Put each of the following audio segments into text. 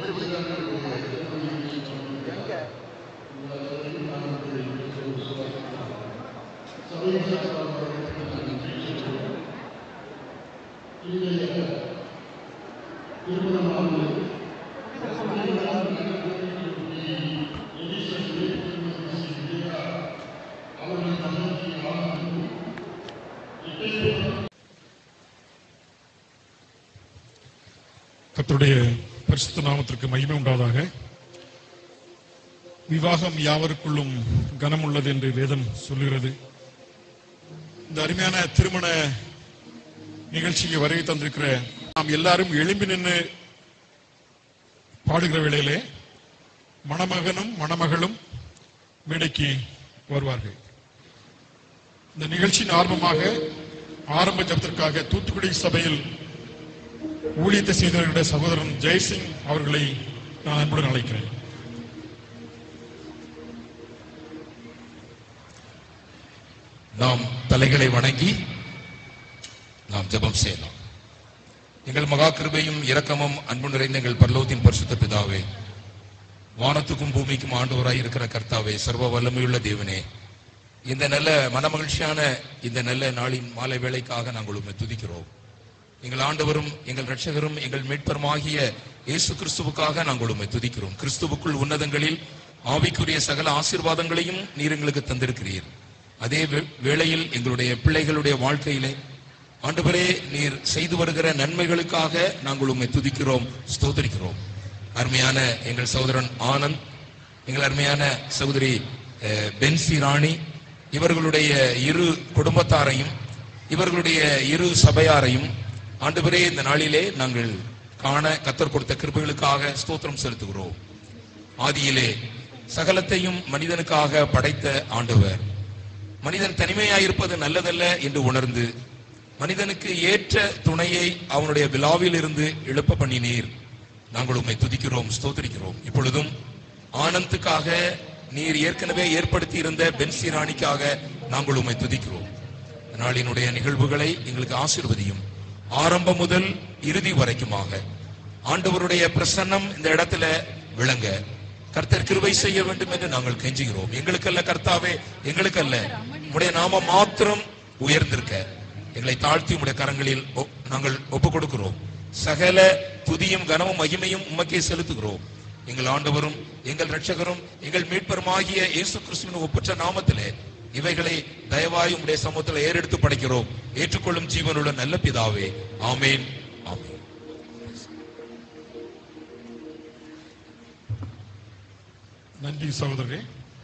கர்த்தருடைய பரிசுத்த நாமத்திற்கு மகிமை உண்டாதாக. விவாகம் யாவருக்குள்ளும் கனம் உள்ளது என்று வேதம் சொல்லுகிறது. இந்த அருமையான திருமண நிகழ்ச்சிக்கு வருகை தந்திருக்கிற நாம் எல்லாரும் எழும்பி நின்று பாடுகிற வேளையிலே மணமகனும் மணமகளும் மேடைக்கு வருவார்கள். இந்த நிகழ்ச்சியின் ஆரம்ப ஜபத்திற்காக தூத்துக்குடி சபையில் ஊழியத்தை செய்தவர்களுடைய சகோதரன் ஜெய்சிங் அவர்களை நான் அன்புடன் அழைக்கிறேன். நாம் தலைகளை வணங்கி நாம் ஜெபம் செய்யலாம். எங்கள் மகா கிருபையும் இரக்கமும் அன்பு நிறைந்த எங்கள் பரலோகத்தின் பரிசுத்த பிதாவே, வானத்துக்கும் பூமிக்கும் ஆண்டவராய் இருக்கிற கர்த்தாவே, சர்வ வல்லமையுள்ள தேவனே, இந்த நல்ல மனமகிழ்ச்சியான இந்த நல்ல நாளின் மாலை வேளைக்காக நாங்கள் உம்மை துதிக்கிறோம். எங்கள் ஆண்டவரும் எங்கள் இரட்சகரும் எங்கள் மீட்பருமாகிய இயேசு கிறிஸ்துவுக்காக நாங்கள் உம்மை துதிக்கிறோம். கிறிஸ்துவுக்குள் உன்னதங்களில் ஆவிக்குரிய சகல ஆசீர்வாதங்களையும் நீர் எங்களுக்கு தந்திருக்கிறீர். அதே வேளையில் எங்களுடைய பிள்ளைகளுடைய வாழ்க்கையிலே ஆண்டவரே நீர் செய்து வருகிற நன்மைகளுக்காக நாங்கள் உம்மை துதிக்கிறோம், ஸ்தோத்திரிக்கிறோம். அருமையான எங்கள் சகோதரன் ஆனந்த், எங்கள் அருமையான சகோதரி பென்சி ராணி, இவர்களுடைய இரு குடும்பத்தாரையும் இவர்களுடைய இரு சபையாரையும் ஆண்டவரே இந்த நாளிலே நாங்கள் காண கர்த்தர் கொடுத்த கிருபைகளுக்காக ஸ்தோத்திரம் செலுத்துகிறோம். ஆதியிலே சகலத்தையும் மனிதனுக்காக படைத்த ஆண்டவர், மனிதன் தனிமையாயிருப்பது நல்லதல்ல என்று உணர்ந்து மனிதனுக்கு ஏற்ற துணையை அவனுடைய விழாவில் இருந்து எழுப்ப பண்ணினீர். நாங்கள் உம்மை துதிக்கிறோம், ஸ்தோத்திரிக்கிறோம். இப்பொழுதும் ஆனந்துக்காக நீர் ஏற்கனவே ஏற்படுத்தி இருந்த பென்சி ராணிக்காக நாங்கள் உம்மை துதிக்கிறோம். நாளினுடைய நிகழ்வுகளை எங்களுக்கு ஆசீர்வதியும். ஆரம்பம் முதல் இறுதி வரைக்குமாக ஆண்டவருடைய பிரசன்னம் இந்த இடத்துல விளங்க கர்த்தர் கிருபை செய்ய வேண்டும் என்று நாங்கள் கெஞ்சுகிறோம். எங்களுக்கல்ல கர்த்தாவே, எங்களுக்கல்ல, உம்முடைய நாமம் மாத்திரம் உயர்ந்திருக்க எங்களை தாழ்த்தி உம்முடைய கரங்களில் நாங்கள் ஒப்புக் கொடுக்கிறோம். சகல துதியும் கனமும் மகிமையும் உமக்கே செலுத்துகிறோம். எங்கள் ஆண்டவரும் எங்கள் இரட்சகரும் எங்கள் மீட்பருமாகிய இயேசு கிறிஸ்துவின் ஒப்பற்ற நாமத்திலே இவைகளை தயவாய் உம்முடைய சமூகத்தில் ஏறெடுத்து படைக்கிறோம். ஏற்றுக்கொள்ளும் ஜீவனுள்ள நல்ல பிதாவே, ஆமேன், ஆமேன். நன்றி சகோதரரே.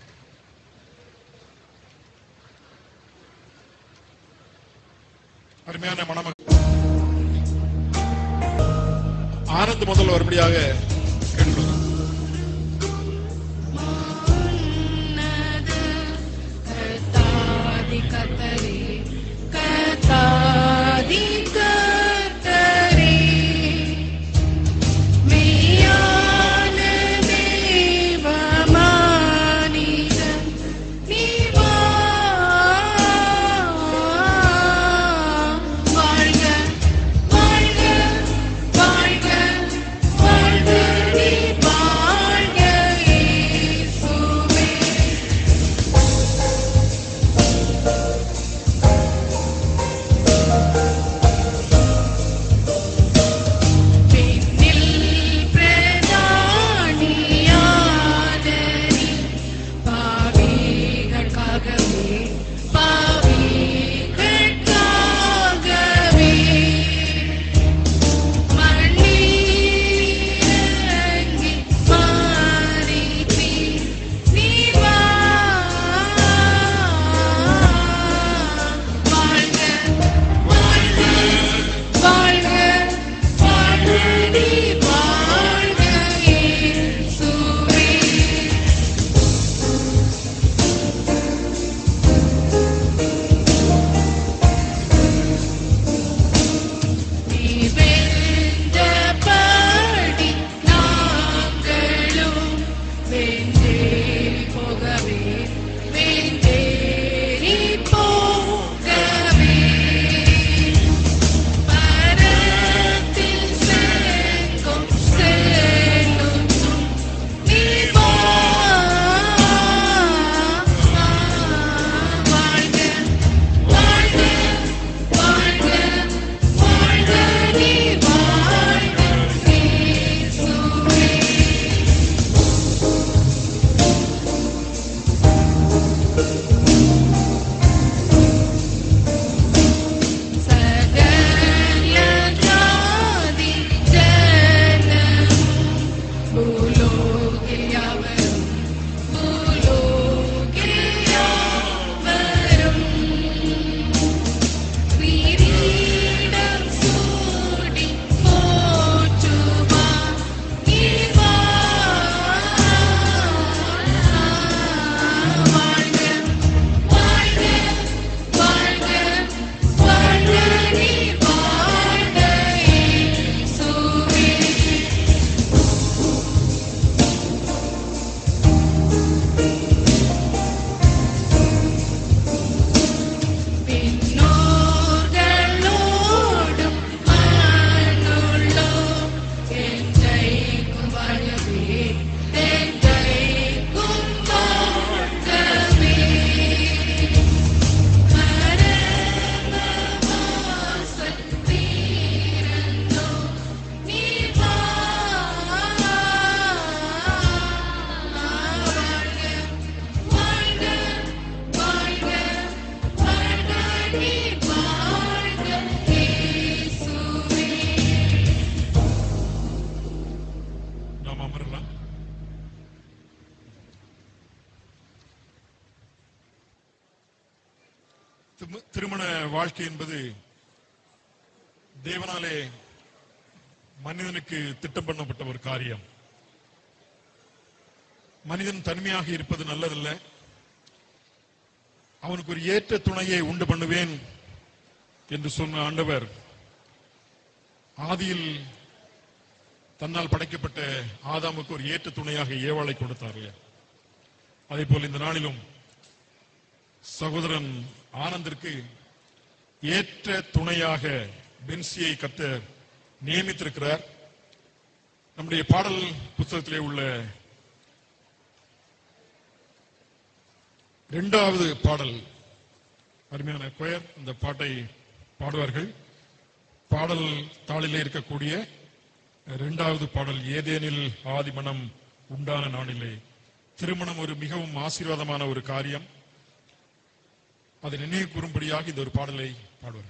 அருமையான மணமகன் ஆனந்த் முதல் வரும்படியாக கேட்கிறோம். வாழ்க திருமண வாழ்க்கை என்பது தேவனாலே மனிதனுக்கு திட்டம் பண்ணப்பட்ட ஒரு காரியம். மனிதன் தனிமையாக இருப்பது நல்லதல்ல. அவனுக்கு ஒரு ஏற்ற துணையை உண்டு பண்ணுவேன் என்று சொன்ன ஆண்டவர் ஆதியில் தன்னால் படைக்கப்பட்ட ஆதாமுக்கு ஒரு ஏற்ற துணையாக ஏவாளை கொடுத்தார்கள். அதே போல் இந்த நாளிலும் சகோதரன் ஆனந்திற்கு ஏற்ற துணையாக பென்சியை கர்த்தர் நியமித்திருக்கிறார். நம்முடைய பாடல் புத்தகத்திலே உள்ள 2வது பாடல், அருமையான கொயர் இந்த பாட்டை பாடுவார்கள். பாடல் தாளிலே இருக்கக்கூடிய 2வது பாடல், ஏதேனில் ஆதிமனம் உண்டான நாளிலே. திருமணம் ஒரு மிகவும் ஆசீர்வாதமான ஒரு காரியம். அதை நினைவு கூறும்படியாக இந்த ஒரு பாடலை பாடுவார்கள்.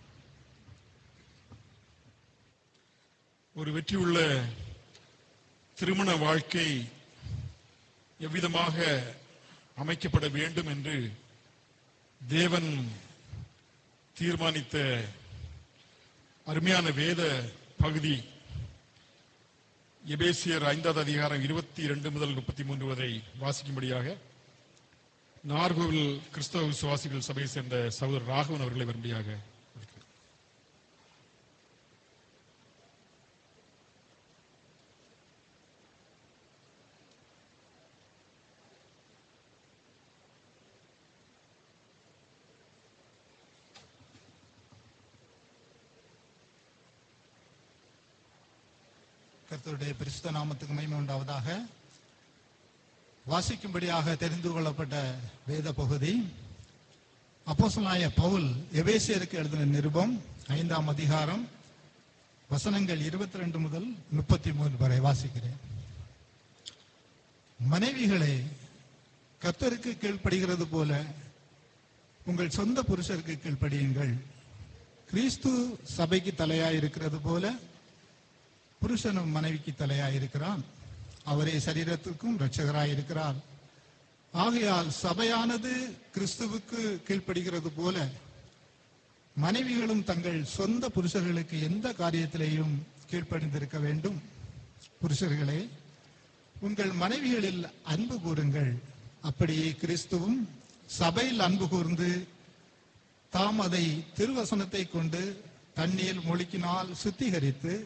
ஒரு வெற்றியுள்ள திருமண வாழ்க்கை எவ்விதமாக அமைக்கப்பட வேண்டும் என்று தேவன் தீர்மானித்த அருமையான வேத பகுதி எபேசியர் 5வது அதிகாரம் 22 முதல் 33 வரை வாசிக்கும்படியாக நார்கோவில் கிறிஸ்தவ விசுவாசிகள் சபையை சேர்ந்த சகோதரர் ராகவன் அவர்களை வரும்படியாக கர்த்தருடைய பரிசுத்த நாமத்துக்கு மகிமை உண்டாவதாக. வாசிக்கும்படியாக தெரிந்து கொள்ளப்பட்ட வேத பகுதி அப்போஸ்தலனாகிய பவுல் எபேசியருக்கு எழுதின நிருபம் 5ஆம் அதிகாரம் வசனங்கள் 22 முதல் 33 வரை வாசிக்கிறேன். மனைவிகளே, கர்த்தருக்கு கீழ்ப்படுகிறது போல உங்கள் சொந்த புருஷருக்கு கீழ்ப்படியுங்கள். கிறிஸ்து சபைக்கு தலையாயிருக்கிறது போல புருஷனும் மனைவிக்கு தலையாயிருக்கிறான். அவரே சரீரத்திற்கும் இரட்சகராயிருக்கிறார். ஆகையால் சபையானது கிறிஸ்துவுக்கு கீழ்ப்படுகிறது போல மனைவிகளும் தங்கள் சொந்த புருஷர்களுக்கு எந்த காரியத்திலேயும் கீழ்ப்படிந்திருக்க வேண்டும். புருஷர்களே, உங்கள் மனைவிகளில் அன்பு கூறுங்கள். அப்படியே கிறிஸ்துவும் சபையில் அன்பு கூர்ந்து தாம் அதை திருவசனத்தை கொண்டு தண்ணீர் மொழிக்கினால் சுத்திகரித்து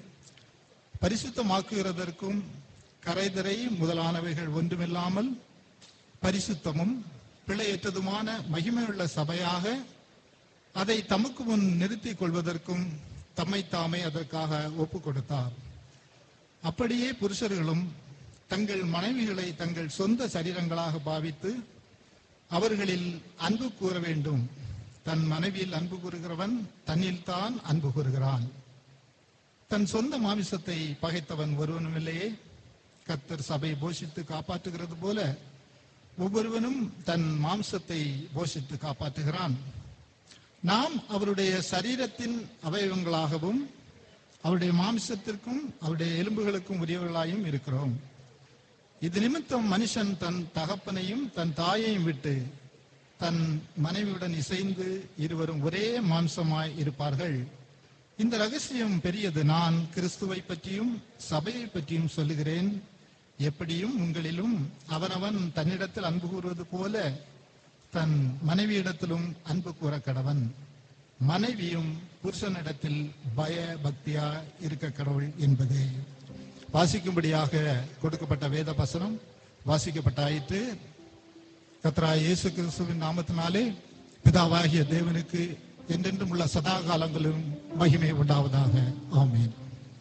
பரிசுத்தமாக்குகிறதற்கும் கரைதரை முதலானவைகள் ஒன்றுமில்லாமல் பரிசுத்தமும் பிழையற்றதுமான மகிமையுள்ள சபையாக அதை தமக்கு முன் நிறுத்திக் கொள்வதற்கும் தம்மை தாமே அதற்காக ஒப்பு கொடுத்தார். அப்படியே புருஷர்களும் தங்கள் மனைவிகளை தங்கள் சொந்த சரீரங்களாக பாவித்து அவர்களில் அன்பு கூற வேண்டும். தன் மனைவியில் அன்பு கூறுகிறவன் தன்னில் தான் அன்பு கூறுகிறான். தன் சொந்த மாமிசத்தை பகைத்தவன் ஒருவனும் இல்லையே. கர்த்தர் சபை போஷித்து காப்பாற்றுகிறது போல ஒவ்வொருவனும் தன் மாம்சத்தை போஷித்து காப்பாற்றுகிறான். நாம் அவருடைய சரீரத்தின் அவயவங்களாகவும் அவருடைய மாம்சத்திற்கும் அவருடைய எலும்புகளுக்கும் உரியவர்களாயும் இருக்கிறோம். இது நிமித்தம் மனுஷன் தன் தகப்பனையும் தன் தாயையும் விட்டு தன் மனைவியுடன் இசைந்து இருவரும் ஒரே மாம்சமாய் இருப்பார்கள். இந்த ரகசியம் பெரியது. நான் கிறிஸ்துவை பற்றியும் சபையை பற்றியும் சொல்லுகிறேன். எப்படியும் உங்களிலும் அவனவன் தன்னிடத்தில் அன்பு கூறுவது போல தன் மனைவியிடத்திலும் அன்பு கூற கடவன். மனைவியும் புருஷனிடத்தில் பய பக்தியா இருக்க கடவுள் என்பதே. வாசிக்கும்படியாக கொடுக்கப்பட்ட வேத வசனம் வாசிக்கப்பட்டாயிற்று. கர்த்தராகிய இயேசு கிறிஸ்துவின் நாமத்தினாலே பிதாவாகிய தேவனுக்கு என்றென்றும் உள்ள சதா காலங்களிலும் மகிமை உண்டாவதாக. ஆமென்.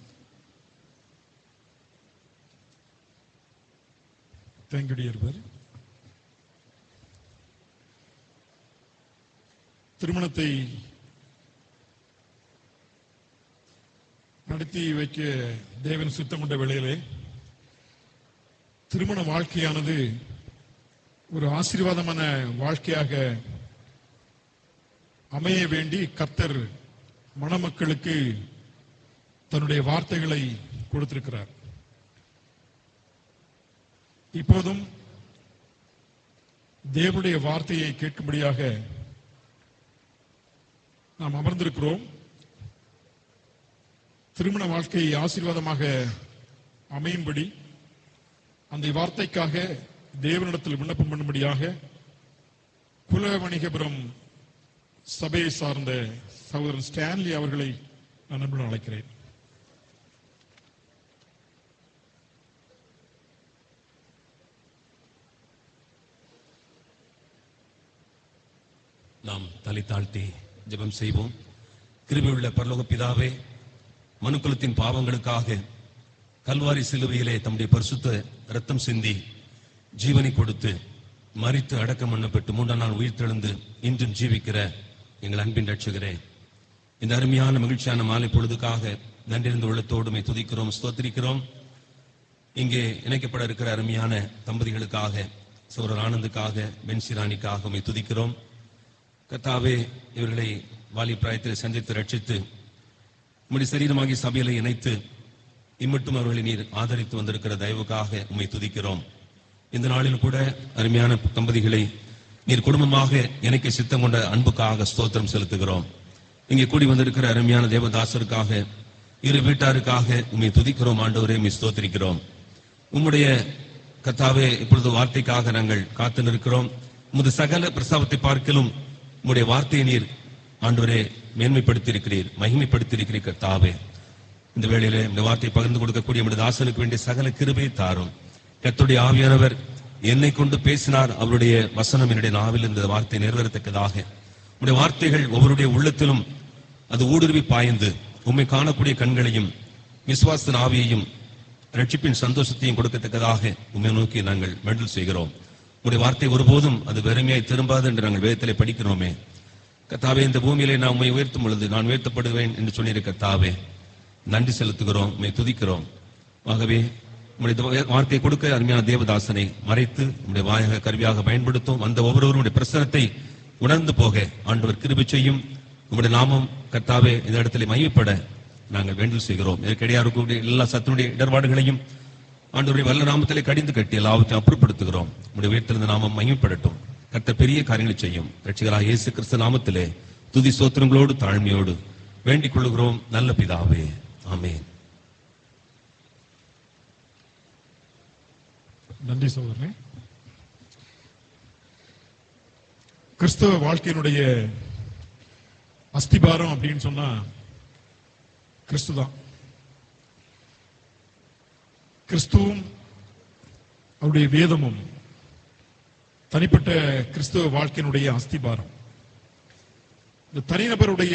Thank you, dear brother. திருமணத்தை நடத்தி வைக்க தேவன் சுத்தம் கொண்ட வேளையிலே திருமண வாழ்க்கையானது ஒரு ஆசீர்வாதமான வாழ்க்கையாக அமைய வேண்டி கர்த்தர் மணமக்களுக்கு தன்னுடைய வார்த்தைகளை கொடுத்திருக்கிறார். இப்போதும் தேவனுடைய வார்த்தையை கேட்கும்படியாக நாம் அமர்ந்திருக்கிறோம். திருமண வாழ்க்கை ஆசீர்வாதமாக அமையும்படி அந்த வார்த்தைக்காக தேவனிடத்தில் விண்ணப்பம் பண்ணும்படியாக குலவணிகபுரம் சபையை சார்ந்த சகோதரன் ஸ்டான்லி அவர்களை நான் அன்புடன் அழைக்கிறேன். நாம் தலை தாழ்த்தி ஜெபம் செய்வோம். கிருபையுள்ள பரலோக பிதாவே, மனுக்குலத்தின் பாவங்களுக்காக கல்வாரி சிலுவையிலே தம்முடைய பரிசுத்த இரத்தம் சிந்தி ஜீவனை கொடுத்து மரித்து அடக்கம் பண்ணப்பட்டு 3ஆம் நாள் உயிர்த்தெழுந்து இன்றும் ஜீவிக்கிற எங்கள் அன்பின் ரட்சகரே, இந்த அருமையான மகிழ்ச்சியான மாலை பொழுதுக்காக நன்றிருந்த உள்ளத்தோடுமை துதிக்கிறோம், ஸ்தோத்திரிக்கிறோம். இங்கே இணைக்கப்பட இருக்கிற அருமையான தம்பதிகளுக்காக, சௌரர் ஆனந்துக்காக, பென்சிராணிக்காக உம்மை துதிக்கிறோம். கர்த்தாவே, இவர்களை வாலி பிராயத்தில் சந்தித்து ரட்சித்து உம்முடைய சரீரமாகி சபையில இணைத்து இம்மட்டும் அவர்களை நீர் ஆதரித்து வந்திருக்கிற தயவுக்காக உம்மை துதிக்கிறோம். இந்த நாளிலும் கூட அருமையான தம்பதிகளை நீர் குடும்பமாக எனக்கு சித்தம் கொண்ட அன்புக்காக ஸ்தோத்திரம் செலுத்துகிறோம். இங்கே கூடி வந்திருக்கிற அருமையான தேவதாசருக்காக, இரு வீட்டாருக்காக உம்மை துதிக்கிறோம். ஆண்டவரே, உம்மை ஸ்தோத்திரிக்கிறோம். உம்முடைய கர்த்தாவே, இப்பொழுது வார்த்தைக்காக நாங்கள் காத்து நிற்கிறோம். உமது சகல பிரசவத்தை பார்க்கலும் உம்முடைய வார்த்தையை நீர் ஆண்டவரே மேன்மைப்படுத்தியிருக்கிறீர், மகிமைப்படுத்தியிருக்கிறீர். கர்த்தாவே, இந்த வேளையிலே இந்த வார்த்தையை பகிர்ந்து கொடுக்கக்கூடிய உம்முடைய தாசனுக்கு வேண்டிய சகல கிருபையை தாரும். கர்த்தருடைய ஆவியானவர் என்னை கொண்டு பேசினார். அவருடைய வசனம் என்னுடைய நாவில் இந்த வார்த்தை நிறைவேறத்தக்கதாக உம்முடைய வார்த்தைகள் ஒவ்வொருடைய உள்ளத்திலும் அது ஊடுருவி பாய்ந்து உம்மை காணக்கூடிய கண்களையும் விசுவாசத்தின் ஆவியையும் ரட்சிப்பின் சந்தோஷத்தையும் கொடுக்கத்தக்கதாக உம்மை நோக்கி நாங்கள் வேண்டல் செய்கிறோம். உம்முடைய வார்த்தை ஒருபோதும் அது வெறுமையாய் திரும்பாது என்று நாங்கள் வேதத்திலே படிக்கிறோமே. கர்த்தாவே, இந்த பூமியிலே நான் உம்மை உயர்த்தும் பொழுது நான் உயர்த்தப்படுவேன் என்று சொன்னீர். கர்த்தாவே, நன்றி செலுத்துகிறோம், உம்மை துதிக்கிறோம். ஆகவே உம்முடைய வார்த்தையை கொடுக்க அருமையான தேவதாசனை மறைத்து உம்முடைய வாயக கருவியாக பயன்படுத்தும். அந்த ஒவ்வொருவருடைய பிரசனத்தை உணர்ந்து போக ஆண்டவர் கிருபை செய்யும். உம்முடைய நாமம் கர்த்தாவே இந்த இடத்துல மகிமைப்பட நாங்கள் வேண்டல் செய்கிறோம். இதற்கிடையே எல்லா சத்துடைய இடர்பாடுகளையும் ஆண்டவருடைய வல்ல நாமத்திலே கடிந்து கட்டி எல்லாவற்றையும் அப்புறப்படுத்துகிறோம். உம்முடைய உயர்த்திருந்த நாமம் மகிமைப்படட்டும். கர்த்தர் பெரிய காரியங்களை செய்யும். ரட்சகராகிய இயேசு கிறிஸ்து நாமத்திலே துதி ஸ்தோத்திரங்களோடு தாழ்மையோடு வேண்டிக் கொள்கிறோம் நல்ல பிதாவே, ஆமென். நன்றி சகோதரனே. கிறிஸ்தவ வாழ்க்கையினுடைய அஸ்திபாரம் அப்படின்னு சொன்னா கிறிஸ்துதான். கிறிஸ்துவும் அவருடைய வேதமும் தனிப்பட்ட கிறிஸ்தவ வாழ்க்கையினுடைய அஸ்திபாரம். இந்த தனிநபருடைய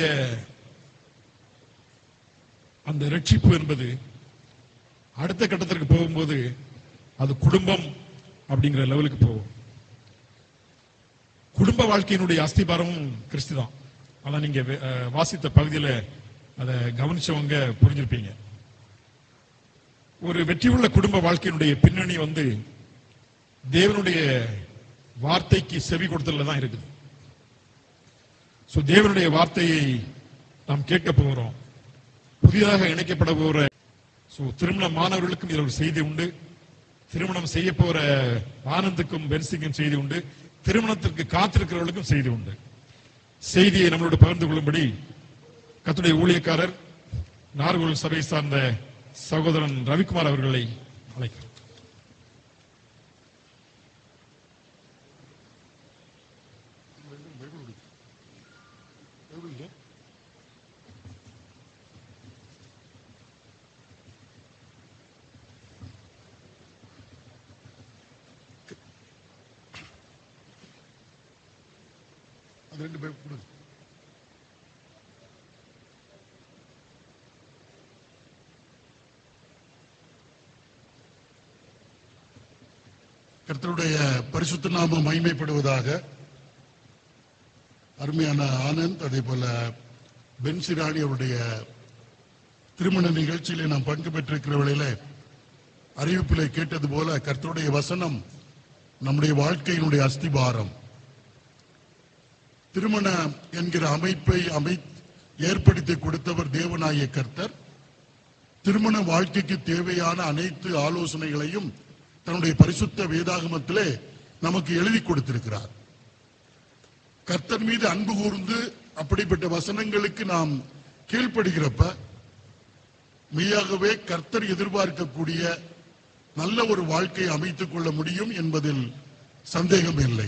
அந்த ரட்சிப்பு என்பது அடுத்த கட்டத்திற்கு போகும்போது அது குடும்பம் அப்படிங்கிற லெவலுக்கு போகும். குடும்ப வாழ்க்கையினுடைய அஸ்திபாரமும் கிறிஸ்து தான். அதான் நீங்க வாசித்த பகுதியில அதை கவனிச்சவங்க புரிஞ்சிருப்பீங்க. ஒரு வெற்றியுள்ள குடும்ப வாழ்க்கையினுடைய பின்னணி தேவனுடைய வார்த்தைக்கு செவி கொடுத்ததுல தான் இருக்குது. தேவனுடைய வார்த்தையை நாம் கேட்க போகிறோம். புதிதாக இணைக்கப்பட போகிற திருமண மாணவர்களுக்கும் இதில் ஒரு செய்தி உண்டு. திருமணம் செய்ய போற ஆனந்துக்கும் பென்சிக்கும் செய்தி உண்டு. திருமணத்திற்கு காத்திருக்கிறவர்களுக்கும் செய்தி உண்டு. செய்தியை நம்மளோட பகிர்ந்து கொள்ளும்படி கர்த்தருடைய ஊழியக்காரர் நார்கோவில் சபை சார்ந்த சகோதரன் ரவிக்குமார் அவர்களை அழைக்கிறோம். கர்த்தருடைய பரிசுத்த நாமம் மகிமைப்படுவதாக. அருமையான ஆனந்த், அதே போல பென்சிராணி அவருடைய திருமண நிகழ்ச்சியிலே நாம் பங்கு பெற்றிருக்கிற வேளையில அறிவிப்பிலே கேட்டது போல கர்த்தருடைய வசனம் நம்முடைய வாழ்க்கையினுடைய அஸ்திபாரம். திருமண என்கிற அமைப்பை ஏற்படுத்தி கொடுத்தவர் தேவனாகிய கர்த்தர். திருமண வாழ்க்கைக்கு தேவையான அனைத்து ஆலோசனைகளையும் தன்னுடைய பரிசுத்த வேதாகமத்திலே நமக்கு எழுதி கொடுத்திருக்கிறார். கர்த்தர் மீது அன்பு கூர்ந்து அப்படிப்பட்ட வசனங்களுக்கு நாம் கீழ்ப்படுகிறப்ப மெய்யாகவே கர்த்தர் எதிர்பார்க்கக்கூடிய நல்ல ஒரு வாழ்க்கையை அமைத்துக் கொள்ள முடியும் என்பதில் சந்தேகம் இல்லை.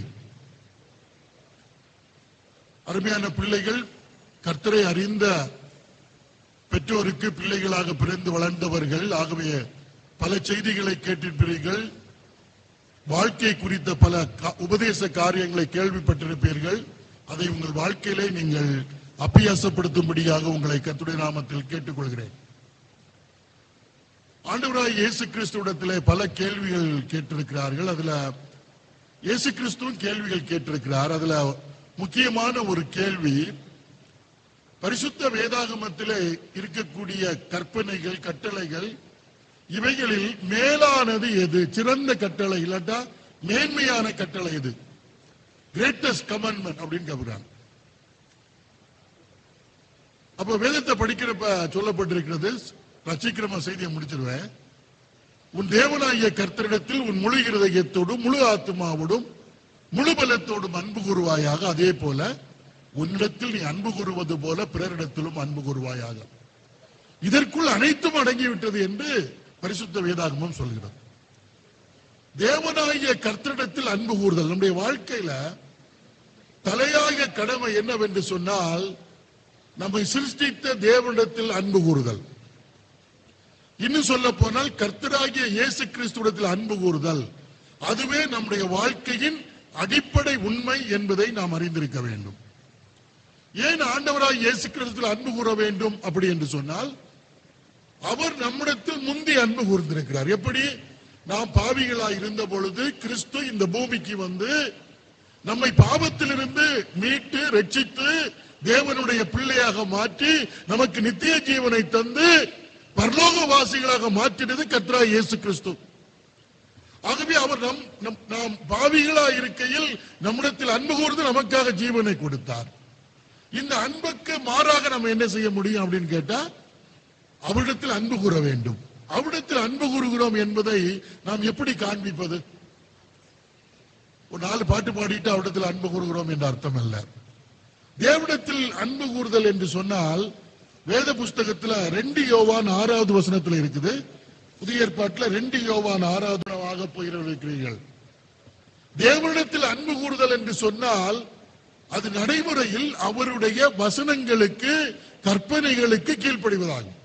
அருமையான பிள்ளைகள், கர்த்தரை அறிந்த பெற்றோருக்கு பிள்ளைகளாக பிறந்து வளர்ந்தவர்கள். ஆகவே பல செய்திகளை கேட்டிருப்பீர்கள். வாழ்க்கை குறித்த பல உபதேச காரியங்களை கேள்விப்பட்டிருப்பீர்கள். அதை உங்கள் வாழ்க்கையிலே நீங்கள் அபியாசப்படுத்தும்படியாக உங்களை கர்த்தருடைய நாமத்தில் கேட்டுக்கொள்கிறேன். ஆண்டவராய் இயேசு கிறிஸ்துவிடத்திலே பல கேள்விகள் கேட்டிருக்கிறார்கள். அதுல இயேசு கிறிஸ்துவும் கேள்விகள் கேட்டிருக்கிறார். அதுல முக்கியமான ஒரு கேள்வி, பரிசுத்த வேதாகமத்திலே இருக்கக்கூடிய கற்பனைகள், கட்டளைகள், இவைகளில் மேலானது எது? சிறந்த கட்டளை இல்லாட்டா மேன்மையான கட்டளை எது? கிரேட்டஸ்ட் கமாண்ட்மென்ட் அப்படின்னு கேட்கிறாங்க. அப்ப வேதத்தை படிக்கிறப்ப சொல்லப்பட்டிருக்கிறது, நான் சீக்கிரமா செய்தியை முடிச்சிருவேன். உன் தேவனாகிய கர்த்தரிடத்தில் உன் முழு இருதயத்தோடும் முழு ஆத்மாவோடும் முழு பலத்தோடும் அன்பு கூறுவாயாக. அதே போல உன்னிடத்தில் நீ அன்பு கூறுவது போல பிறரிடத்திலும் அன்பு கூறுவாயாக. இதற்குள் அனைத்தும் அடங்கிவிட்டது என்று பரிசுத்த வேதாகமம் சொல்கிறது. தேவனாகிய கர்த்தரிடத்தில் அன்பு கூறுதல் நம்முடைய வாழ்க்கையில தலையாய கடமை என்னவென்று சொன்னால், நம்மை சிருஷ்டித்த தேவனிடத்தில் அன்பு கூறுதல். இன்னும் சொல்ல போனால் கர்த்தராகிய இயேசு கிறிஸ்துவிடத்தில் அன்பு கூறுதல். அதுவே நம்முடைய வாழ்க்கையின் அடிப்படை உண்மை என்பதை நாம் அறிந்திருக்க வேண்டும். ஏன் ஆண்டவராய் இயேசு கிறிஸ்துவில் அன்பு கூற வேண்டும் அப்படி என்று சொன்னால், அவர் நம்மிடத்தில் முந்தி அன்பு கூர்ந்திருக்கிறார். எப்படி? நாம் பாவிகளாய் இருந்த பொழுது கிறிஸ்து இந்த பூமிக்கு வந்து நம்மை பாவத்திலிருந்து மீட்டு ரட்சித்து தேவனுடைய பிள்ளையாக மாற்றி நமக்கு நித்திய ஜீவனை தந்து பரலோகவாசிகளாக மாற்றினது கர்த்தராகிய இயேசு கிறிஸ்து. ஆகவே அவர் நாம் பாவிகளாய் இருக்கையில் நம்மிடத்தில் அன்பு கூர்ந்து நமக்காக ஜீவனை கொடுத்தார். இந்த அன்புக்கு மாறாக நம்ம என்ன செய்ய முடியும் அப்படின்னு கேட்டா, அவரிடத்தில் அன்பு கூற வேண்டும். அவரிடத்தில் அன்பு கூறுகிறோம் என்பதை நாம் எப்படி காண்பிப்பது? ஒரு 4 பாட்டு பாடிட்டு அவரிடத்தில் அன்பு கூறுகிறோம் என்ற அர்த்தம் அல்ல. தேவனிடத்தில் அன்பு கூறுதல் என்று சொன்னால் வேத புஸ்தகத்துல 2 யோவான் 6வது வசனத்துல இருக்குது. புதிய ஏற்பாட்டுல 2 யோவான் 6வது போயிருக்கிறீர்கள். தேவனிடத்தில் அன்பு கூறுதல் என்று சொன்னால் அது நடைமுறையில் அவருடைய வசனங்களுக்கு கற்பனைகளுக்கு கீழ்ப்படிவதாகும்.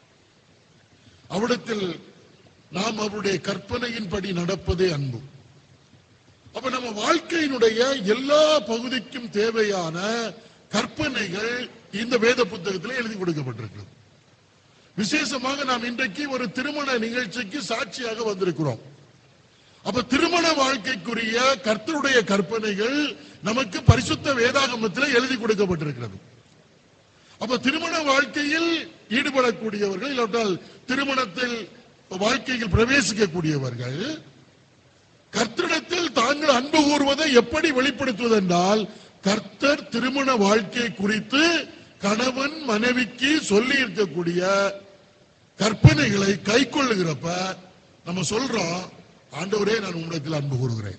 அவரிடத்தில் நாம் அவருடைய கற்பனையின்படி நடப்பதே அன்பு. அப்ப நம்ம வாழ்க்கையினுடைய எல்லா பகுதிக்கும் தேவையான கற்பனைகள் இந்த வேத புத்தகத்தில் எழுதி கொடுக்கப்பட்டிருக்கிறது. விசேஷமாக நாம் இன்றைக்கு ஒரு திருமண நிகழ்ச்சிக்கு சாட்சியாக வந்திருக்கிறோம். அப்ப திருமண வாழ்க்கைக்குரிய கர்த்தருடைய கற்பனைகள் நமக்கு பரிசுத்த வேதாகமத்தில் எழுதி கொடுக்கப்பட்டிருக்கிறது. அப்ப திருமண வாழ்க்கையில் ஈடுபடக்கூடியவர்கள் இல்லாவிட்டால் திருமணத்தில் வாழ்க்கையில் பிரவேசிக்கக்கூடியவர்கள் கர்த்தரிடத்தில் தாங்கள் அன்பு கூறுவதை எப்படி வெளிப்படுத்துவது என்றால், கர்த்தர் திருமண வாழ்க்கை குறித்து கணவன் மனைவிக்கு சொல்லி இருக்கக்கூடிய கற்பனைகளை கை கொள்ளுகிறப்ப நம்ம சொல்றோம், ஆண்டவரே நான் உங்களிடத்தில் அன்பு கூறுகிறேன்.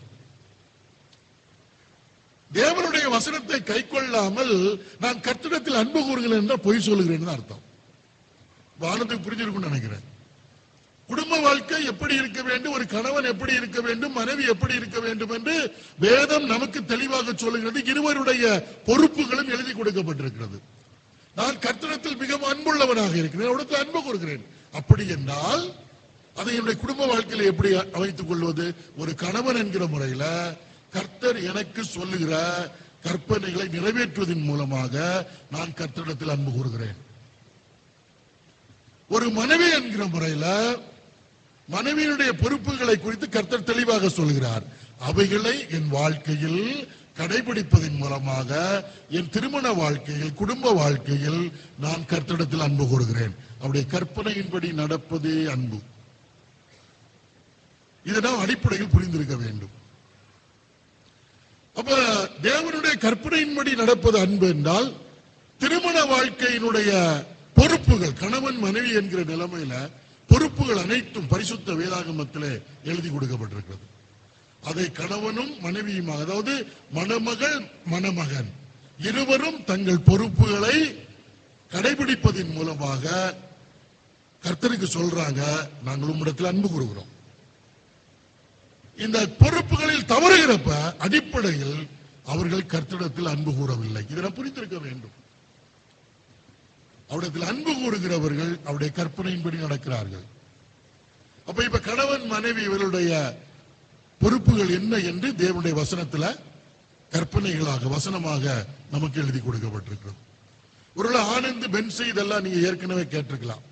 தேவனுடைய வசனத்தை கை கொள்ளாமல் நான் கர்த்தரிடத்தில் அன்பு கூறுகிறேன் என்றால் பொய் சொல்லுகிறேன் அர்த்தம். வானத்துக்கு புரிஞ்சிருக்கும்னு நினைக்கிறேன். குடும்ப வாழ்க்கை எப்படி இருக்க வேண்டும், ஒரு கணவன் எப்படி இருக்க வேண்டும், மனைவி எப்படி இருக்க வேண்டும் என்று வேதம் நமக்கு தெளிவாக சொல்லுகிறது. இருவருடைய பொறுப்புகளும் எழுதி கொடுக்கப்பட்டிருக்கிறது. நான் கர்த்தரிடத்தில் மிகவும் அன்புள்ளவனாக இருக்கிறேன், அவரிடத்தில் அன்பு கூறுகிறேன். அப்படி என்றால் அதை என்னுடைய குடும்ப வாழ்க்கையில எப்படி அமைத்துக் கொள்வது? ஒரு கணவன் என்கிற முறையில கர்த்தர் எனக்கு சொல்லுகிற கற்பனைகளை நிறைவேற்றுவதன் மூலமாக நான் கர்த்தரிடத்தில் அன்பு கூறுகிறேன். ஒரு மனைவி என்கிற முறையில மனைவியினுடைய பொறுப்புகளை குறித்து கர்த்தர் தெளிவாக சொல்கிறார். அவைகளை என் வாழ்க்கையில் கடைபிடிப்பதன் மூலமாக என் திருமண வாழ்க்கையில் குடும்ப வாழ்க்கையில் நான் கர்த்தரிடத்தில் அன்பு கூறுகிறேன். அவருடைய கற்பனையின்படி நடப்பதே அன்பு. இதை நாம் அடிப்படையில் புரிந்திருக்க வேண்டும். அப்ப தேவனுடைய கற்பனையின்படி நடப்பது அன்பு என்றால், திருமண வாழ்க்கையினுடைய பொறுப்புகள் கணவன் மனைவி என்கிற நிலைமையில பொறுப்புகள் அனைத்தும் பரிசுத்த வேதாகமத்திலே எழுதி கொடுக்கப்பட்டிருக்கிறது. அதை கணவனும் மனைவியுமாக, அதாவது மணமகள் மணமகன் இருவரும் தங்கள் பொறுப்புகளை கடைபிடிப்பதன் மூலமாக கர்த்தருக்கு சொல்றாங்க, நாங்கள் உம்மிடத்தில் அன்பு கூறுகிறோம். இந்த பொறுப்புகளில் தவறுகிறப்ப அடிப்படையில் அவர்கள் கர்த்தரிடத்தில் அன்பு கூறவில்லை. இதை புரிந்திருக்க வேண்டும். அவரிடத்தில் அன்பு கூறுகிறவர்கள் அவருடைய கற்பனையின்படி நடக்கிறார்கள். அப்ப இப்ப கணவன் மனைவி இவருடைய பொறுப்புகள் என்ன என்று தேவனுடைய வசனத்துல கற்பனைகளாக வசனமாக நமக்கு எழுதி கொடுக்கப்பட்டிருக்கிறது. ஒருவேளை ஆனந்த் பென்சி இதெல்லாம் நீங்க ஏற்கனவே கேட்டிருக்கலாம்.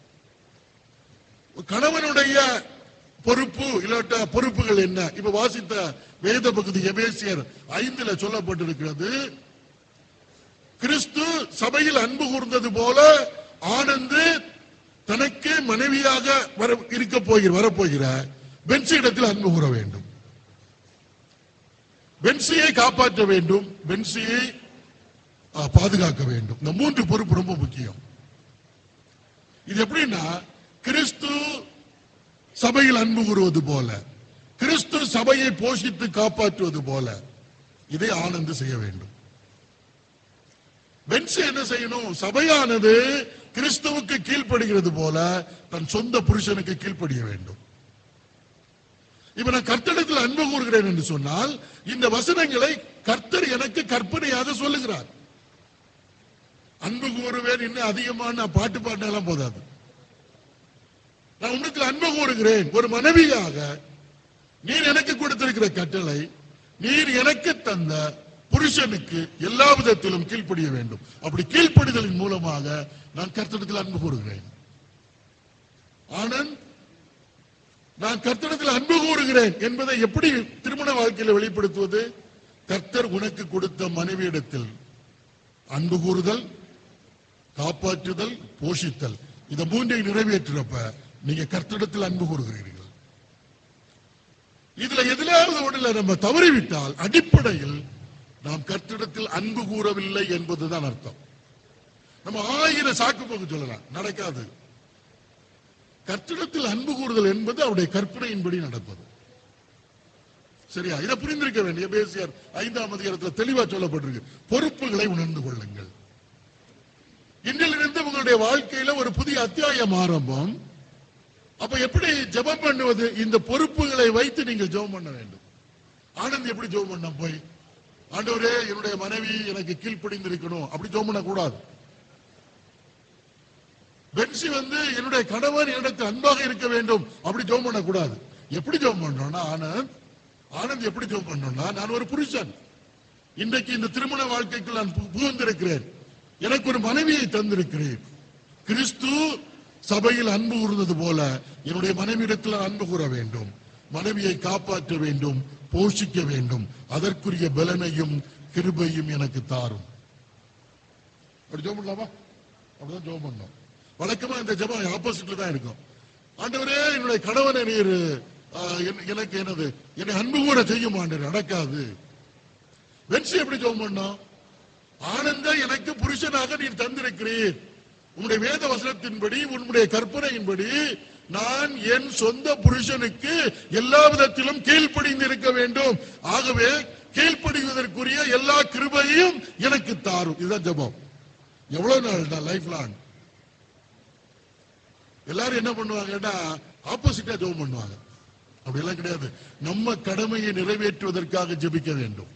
கணவனுடைய பொறுப்பு இல்லாட்ட பொறுப்புகள் என்ன? இப்ப வாசித்த வேத பகுதி எபேசியர் 5 சொல்லப்பட்டிருக்கிறது. கிறிஸ்து சபையில் அன்பு கூர்ந்தது போல ஆனந்து தனக்கு மனைவியாக வரப்போகிற பென்சி இடத்தில் அன்பு கூற வேண்டும். பென்சியை காப்பாற்ற வேண்டும், பென்சியை பாதுகாக்க வேண்டும். இந்த 3 பொறுப்பு ரொம்ப முக்கியம். இது எப்படின்னா, கிறிஸ்து சபையில் அன்பு கூறுவது போல, கிறிஸ்து சபையை போஷித்து காப்பாற்றுவது போல இதை ஆனந்த் செய்ய வேண்டும். பென்சி என்ன செய்யணும்? சபையானது கிறிஸ்துவுக்கு கீழ்ப்படுகிறது போல தன் சொந்த புருஷனுக்கு கீழ்ப்படிய வேண்டும். இப்ப நான் கர்த்தரிடத்தில் அன்பு கூறுகிறேன் என்று சொன்னால் இந்த வசனங்களை கர்த்தர் எனக்கு கற்பனையாக சொல்லுகிறார். அன்பு கூறுவேன் இன்னும் அதிகமான பாட்டு பாடினாலும் போதாது. நான் உனக்கு அன்பு கூறுகிறேன் ஒரு மனைவியாக. நீர் எனக்கு கொடுத்திருக்கிற கட்டளை, நீர் எனக்கு தந்த புருஷனுக்கு எல்லா விதத்திலும் கீழ்ப்படிய வேண்டும். அப்படி கீழ்ப்படிதலின் மூலமாக நான் கர்த்தரிடத்தில் அன்பு கூறுகிறேன். ஆனந்த், நான் கர்த்தரிடத்தில் அன்பு கூறுகிறேன் என்பதை எப்படி திருமண வாழ்க்கையில் வெளிப்படுத்துவது? கர்த்தர் உனக்கு கொடுத்த மனைவியிடத்தில் அன்பு கூறுதல், காப்பாற்றுதல், போஷித்தல், இந்த மூன்றை நிறைவேற்றுறப்ப நீங்க கர்த்தரிடத்தில் அன்பு கூறுகிறீர்கள். இதுல எதிலாவது ஒன்றில் நம்ம தவறிவிட்டால் அடிப்படையில் நாம் கர்த்தரிடத்தில் அன்பு கூறவில்லை என்பதுதான் அர்த்தம். நம்ம 1000 சாக்கு போக்கு சொல்லலாம், நடக்காது. கர்த்தரிடத்தில் அன்பு கூறுதல் என்பது அவருடைய கற்பனையின்படி நடப்பது. சரியா? இதை புரிந்திருக்க வேண்டிய எபேசியர் 5ஆம் அதிகாரத்தில் தெளிவா சொல்லப்பட்டிருக்கு. பொறுப்புகளை உணர்ந்து கொள்ளுங்கள். இன்றிலிருந்து உங்களுடைய வாழ்க்கையில ஒரு புதிய அத்தியாயம் ஆரம்பம். அப்ப எப்படி ஜெபம் பண்ணுவது? இந்த பொறுப்புகளை வைத்து நீங்கள் ஜெபம் பண்ண வேண்டும். ஆனந்த் எப்படி ஜெபம் பண்ண? போய் ஆண்டவரே என்னுடைய மனைவி எனக்கு கீழ்ப்படிந்திருக்கணும் அப்படி ஜெபம் பண்ண கூடாது. பென்சி என்னுடைய கணவன் என்னிடத்தில் அன்பாக இருக்க வேண்டும் அப்படி ஜெபம் பண்ண கூடாது. எப்படி ஜெபம் பண்றோம்னா, ஆனந்த் எப்படி ஜெபம் பண்றோம்னா, நான் ஒரு புருஷன், இன்றைக்கு இந்த திருமண வாழ்க்கைக்கு நான் புகுந்திருக்கிறேன், எனக்கு ஒரு மனைவியை தந்திருக்கிறேன். கிறிஸ்து சபையில் அன்பு கூர்ந்தது போல என்னுடைய மனைவியிடத்தில் அன்பு கூற வேண்டும், மனைவியை காப்பாற்ற வேண்டும், போஷிக்க வேண்டும். அதற்குரிய பலனையும் கிருபையும் எனக்கு தாரும். அப்படி ஜெபம் பண்ணலாமா? அப்படிதான் ஜெபம் பண்ணோம். வழக்கமா இந்த ஜெபம் ஆப்போசிட்ல தான் இருக்கும். ஆண்டவரே என்னுடைய கணவனை நீர் எனக்கு என்னை அன்பு கூட செய்யும் ஆண்டவர். நடக்காது. வென்சி எப்படி ஜெபம் பண்ணோம்? ஆனந்த எனக்கு புருஷனாக நீர் தந்திருக்கிறீர், உன்னுடைய வேத வசனத்தின்படி உன்னுடைய கற்பனையின்படி நான் என் சொந்த புருஷனுக்கு எல்லா விதத்திலும் கீழ்ப்படிந்து இருக்க வேண்டும். ஆகவே கீழ்ப்படிவதற்குரிய எல்லா கிருபையும் எனக்கு தாரும். இதுதான் ஜெபம். எவ்வளவு நாள் லைஃப் லாங். எல்லாரும் என்ன பண்ணுவாங்கன்னா ஆப்போசிட்டா ஜெபம் பண்ணுவாங்க. அப்படி எல்லாம் கிடையாது. நம்ம கடமையை நிறைவேற்றுவதற்காக ஜெபிக்க வேண்டும்.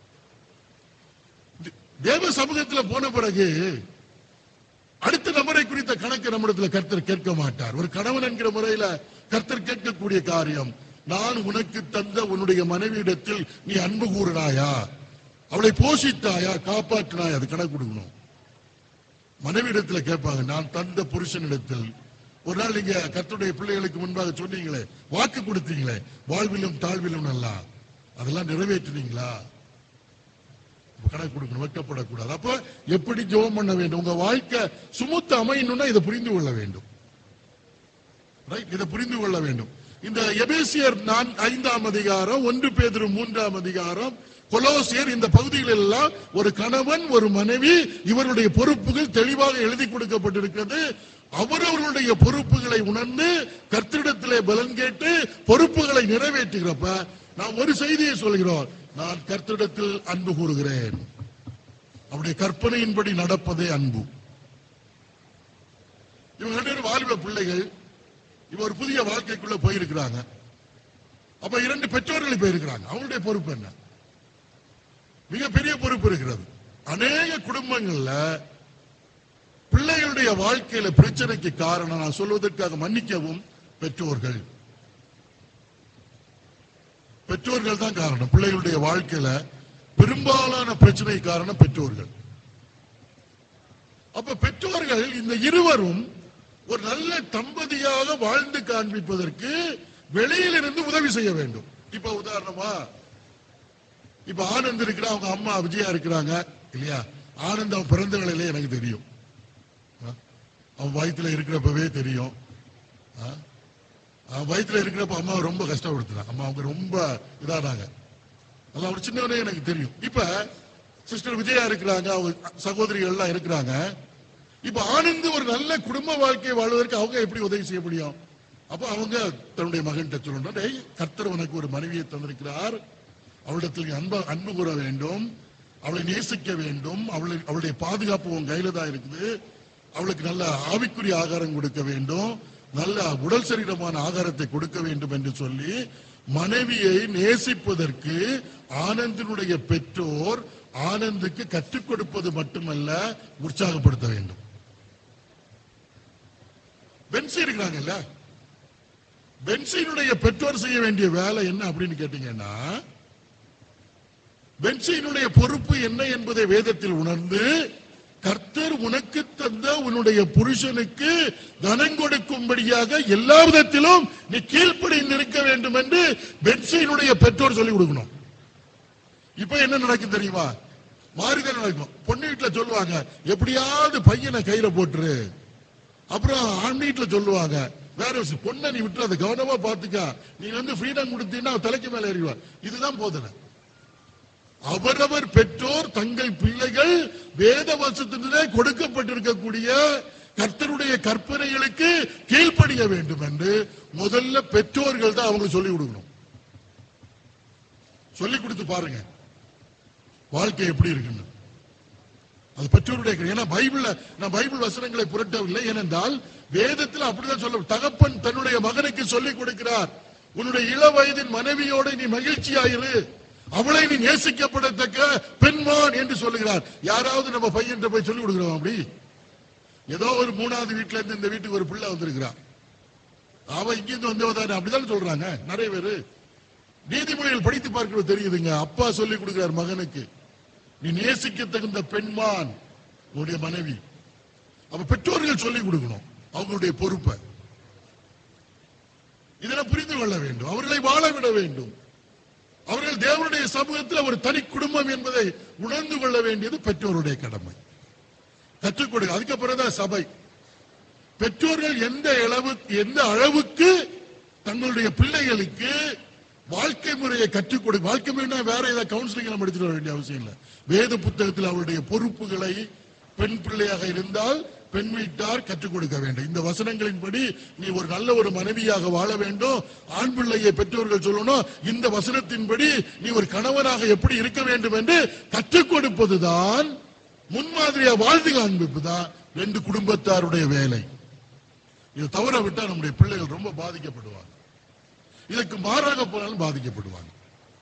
தேவ சமூகத்தில் போன பிறகு அடுத்த நபரை குறித்த கணக்கு நம்மிடத்தில் கர்த்தர் கேட்க மாட்டார். ஒரு கணவன் என்கிற முறையில கர்த்தர் கேட்கக்கூடிய காரியம், நான் உனக்கு தந்த உன்னுடைய மனைவியிடத்தில் நீ அன்பு கூறினாயா, அவளை போஷித்தாயா, காப்பாற்றினாயா, அது கணக்கு கொடுக்கணும். மனைவியிடத்தில் கேட்பாங்க. நான் தந்த புருஷனிடத்தில் ஒரு நாள் நீங்க கர்த்தருடைய பிள்ளைகளுக்கு முன்பாக சொன்னீங்களே, வாக்கு கொடுத்தீங்களே, வாழ்விலும் தாழ்விலும் நல்லா, அதெல்லாம் நிறைவேற்றினீங்களா? கணக்கு கொடுக்கணும், வெட்கப்படக்கூடாது. அப்ப எப்படி ஜெபம் பண்ண வேண்டும்? உங்க வாழ்க்கை சுமூத்த அமையணும்னா இதை புரிந்து கொள்ள வேண்டும். இதை புரிந்து கொள்ள வேண்டும். இந்த எபேசியர் 5ஆம் அதிகாரம், 1 பேதுரு 3ஆம் அதிகாரம், கொலோசியர், இந்த பகுதிகளில் எல்லாம் ஒரு கணவன் ஒரு மனைவி இவருடைய பொறுப்புகள் தெளிவாக எழுதி கொடுக்கப்பட்டிருக்கிறது. அவரவர்களுடைய பொறுப்புகளை உணர்ந்து கர்த்தரிடத்திலே பலன் கேட்டு பொறுப்புகளை நிறைவேற்றுகிறப்ப நாம் ஒரு செய்தியை சொல்கிறோம், நான் கர்த்தரிடத்தில் அன்பு கூறுகிறேன். அவருடைய கற்பனையின்படி நடப்பதே அன்பு. இவங்க 2 பேரும் வாலிப பிள்ளைகள். இவ ஒரு புதிய வாழ்க்கைக்குள்ள போயிருக்கிறாங்க. அப்ப 2 பெற்றோர்கள் போயிருக்கிறாங்க. அவங்களுடைய பொறுப்பு என்ன? மிகப்பெரிய பொறுப்பு இருக்கிறது. அநேக குடும்பங்கள்ல பிள்ளைகளுடைய வாழ்க்கையில பிரச்சனைக்கு காரணம், நான் சொல்வதற்காக மன்னிக்கவும், பெற்றோர்கள் தான் காரணம். பிள்ளைகளுடைய வாழ்க்கையில பெரும்பாலான பிரச்சனை காரணம் பெற்றோர்கள். அப்ப பெற்றோர்கள் இந்த இருவரும் ஒரு நல்ல தம்பதியாக வாழ்ந்து காண்பிப்பதற்கு வெளியிலிருந்து உதவி செய்ய வேண்டும். இப்ப உதாரணமா, இப்ப ஆனந்த் இருக்கிற அவங்க அம்மா விஜயா இருக்கிறாங்க இல்லையா? ஆனந்த் அவன் பிறந்த வேளையிலே எனக்கு தெரியும், அவன் வயிற்றுல இருக்கிறப்பவே தெரியும். அவன் வயிற்றுல இருக்கிறப்ப அம்மா ரொம்ப கஷ்டப்படுத்துறாங்க. அம்மா அவங்க ரொம்ப இதானாங்க. அதெல்லாம் ஒரு சின்னவனே எனக்கு தெரியும். இப்ப சிஸ்டர் விஜயா இருக்கிறாங்க, அவங்க சகோதரிகள் எல்லாம் இருக்கிறாங்க. இப்ப ஆனந்த் ஒரு நல்ல குடும்ப வாழ்க்கை வாழ்வதற்கு அவங்க எப்படி உதவி செய்ய முடியும்? அப்ப அவங்க தன்னுடைய மகன் சொல்றாங்க, கர்த்தர் உனக்கு ஒரு மனைவியை தந்திருக்கிறார், அவளிடத்தில் அன்பு கூற வேண்டும், அவளை நேசிக்க வேண்டும், அவளுடைய பாதுகாப்பு உன் கையில தான் இருக்குது, அவளுக்கு நல்ல ஆவிக்குரிய ஆகாரம் கொடுக்க வேண்டும், நல்ல உடல் சரீரமான ஆகாரத்தை கொடுக்க வேண்டும் என்று சொல்லி மனைவியை நேசிப்பதற்கு ஆனந்தினுடைய பெற்றோர் ஆனந்துக்கு கற்றுக் கொடுப்பது மட்டுமல்ல, உற்சாகப்படுத்த வேண்டும். பென்சி இருக்கிறாங்கல்ல, பென்சியினுடைய பெற்றோர் செய்ய வேண்டிய வேலை என்ன அப்படின்னு கேட்டீங்கன்னா, பென்சியினுடைய பொறுப்பு என்ன என்பதை வேதத்தில் உணர்ந்து, கர்த்தர் உனக்கு தந்த உன்னுடைய புருஷனுக்கு கனம் கொடுக்கும்படியாக எல்லா விதத்திலும் நீ கீழ்ப்படிந்து இருக்க வேண்டும் என்று பென்சியினுடைய பெற்றோர் சொல்லிக் கொடுக்கணும். இப்ப என்ன நடக்கும் தெரியுமா? மாறிதான் நடக்கும். பொண்ணு வீட்டுல சொல்லுவாங்க, எப்படியாவது பையனை கையில போட்டுரு. அப்புறம் ஆண் வீட்டுல சொல்லுவாங்க, வேற பொண்ணை நீ விட்டு அதை கவனமா பாத்துக்க, நீ ஃப்ரீடம் கொடுத்தீங்கன்னா தலைக்கு மேல ஏறிவா. இதுதான் போதனை. அவரவர் பெற்றோர் தங்கள் பிள்ளைகள் வேத வசனத்திலே கொடுக்கப்பட்டிருக்கக்கூடிய கர்த்தருடைய கற்பனைகளுக்கு கீழ்ப்படிய வேண்டும் என்று முதல்ல பெற்றோர்கள் தான் அவங்க சொல்லிக் கொடுக்கணும். சொல்லிக் கொடுத்து பாருங்க வாழ்க்கை எப்படி இருக்குன்னு. அது பெற்றோருடைய, ஏன்னா நான் பைபிள் வசனங்களை புரட்டவில்லை, ஏனென்றால் வேதத்தில் அப்படிதான் சொல்ல. தகப்பன் தன்னுடைய மகனுக்கு சொல்லிக் கொடுக்கிறார், உன்னுடைய இள வயதின் மனைவியோட நீ மகிழ்ச்சியாயிரு, அவளை நீ நேசிக்கப்படத்தக்க பெண்மான் என்று சொல்லுகிறார். யாராவது நம்ம பையன் போய் சொல்லிக் கொடுக்கிறோம்? அப்படி ஏதோ ஒரு 3வது வீட்டுல இருந்து இந்த வீட்டுக்கு ஒரு பிள்ளை வந்திருக்கிறான், அவ இங்கிருந்து வந்தவதானே, அப்படிதான் சொல்றாங்க நிறைய பேரு. நீதிமொழிகள் படித்து பார்க்கிறது தெரியுதுங்க. அப்பா சொல்லிக் கொடுக்கிறார் மகனுக்கு, நீ நேசிக்க தகுந்த பெண்மான் உன்னுடைய மனைவி. அப்ப பெற்றோர்கள் சொல்லிக் கொடுக்கணும் அவங்களுடைய பொறுப்பை. இதெல்லாம் புரிந்து கொள்ள வேண்டும், அவர்களை வாழ விட வேண்டும். அவர்கள் தேவனுடைய சமூகத்தில் ஒரு தனி குடும்பம் என்பதை உணர்ந்து கொள்ள வேண்டியது பெற்றோருடைய கடமை. கற்றுக் கொடுக்க. அதுக்கப்புறம் தான் சபை. பெற்றோர்கள் எந்த அளவுக்கு தங்களுடைய பிள்ளைகளுக்கு வாழ்க்கை முறையை கற்றுக் கொடுக்க. வாழ்க்கை முறைனா வேற ஏதாவது கவுன்சிலிங் நம்ம எடுத்துட்டு வர வேண்டிய அவசியம் இல்லை. வேத புத்தகத்தில் அவருடைய பொறுப்புகளை பெண் பிள்ளையாக இருந்தால் பெண் வீட்டார் கற்றுக் கொடுக்க வேண்டும். இந்த வசனங்களின்படி நீ ஒரு நல்ல ஒரு மனைவியாக வாழ வேண்டும். ஆண் பிள்ளையை பெற்றோர்கள் சொல்லணும், இந்த வசனத்தின்படி நீ ஒரு கணவனாக எப்படி இருக்க வேண்டும் என்று கற்றுக் கொடுப்பதுதான், முன்மாதிரியா வாழ்ந்து காண்பிப்புதான் 2 குடும்பத்தாருடைய வேலை. இது தவற விட்டா நம்முடைய பிள்ளைகள் ரொம்ப பாதிக்கப்படுவாங்க. இதற்கு மாறாக போனாலும் பாதிக்கப்படுவாங்க.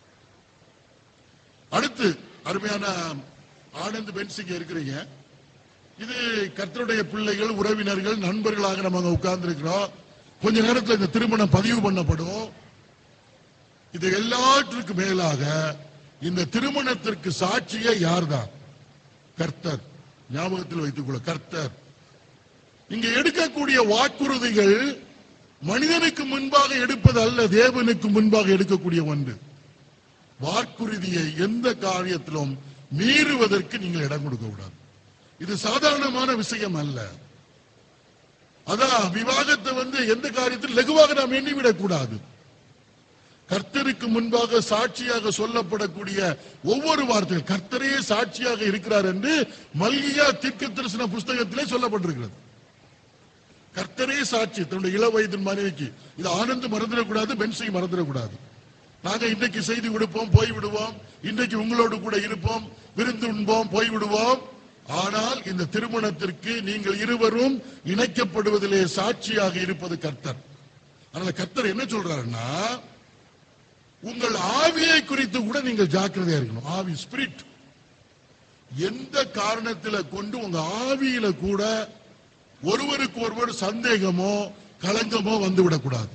அடுத்து அருமையான ஆனந்த் பென்சிங்க இருக்கிறீங்க. இது கர்த்தருடைய பிள்ளைகள், உறவினர்கள், நண்பர்களாக நம்ம உட்கார்ந்து இருக்கிறோம். கொஞ்ச நேரத்தில் இந்த திருமணம் பதிவு பண்ணப்படும். இது எல்லாற்றுக்கும் மேலாக இந்த திருமணத்திற்கு சாட்சியே யார்தான்? கர்த்தர். ஞாபகத்தில் வைத்துக் கொள்ள, கர்த்தர். இங்க எடுக்கக்கூடிய வாக்குறுதிகள் மனிதனுக்கு முன்பாக எடுப்பது அல்ல, தேவனுக்கு முன்பாக எடுக்கக்கூடிய ஒன்று. வாக்குறுதியை எந்த காரியத்திலும் மீறுவதற்கு நீங்கள் இடம் கொடுக்க கூடாது. இது சாதாரணமான விஷயம் அல்ல. அதான் விவாகத்தை எந்த காரியத்தில் லகுவாக நாம் எண்ணிவிடக் கூடாது. கர்த்தருக்கு முன்பாக சாட்சியாக சொல்லப்படக்கூடிய ஒவ்வொரு வார்த்தையும் கர்த்தரே சாட்சியாக இருக்கிறார் என்று மல்கியா தீர்க்கதரிசன புஸ்தகத்திலே சொல்லப்பட்டிருக்கிறது. கர்த்தரே சாட்சி தன்னுடைய இள வயதின் மனைவிக்கு. இது ஆனந்த் மறந்துடக்கூடாது, பென்சி மறந்துடக்கூடாது. நாங்க இன்றைக்கு செய்தி கொடுப்போம், போய்விடுவோம், இன்றைக்கு உங்களோடு கூட இருப்போம், விருந்து உண்போம், போய்விடுவோம். ஆனால் இந்த திருமணத்திற்கு நீங்கள் இருவரும் இணைக்கப்படுவதிலே சாட்சியாக இருப்பது கர்த்தர். அதனால கர்த்தர் என்ன சொல்றாருன்னா, உங்கள் ஆவியை குறித்து கூட நீங்கள் ஜாக்கிரதையா இருக்கணும். ஆவி, ஸ்பிரிட், எந்த காரணத்தில கொண்டு உங்க ஆவியில கூட ஒருவருக்கு ஒருவர் சந்தேகமோ களங்கமோ வந்துவிடக்கூடாது.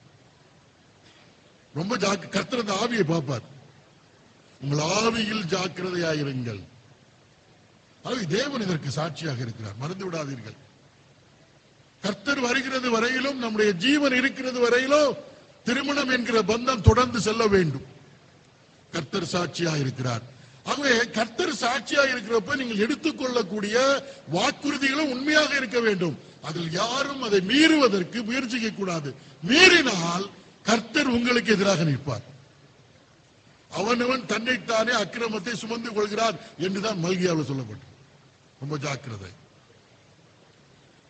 ரொம்ப கர்த்தர் அந்த ஆவியை பார்ப்பார். உங்கள் ஆவியில் ஜாக்கிரதையாயிருங்கள். தேவன் இதற்கு சாட்சியாக இருக்கிறார், மறந்து விடாதீர்கள். கர்த்தர் வருகிறது வரையிலும், நம்முடைய ஜீவன் இருக்கிறது வரையிலும் திருமணம் என்கிற பந்தம் தொடர்ந்து செல்ல வேண்டும். கர்த்தர் சாட்சியாக இருக்கிறார். ஆகவே கர்த்தர் சாட்சியாக இருக்கிறப்ப நீங்கள் எடுத்துக்கொள்ளக்கூடிய வாக்குறுதிகளும் உண்மையாக இருக்க வேண்டும். அதில் யாரும் அதை மீறுவதற்கு முயற்சிக்க கூடாது. மீறினால் கர்த்தர் உங்களுக்கு எதிராக நிற்பார். அவனவன் தன்னைத்தானே அக்கிரமத்தை சுமந்து கொள்கிறார் என்றுதான் மல்கியாவில் சொல்லப்பட்டது. ரொம்ப ஜாக்கிரதை.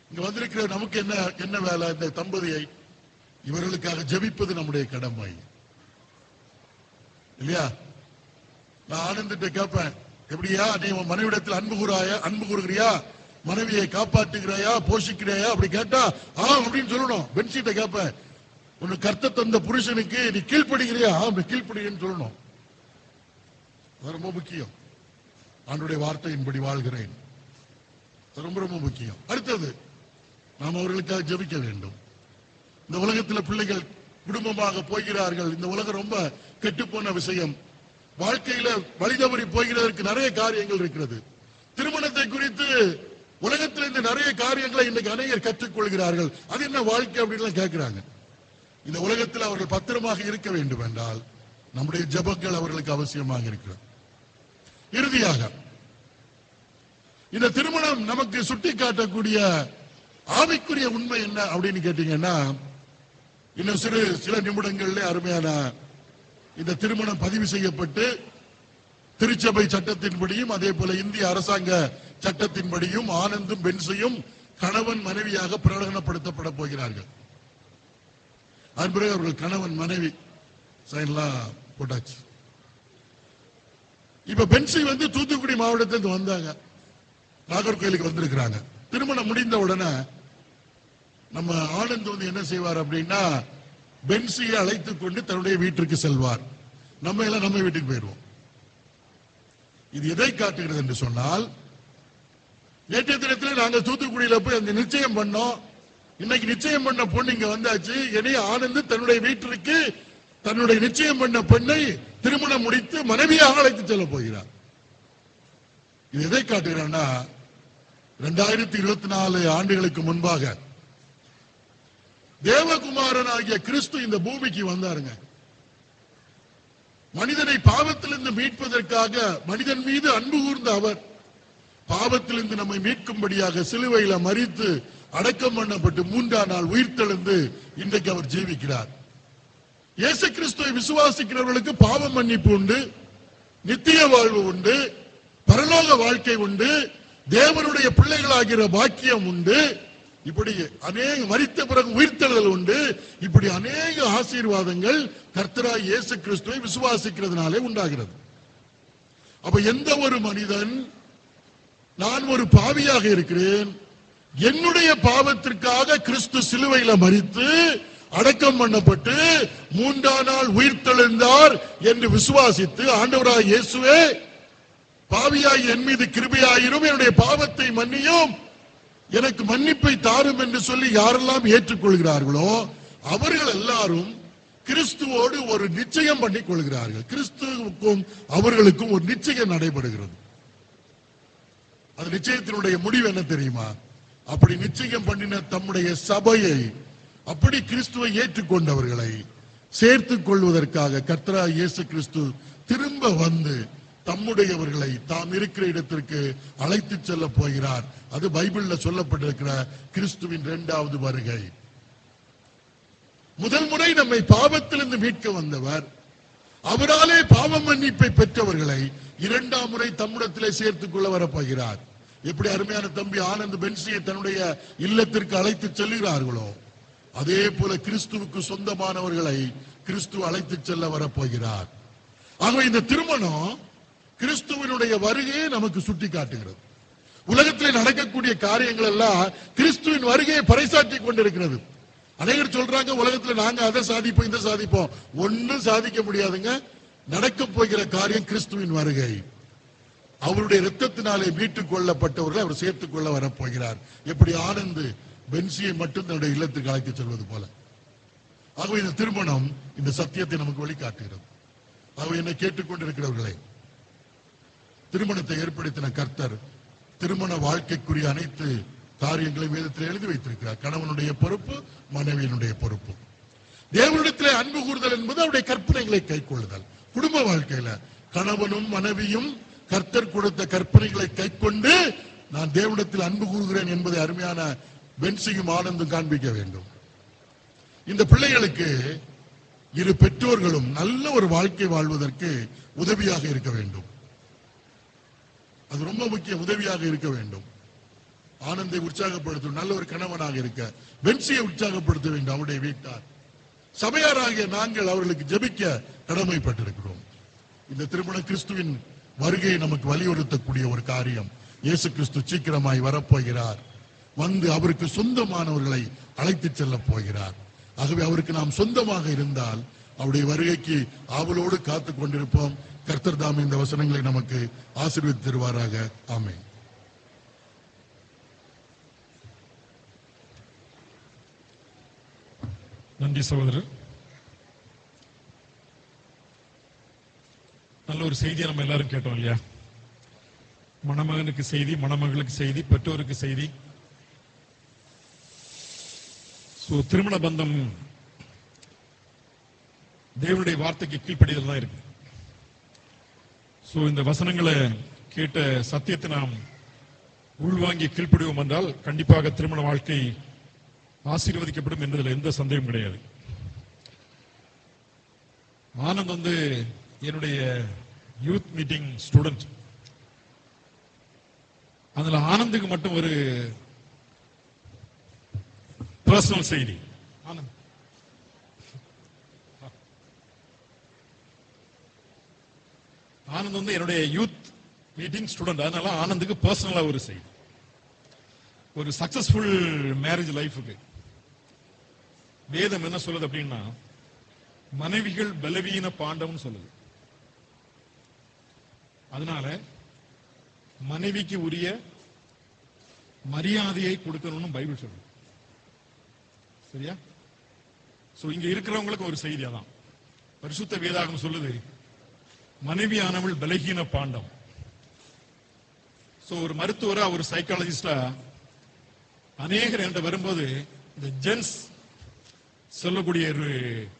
இங்க வந்திருக்கிற நமக்கு என்ன வேலை? இந்த தம்பதியை இவர்களுக்காக ஜெபிப்பது நம்முடைய கடமை இல்லையா? நான் ஆனந்திட்ட கேட்பேன், எப்படியா நீ உன் மனைவிடத்தில் அன்பு கூறுகிறியா, மனைவியை காப்பாற்றுகிறாயா, போஷிக்கிறாயா? அப்படி கேட்டா அப்படின்னு சொல்லணும். பென்சிட்ட கேட்பேன், உன் கர்த்தர் தந்த புருஷனுக்கு நீ கீழ்ப்படுகிறியா? கீழ்ப்படுகிறேன்னு சொல்லணும். அது ரொம்ப முக்கியம். ஆண்டவருடைய வார்த்தையின்படி வாழ்கிறேன், ரொம்ப ரொம்ப முக்கியம். அடுத்தது நாம் அவர்களுக்காக ஜெபிக்க வேண்டும். இந்த உலகத்தில் பிள்ளைகள் குடும்பமாக போகிறார்கள். இந்த உலகம் ரொம்ப கெட்டுப்போன விஷயம். வாழ்க்கையில வழிதவறி போகிறதற்கு நிறைய காரியங்கள் இருக்கிறது. திருமணத்தை குறித்து உலகத்தில் இந்த நிறைய காரியங்களை இன்னைக்கு அநேகர் கற்றுக்கொள்கிறார்கள். அது என்ன வாழ்க்கை அப்படின்னு கேட்கிறாங்க. இந்த உலகத்தில் அவர்கள் பத்திரமாக இருக்க வேண்டும் என்றால் நம்முடைய ஜெபங்கள் அவர்களுக்கு அவசியமாக இருக்கிறது. இறுதியாக இந்த திருமணம் நமக்கு சுட்டி காட்டக்கூடிய ஆவிக்குரிய உண்மை என்ன அப்படின்னு கேட்டீங்கன்னா, இன்னும் சில நிமிடங்கள்ல அருமையான இந்த திருமணம் பதிவு செய்யப்பட்டு திருச்சபை சட்டத்தின்படியும் அதே போல இந்திய அரசாங்க சட்டத்தின்படியும் ஆனந்தும் பென்சியும் கணவன் மனைவியாக பிரகடனப்படுத்தப்பட போகிறார்கள். அதன் பிறகு அவர்கள் கணவன் மனைவி சைன்லாம் போட்டாச்சு. இப்ப பென்சி தூத்துக்குடி மாவட்டத்திலிருந்து வந்தாங்க, நாகர்கோயிலுக்கு வந்திருக்கிறாங்க. திருமணம் முடிந்த உடனே நம்ம ஆனந்த் என்ன செய்வார் அப்படின்னா, பென்சியை அழைத்துக் கொண்டு தன்னுடைய வீட்டிற்கு செல்வார். நம்ம எல்லாம் நம்ம வீட்டுக்கு போயிடுவோம். இது எதை காட்டுகிறது என்று சொன்னால், நேற்றைய தினத்தில் நாங்கள் தூத்துக்குடியில போய் அந்த நிச்சயம் பண்ணோம். இன்னைக்கு நிச்சயம் பண்ண பொண்ணு இங்க வந்தாச்சு. எனவே ஆனந்த் தன்னுடைய வீட்டிற்கு தன்னுடைய நிச்சயம் பண்ண பெண்ணை திருமணம் முடித்து மனைவியாக அழைத்து செல்ல போகிறார். இது எதை காட்டுகிறேன்னா, 2024 ஆண்டுகளுக்கு முன்பாக தேவகுமாரன் ஆகிய கிறிஸ்து இந்த பூமிக்கு வந்தாருங்க. மனிதனை பாவத்திலிருந்து மீட்பதற்காக மனிதன் மீது அன்பு கூர்ந்த அவர் பாவத்திலிருந்து நம்மை மீட்கும்படியாக சிலுவையில மரித்து அடக்கம் பண்ணப்பட்டு 3ஆம் நாள் உயிர்த்தெழுந்து இன்றைக்கு அவர் ஜீவிக்கிறார். இயேசு கிறிஸ்துவை விசுவாசிக்கிறவர்களுக்கு பாவ மன்னிப்பு உண்டு, நித்திய வாழ்வு உண்டு, பரலோக வாழ்க்கை உண்டு, தேவனுடைய பிள்ளைகளாகிற பாக்கியம் உண்டு. இப்படி அநேக மரித்த பிறகு உயிர்த்தெழுதல் உண்டு. இப்படி அநேக ஆசீர்வாதங்கள் கர்த்தராய் இயேசு கிறிஸ்துவை விசுவாசிக்கிறதுனாலே உண்டாகிறது. அப்ப எந்த ஒரு மனிதன் நான் ஒரு பாவியாக இருக்கிறேன், என்னுடைய பாவத்திற்காக கிறிஸ்து சிலுவையில மரித்து அடக்கம் பண்ணப்பட்டு 3ஆம் நாள் உயிர்த்தெழுந்தார் என்று விசுவாசித்து, ஆண்டவராய் இயேசுவே பாவியாய் என் மீது கிருபையாயிரும், என்னுடைய பாவத்தை மன்னியும், எனக்கு மன்னிப்பை தாரும் என்று சொல்லி யாரெல்லாம் ஏற்றுக்கொள்கிறார்களோ அவர்கள் எல்லாரும் கிறிஸ்துவோடு ஒரு நிச்சயம் பண்ணிக் கொள்கிறார்கள். கிறிஸ்துவுக்கும் அவர்களுக்கும் ஒரு நிச்சயம் நடைபெறுகிறது. அந்த நிச்சயத்தினுடைய முடிவு என்ன தெரியுமா? அப்படி நிச்சயம் பண்ணின தம்முடைய சபையை, அப்படி கிறிஸ்துவை ஏற்றுக்கொண்டவர்களை சேர்த்துக் கொள்வதற்காக கர்த்தராகிய இயேசு கிறிஸ்து திரும்ப வந்து தம்முடையவர்களை தாம் இருக்கிற இடத்திற்கு அழைத்து செல்ல போகிறார். அது பைபிள்ல சொல்லப்பட்டிருக்கிற கிறிஸ்துவின் 2வது வருகை. முதல் முறை நம்மை பாவத்திலிருந்து மீட்க வந்தவர், அவராலே பாவ மன்னிப்பை பெற்றவர்களை 2ஆம் முறை தம்முடத்திலே சேர்த்துக் கொள்ள வரப்போகிறார். எப்படி அருமையான தம்பி ஆனந்த் பென்சியை தன்னுடைய இல்லத்திற்கு அழைத்து செல்கிறார்களோ அதே போல கிறிஸ்துவுக்கு சொந்தமானவர்களை கிறிஸ்து அழைத்து செல்ல வரப்போகிறார். ஆகவே இந்த திருமணம் கிறிஸ்துவனுடைய வருகையை நமக்கு சுட்டி காட்டுகிறது. உலகத்தில் நடக்கக்கூடிய காரியங்கள் எல்லாம் கிறிஸ்துவின் வருகையை பறைசாற்றி கொண்டிருக்கிறது. அநேகர் சொல்றாங்க, உலகத்தில் நாங்க அதை சாதிப்போம் இதை சாதிப்போம். ஒன்னும் சாதிக்க முடியாதுங்க. நடக்க போகிற காரியம் கிறிஸ்துவின் வருகை. அவருடைய இரத்தத்தினாலே மீட்டுக் கொள்ளப்பட்டவர்களை அவர் சேர்த்துக் கொள்ள வரப்போகிறார். எப்படி ஆனந்த் பென்சியை மட்டும் தன்னுடைய இல்லத்திற்கு அழைத்து செல்வது போல. ஆகவே இந்த திருமணம் இந்த சத்தியத்தை நமக்கு வழிகாட்டுகிறது. ஆகவே என்னை கேட்டுக்கொண்டிருக்கிறவர்களே, திருமணத்தை ஏற்படுத்தின கர்த்தர் திருமண வாழ்க்கைக்குரிய அனைத்து காரியங்களையும் வேதத்தில் எழுதி வைத்திருக்கிறார். கணவனுடைய பொறுப்பு, மனைவியினுடைய பொறுப்பு. தேவனிடத்திலே அன்பு கூறுதல் என்பது அவருடைய கற்பனைகளை கைக்கொள்ளுதல். குடும்ப வாழ்க்கையில கணவனும் மனைவியும் கர்த்தர் கொடுத்த கற்பனைகளை கைக்கொண்டு நான் தேவனிடத்தில் அன்பு கூறுகிறேன் என்பதை அருமையான பென்சியும் ஆனந்தும் காண்பிக்க வேண்டும். இந்த பிள்ளைகளுக்கு இரு பெற்றோர்களும் நல்ல ஒரு வாழ்க்கை வாழ்வதற்கு உதவியாக இருக்க வேண்டும். அது ரொம்ப முக்கியம். உதவியாக இருக்க வேண்டும். ஆனந்தை உற்சாகப்படுத்தும், நல்ல ஒரு கணவனாக இருக்க பென்சியை உற்சாகப்படுத்த வேண்டும் அவருடைய வீட்டார். சபையாராகிய நாங்கள் அவர்களுக்கு ஜெபிக்க கடமைப்பட்டிருக்கிறோம். இந்த திருமண கிறிஸ்துவின் வருகையை நமக்கு வலியுறுத்தக்கூடிய ஒரு காரியம். இயேசு கிறிஸ்து சீக்கிரமாய் வரப்போகிறார். வந்து அவருக்கு சொந்தமானவர்களை அழைத்து செல்ல போகிறார். ஆகவே அவருக்கு நாம் சொந்தமாக இருந்தால் அவருடைய வருகைக்கு ஆவலோடு காத்து கொண்டிருப்போம். கர்த்தர் தாமே இந்த வசனங்களை நமக்கு ஆசீர்வதித்து தருவாராக. ஆமென். நன்றி சகோதரர். நல்ல ஒரு செய்தியை நம்ம எல்லாரும் கேட்டோம் இல்லையா? மணமகனுக்கு செய்தி, மணமகளுக்கு செய்தி, பெற்றோருக்கு செய்தி. திருமண பந்தம் தேவனுடைய வார்த்தைக்கு கீழ்ப்படிதல் தான் இருக்கு. இந்த வசனங்களை கேட்ட சத்தியத்தை நாம் உள்வாங்கி கீழ்ப்படிவோம் என்றால் கண்டிப்பாக திருமண வாழ்க்கை ஆசீர்வதிக்கப்படும் என்பதில் எந்த சந்தேகம் கிடையாது. ஆனந்த் என்னுடைய யூத் மீட்டிங் ஸ்டூடெண்ட். அதுல ஆனந்துக்கு மட்டும் ஒரு பர்சனல் செய்தி. ஆனந்த் என்னுடைய யூத் மீட்டிங் ஸ்டூடெண்ட். அதனால ஆனந்துக்கு பர்சனலா ஒரு செய்தி. ஒரு சக்சஸ்ஃபுல் மேரேஜ் லைஃபுக்கு வேதம் என்ன சொல்லுது அப்படின்னா, மனைவிகள் பலவீன பாண்டவம் சொல்லுது. அதனால மனைவிக்கு உரிய மரியாதையை கொடுக்கணும்னு பைபிள் சொல்லுது. சரியா? இங்க இருக்கிறவங்களுக்கு ஒரு செய்தி அதான். பரிசுத்த வேதாகம் சொல்லுது, மனைவியானவள் பலகீன பாண்டம். ஒரு மருத்துவரா, ஒரு சைக்காலஜிஸ்டா அநேகர் என்ற வரும்போது இந்த ஜென்ஸ் சொல்லக்கூடிய ஒரு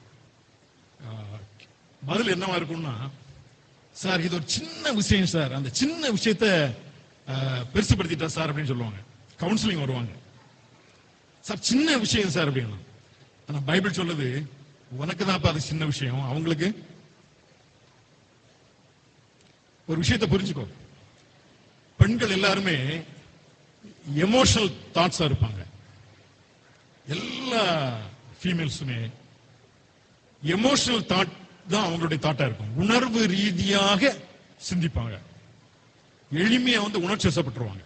பதில் என்னவா இருக்கும்னா, சார் இது ஒரு சின்ன விஷயம் சார், அந்த சின்ன விஷயத்தை பெருசுப்படுத்திட்டா சார் அப்படின்னு சொல்லுவாங்க. கவுன்சிலிங் வருவாங்க, சார் சின்ன விஷயம் சார் அப்படின்னா. ஆனா பைபிள் சொல்லுது, உனக்கு தான் அது சின்ன விஷயம், அவங்களுக்கு ஒரு விஷயத்தை புரிஞ்சுக்கோ. பெண்கள் எல்லாருமே எமோஷனல் தாட்ஸா இருப்பாங்க. எல்லா ஃபீமேல்ஸுமே எமோஷனல் தாட் தான் அவங்களுடைய தாட்டா இருக்கும். உணர்வு ரீதியாக சிந்திப்பாங்க, எளிமையா உணர்ச்சி வசப்பட்டுருவாங்க.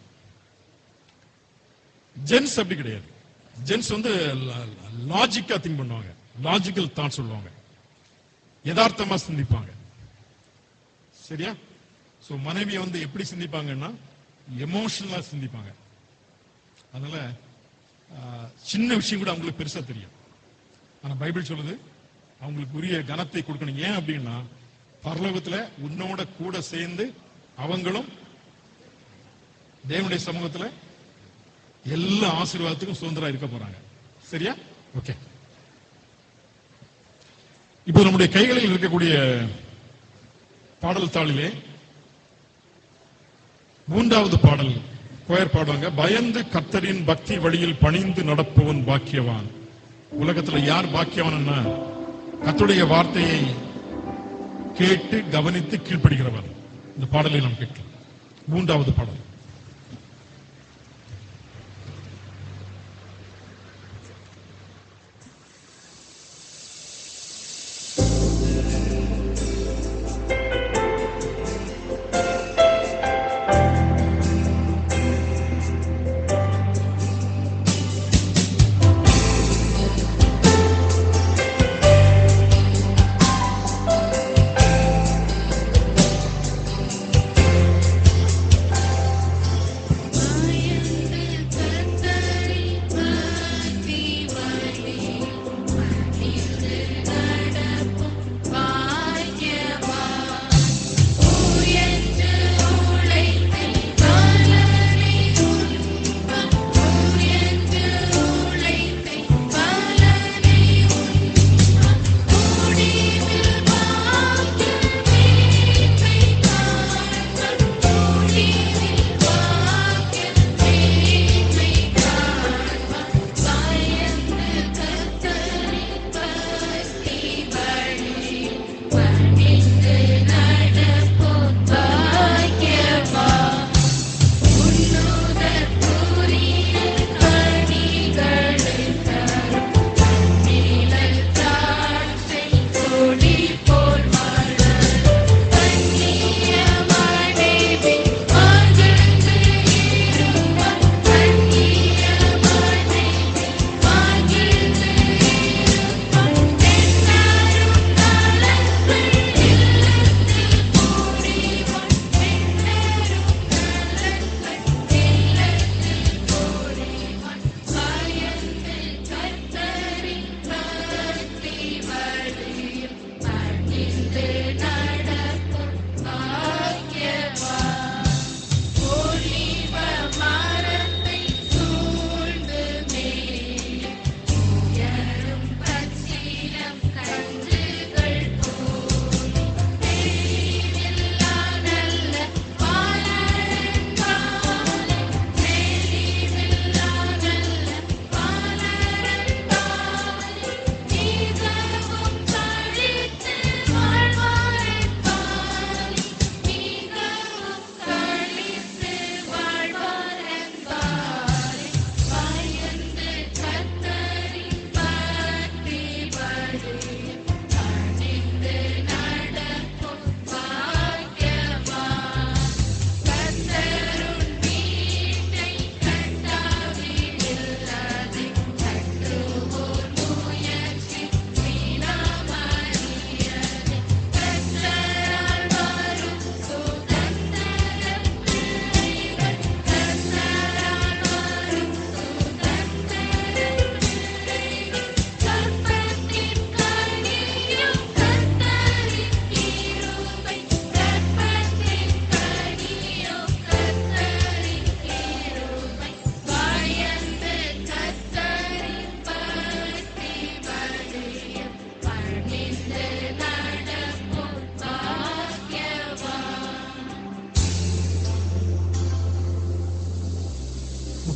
ஜென்ஸ் அப்படி கிடையாது. ஜென்ஸ் லாஜிக்கா திங்க் பண்ணுவாங்க, லாஜிக்கல் தாட் சொல்லுவாங்க, யதார்த்தமா சிந்திப்பாங்க. சரியா? மனைவியை எப்படி சிந்திப்பாங்கன்னா எமோஷனலா சிந்திப்பாங்க. அதனால சின்ன விஷயம் கூட அவங்களுக்கு பெருசா தெரியும். ஆனா பைபிள் சொல்லுது, அவங்களுக்கு உரிய கனத்தை கொடுக்கணும். ஏன் அப்படின்னா, பரலோகத்துல உன்னோட கூட சேர்ந்து அவங்களும் தேவனுடைய சமூகத்துல எல்லா ஆசீர்வாதத்துக்கும் சுதந்திரம் இருக்க போறாங்க. சரியா? ஓகே. இப்போ நம்முடைய கைகளில் இருக்கக்கூடிய பாடல் தாளிலே 3வது பாடல் கோயர் பாடுவாங்க. பயந்து கர்த்தரின் பக்தி வழியில் பணிந்து நடப்பவன் பாக்கியவான். உலகத்துல யார் பாக்கியவான்னா, கர்த்தருடைய வார்த்தையை கேட்டு கவனித்து கீழ்ப்படுகிறவன். இந்த பாடலை நாம் கேட்கலாம். 3வது பாடல்.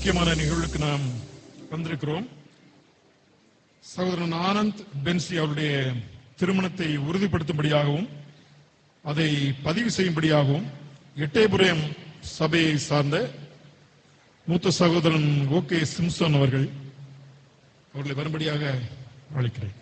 முக்கியமான நிகழ்வுக்கு நாம் வந்திருக்கிறோம். சகோதரன் ஆனந்த் பென்சி அவருடைய திருமணத்தை உறுதிப்படுத்தும்படியாகவும் அதை பதிவு செய்யும்படியாகவும் எட்டயபுரம் சபையை சார்ந்த மூத்த சகோதரன் ஓகே சிம்சன் அவர்களை வரும்படியாக அழைக்கிறேன்.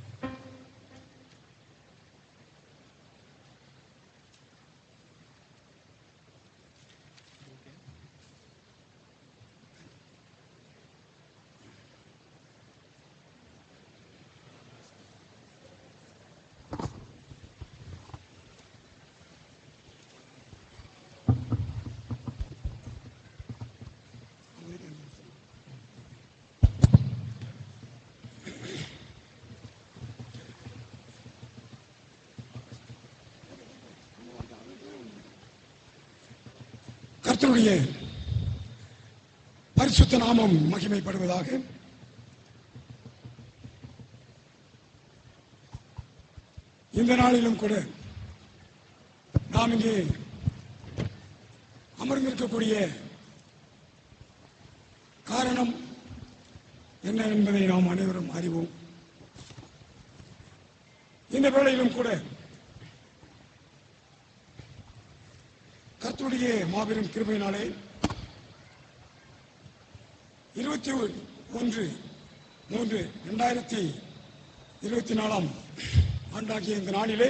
கர்த்தருடைய பரிசுத்த நாமம் மகிமைப்படுவதாக. இந்த நாளிலும் கூட நாம் இங்கே அமர்ந்திருக்கக்கூடிய காரணம் என்ன என்பதை நாம் அனைவரும் அறிவோம். இந்த வேளையிலும் கூட கர்த்தருடைய மாபெரும் கிருபையினாலே 21/3/2024 ஆண்டாகிய இந்த நாளிலே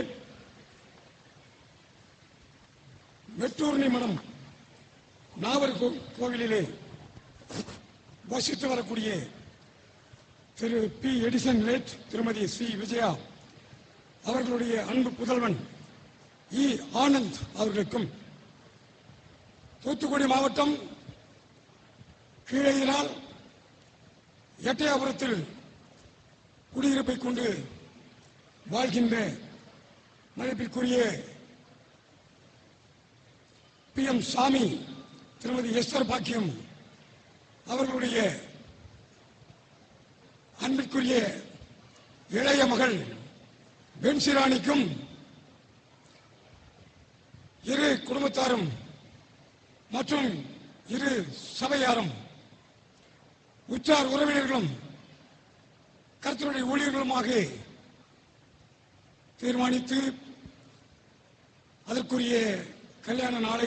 மெட்டூர்னி மடம் நாவர் கோவிலிலே வசித்து வரக்கூடிய திரு பி எடிசன் லேட் திருமதி சி விஜயா அவர்களுடைய அன்பு புதல்வன் இ ஆனந்த் அவர்களுக்கும் தூத்துக்குடி மாவட்டம் கீழையினால் எட்டயபுரத்தில் குடியிருப்பை கொண்டு வாழ்கின்ற மதிப்பிற்குரிய பி எம் சாமி திருமதி எஸ்தர் பாக்கியம் அவர்களுடைய அன்பிற்குரிய இளைய மகள் பென்சிராணிக்கும் இரு குடும்பத்தாரும் மற்றும் இரு சபையாரும் உற்றார் உறவினர்களும் கர்த்தருடைய ஊழியர்களுமாக தீர்மானித்து அதற்குரிய கல்யாண நாளை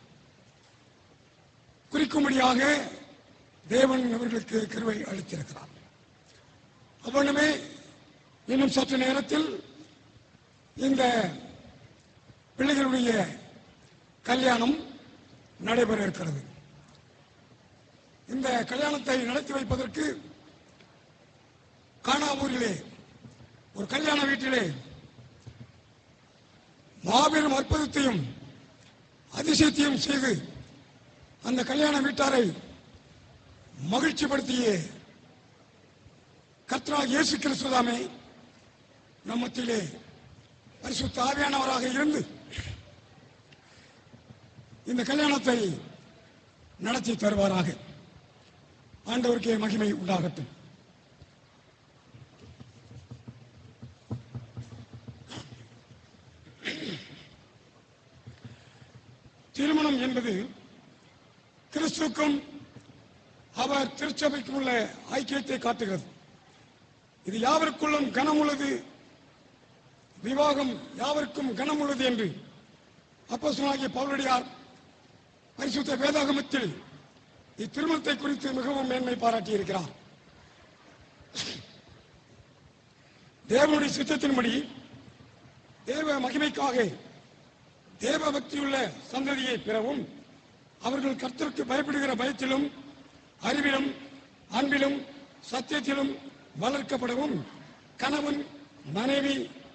குறிக்கும்படியாக தேவன் அவர்களுக்கு கிருபை அளித்திருக்கிறார். அவ்வளவே இன்னும் சற்று நேரத்தில் இந்த பிள்ளைகளுடைய கல்யாணம் நடைபெற இருக்கிறது. இந்த கல்யாணத்தை நடத்தி வைப்பதற்கு கானாவூரிலே ஒரு கல்யாண வீட்டிலே மாபெரும் அற்புதத்தையும் அதிசயத்தையும் செய்து அந்த கல்யாண வீட்டாரை மகிழ்ச்சிப்படுத்திய கர்த்தராகிய இயேசு கிறிஸ்துதாமே நம் மத்தியிலே பரிசுத்த ஆவியானவராக இருந்து இந்த கல்யாணத்தை நடத்தி தருவாராக. ஆண்டவருக்கே மகிமை உண்டாகட்டும். திருமணம் என்பது கிறிஸ்துவுக்கும் அவர் திருச்சபைக்கும் உள்ள ஐக்கியத்தை காட்டுகிறது. இது யாவருக்குள்ளும் கனமுள்ளது, விவாகம் யாவருக்கும் கனமுள்ளது என்று அப்போஸ்தலனாகிய பவுலடியார் பரிசுத்த வேதாகமத்தில் இத்திருமணத்தை குறித்து மிகவும் மேன்மை பாராட்டியிருக்கிறார். தேவனுடைய சித்தத்தின்படி தேவ மகிமைக்காக தேவ பக்தியுள்ள சந்ததியை பெறவும் அவர்கள் கர்த்தருக்கு பயப்படுகிற பயத்திலும் அறிவிலும் அன்பிலும் சத்தியத்திலும் வளர்க்கப்படவும் கணவன் மனைவி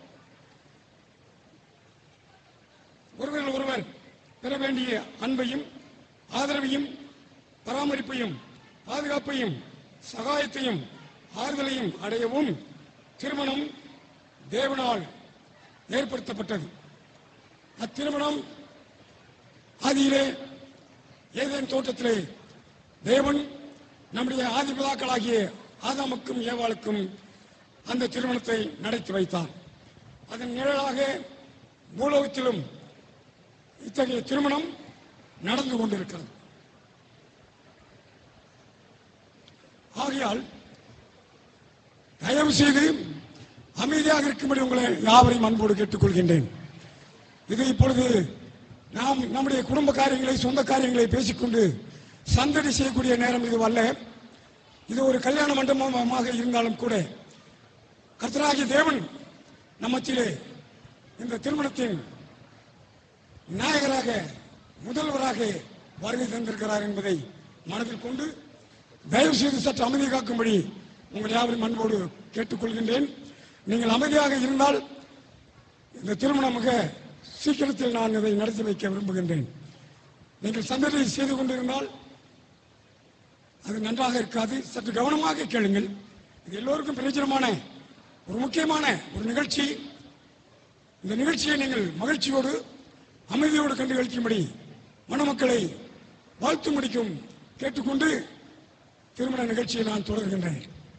ஒருவர் ஒருவர் பெற வேண்டிய அன்பையும் ஆதரவையும் பராமரிப்பையும் பாதுகாப்பையும் சகாயத்தையும் ஆறுதலையும் அடையவும் திருமணம் தேவனால் ஏற்படுத்தப்பட்டது. அத்திருமணம் ஆதியிலே ஏதேன் தோட்டத்திலே தேவன் நம்முடைய ஆதிபிதாக்களாகிய ஆதாமுக்கும் ஏவாளுக்கும் அந்த திருமணத்தை நடத்தி வைத்தார். அதன் நிழலாக பூலோகத்திலும் இத்தகைய திருமணம் நடந்து கொண்டிருக்கிறது. ஆகையால் தயவு செய்து அமைதியாக இருக்கும்படி உங்களை யாவரையும் அன்போடு கேட்டுக்கொள்கின்றேன். இது இப்பொழுது நாம் நம்முடைய குடும்ப காரியங்களை, சொந்த காரியங்களை பேசிக்கொண்டு சந்தடி செய்யக்கூடிய நேரம் இது அல்ல. இது ஒரு கல்யாண மண்டபமாக இருந்தாலும் கூட கர்த்தராகிய தேவன் நம்மத்திலே இந்த திருமணத்தின் நாயகராக, முதல்வராக வருகை தந்திருக்கிறார் என்பதை மனதில் கொண்டு தயவு செய்து சற்று அமைதி காக்கும்படி உங்கள் யாவரையும் அன்போடு கேட்டுக்கொள்கின்றேன். நீங்கள் அமைதியாக இருந்தால் இந்த திருமணம் மிக சீக்கிரத்தில் நான் இதை நடத்தி வைக்க விரும்புகின்றேன். நீங்கள் சந்தடி செய்து கொண்டிருந்தால் அது நன்றாக இருக்காது. சற்று கவனமாக கேளுங்கள். இது எல்லோருக்கும் பிரயோஜனமான ஒரு முக்கியமான ஒரு நிகழ்ச்சி. இந்த நிகழ்ச்சியை நீங்கள் மகிழ்ச்சியோடு, அமைதியோடு கண்டு கழிக்கும்படி மணமக்களை வாழ்த்து முடிக்கும் கேட்டுக்கொண்டு திருமண நிகழ்ச்சியை நான் தொடர்கின்றேன்.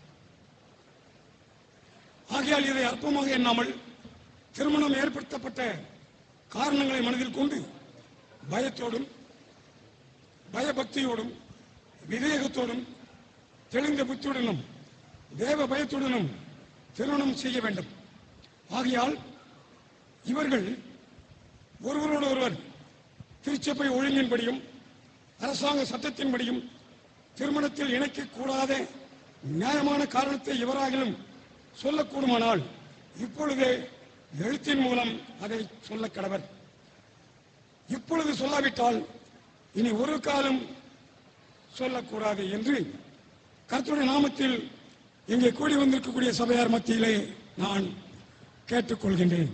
ஆகையால் இதை அற்பமாக எண்ணாமல் திருமணம் ஏற்படுத்தப்பட்ட காரணங்களை மனதில் கொண்டு பயத்தோடும், பயபக்தியோடும், விவேகத்தோடும், தெளிந்த புத்தியுடனும், தேவ பயத்துடனும் திருமணம் செய்ய வேண்டும். ஆகையால் இவர்கள் ஒருவரோடு ஒருவர் திருச்சபை ஒழுங்கின்படியும் அரசாங்க சட்டத்தின்படியும் திருமணத்தில் இணைக்கக்கூடாத நியாயமான காரணத்தை எவராகிலும் சொல்லக்கூடுமானால் இப்பொழுதே எழுத்தின் மூலம் அதை சொல்ல கடவர். இப்பொழுது சொல்லாவிட்டால் இனி ஒரு காலம் சொல்லக்கூடாது என்று கர்த்தருடைய நாமத்தில் இங்கே கூடி வந்திருக்கக்கூடிய சபையார் மத்தியிலே நான் கேட்டுக்கொள்கின்றேன்.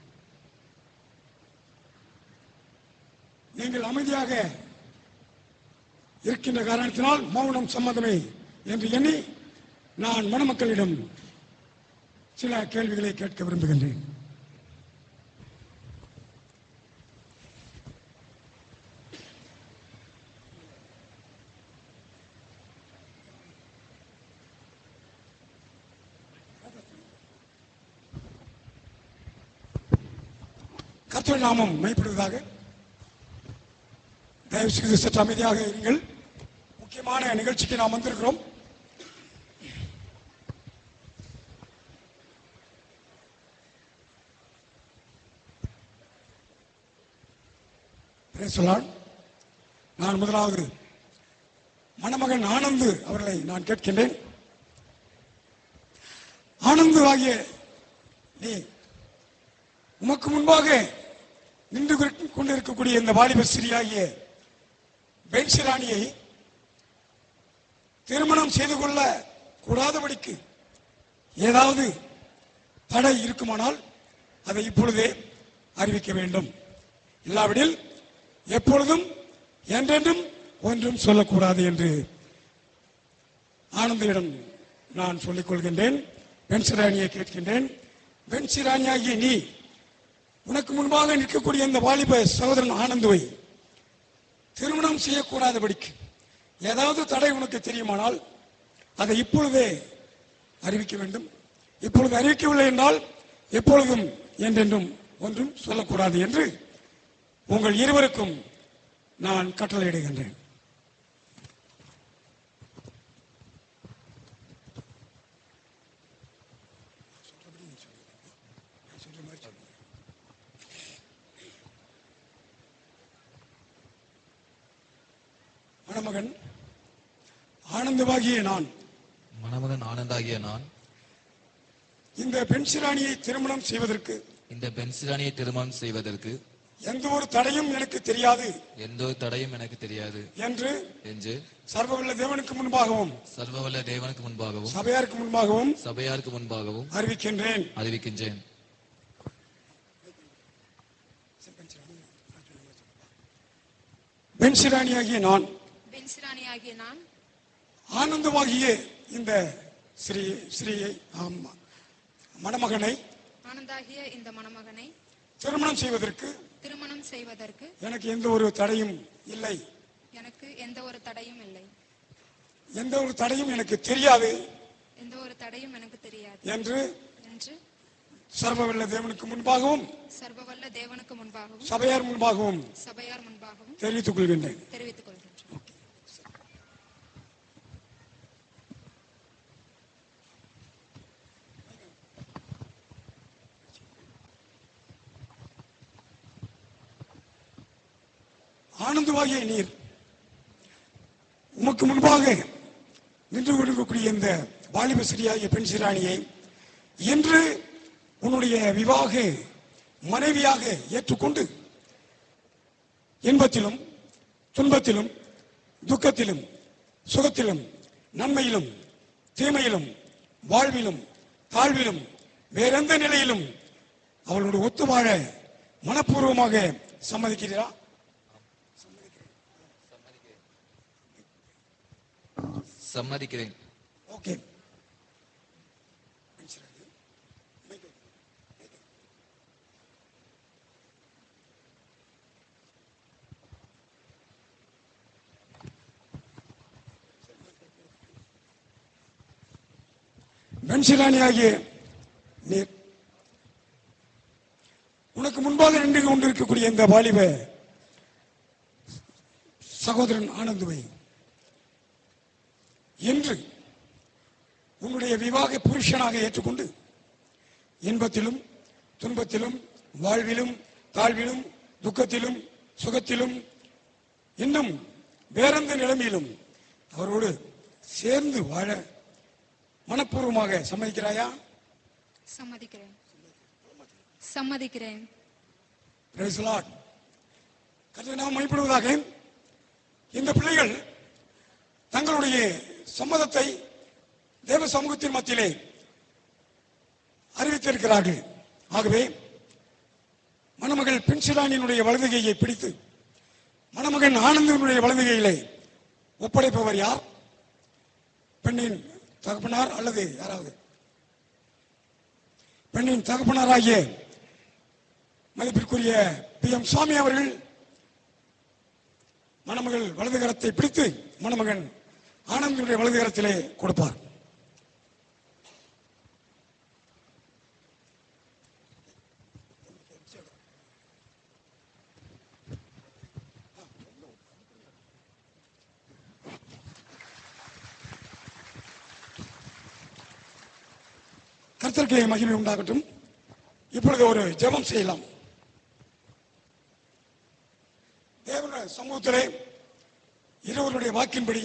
நீங்கள் அமைதியாக இருக்கின்ற காரணத்தினால் மௌனம் சம்மதமே என்று எண்ணி நான் மணமக்களிடம் சில கேள்விகளை கேட்க விரும்புகின்றேன். கர்த்தருடைய நாமம் மைப்படுவதாக. தயவு செய்து சற்று அமைதியாக இருங்கள். முக்கியமான நிகழ்ச்சிக்கு நாம் வந்திருக்கிறோம். நான் முதலாவது மணமகன் ஆனந்து அவர்களை நான் கேட்கின்றேன். ஆனந்து ஆகிய நீ உமக்கு முன்பாக நின்று கொண்டிருக்கக்கூடிய இந்த வாலிப ஸ்ரீயாகிய பென்சிராணியை திருமணம் செய்து கொள்ள கூடாதபடிக்கு ஏதாவது தடை இருக்குமானால் அதை இப்பொழுதே அறிவிக்க வேண்டும். இல்லாவிடில் எப்பொழுதும் என்றென்றும் ஒன்றும் சொல்லக்கூடாது என்று ஆனந்தியிடம் நான் சொல்லிக் கொள்கின்றேன். பென்சிராணியை கேட்கின்றேன். பென்சிராணியாகிய நீ உனக்கு முன்பாக நிற்கக்கூடிய இந்த வாலிப சகோதரன் ஆனந்துவை திருமணம் செய்யக்கூடாதபடிக்கு ஏதாவது தடை உனக்கு தெரியுமானால் அதை இப்பொழுதே அறிவிக்க வேண்டும். இப்பொழுது அறிவிக்கவில்லை என்றால் எப்பொழுதும் என்றென்றும் ஒன்றும் சொல்லக்கூடாது என்று உங்கள் இருவருக்கும் நான் கட்டளையிடுகின்றேன். மணமகன் ஆனந்தமாகிய நான் இந்த பென்சிராணியை திருமணம் செய்வதற்கு எந்த ஒரு தடையும் எனக்கு தெரியாது என்று சர்வவல்ல தேவனுக்கு முன்பாகவும் சபையாருக்கு முன்பாகவும் அறிவிக்கின்றேன். பென்சிராணியாகிய நான் ஆனந்தமாகிய இந்த மணமகனை திருமணம் செய்வதற்கு எனக்கு எந்த ஒரு தடையும் இல்லை. எந்த ஒரு தடையும் எனக்கு தெரியாது என்று சர்வவல்ல தேவனுக்கு முன்பாகவும் சபையார் முன்பாகவும் தெரிவித்துக் கொள்கின்றேன். ஆனந்தமாகிய நீர் உமக்கு முன்பாக நின்று கொண்டிருக்கக்கூடிய இந்த வாலிப சிறியாகிய பெண் சிறாணியை என்று உன்னுடைய விவாக மனைவியாக ஏற்றுக்கொண்டு இன்பத்திலும் துன்பத்திலும் துக்கத்திலும் சுகத்திலும் நன்மையிலும் தீமையிலும் வாழ்விலும் தாழ்விலும் வேறெந்த நிலையிலும் அவளோடு ஒத்து வாழ மனப்பூர்வமாக சம்மதிக்கிறீரா? சம்மதிக்கிறேன். ஓகே. பென்சிலானியாகிய நீர் உனக்கு முன்பாக நின்று கொண்டிருக்கக்கூடிய இந்த வாலிப சகோதரன் ஆனந்துவை என்று உன்னுடைய விவாக புருஷனாக ஏற்றுக்கொண்டு இன்பத்திலும் துன்பத்திலும் வாழ்விலும் தாழ்விலும் துக்கத்திலும் சுகத்திலும் இன்னும் வேறெந்த நிலைமையிலும் அவரோடு சேர்ந்து வாழ மனப்பூர்வமாக சம்மதிக்கிறாயா? சம்மதிக்கிறேன். சம்மதிக்கிறேன். Praise the Lord. கர்த்தரை நாம் மகிமைப்படுவதாக. இந்த பிள்ளைகள் தங்களுடைய சம்மதத்தை தேவ சமூகத்தின் மத்தியிலே அறிவித்திருக்கிறார்கள். ஆகவே மணமகள் பென்சிலானியினுடைய வலதுகையை பிடித்து மணமகன் ஆனந்தனுடைய வலதுகையிலே ஒப்படைப்பவர் யார்? பெண்ணின் தகப்பனார் அல்லது யாராவது? பெண்ணின் தகப்பனாராகிய மதிப்பிற்குரிய PM சுவாமி அவர்கள் மணமகள் வலதுகரத்தை பிடித்து மணமகன் ஆனந்தனுடைய வலதுகரத்திலே கொடுப்பார். கர்த்தருக்கு மகிமை உண்டாகட்டும். இப்பொழுது ஒரு ஜெபம் செய்யலாம். தேவனுடைய சமூகத்திலே இருவருடைய வாக்கின்படி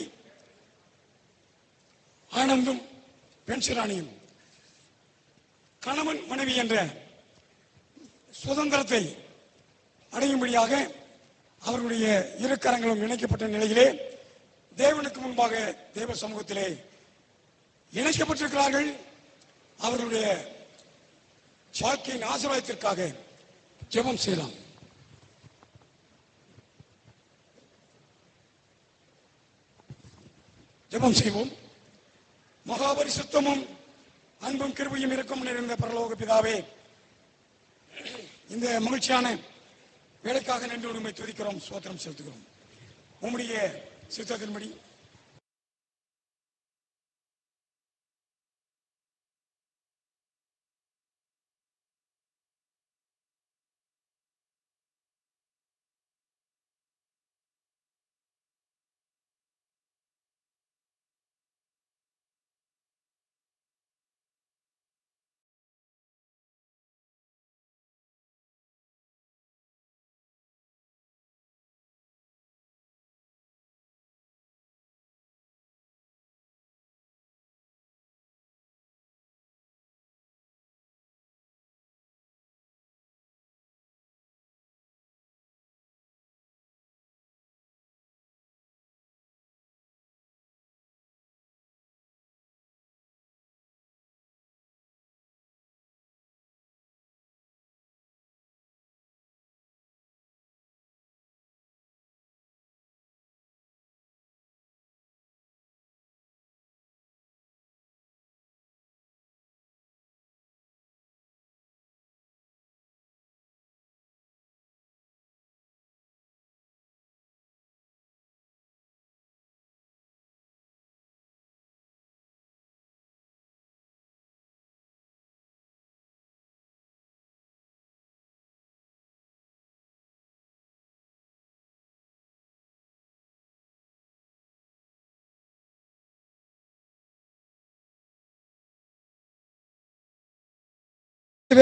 ஆனந்தும் பென்சிராணியும் கணவன் மனைவி என்ற சுதந்திரத்தை அடையும்படியாக அவர்களுடைய இரு கரங்களும் இணைக்கப்பட்ட நிலையிலே தேவனுக்கு முன்பாக தேவ சமூகத்திலே இணைக்கப்பட்டிருக்கிறார்கள். அவர்களுடைய வாழ்க்கையின் ஆசீர்வாதத்திற்காக ஜெபம் செய்யலாம். ஜெபம் செய்வோம். மகாபரிசுத்தமும் அன்பும் கிருபையும் இரக்கம் நிறைந்த பரலோக பிதாவே, இந்த மகிழ்ச்சியான வேலைக்காக நன்றி உரிமை துதிக்கிறோம், ஸ்தோத்திரம் செலுத்துகிறோம். உம்முடைய சித்தத்தின்படி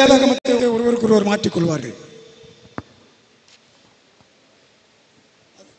வேதாகமத்தை ஒருவருக்கு ஒருவர் மாற்றிக் கொள்வார்கள்.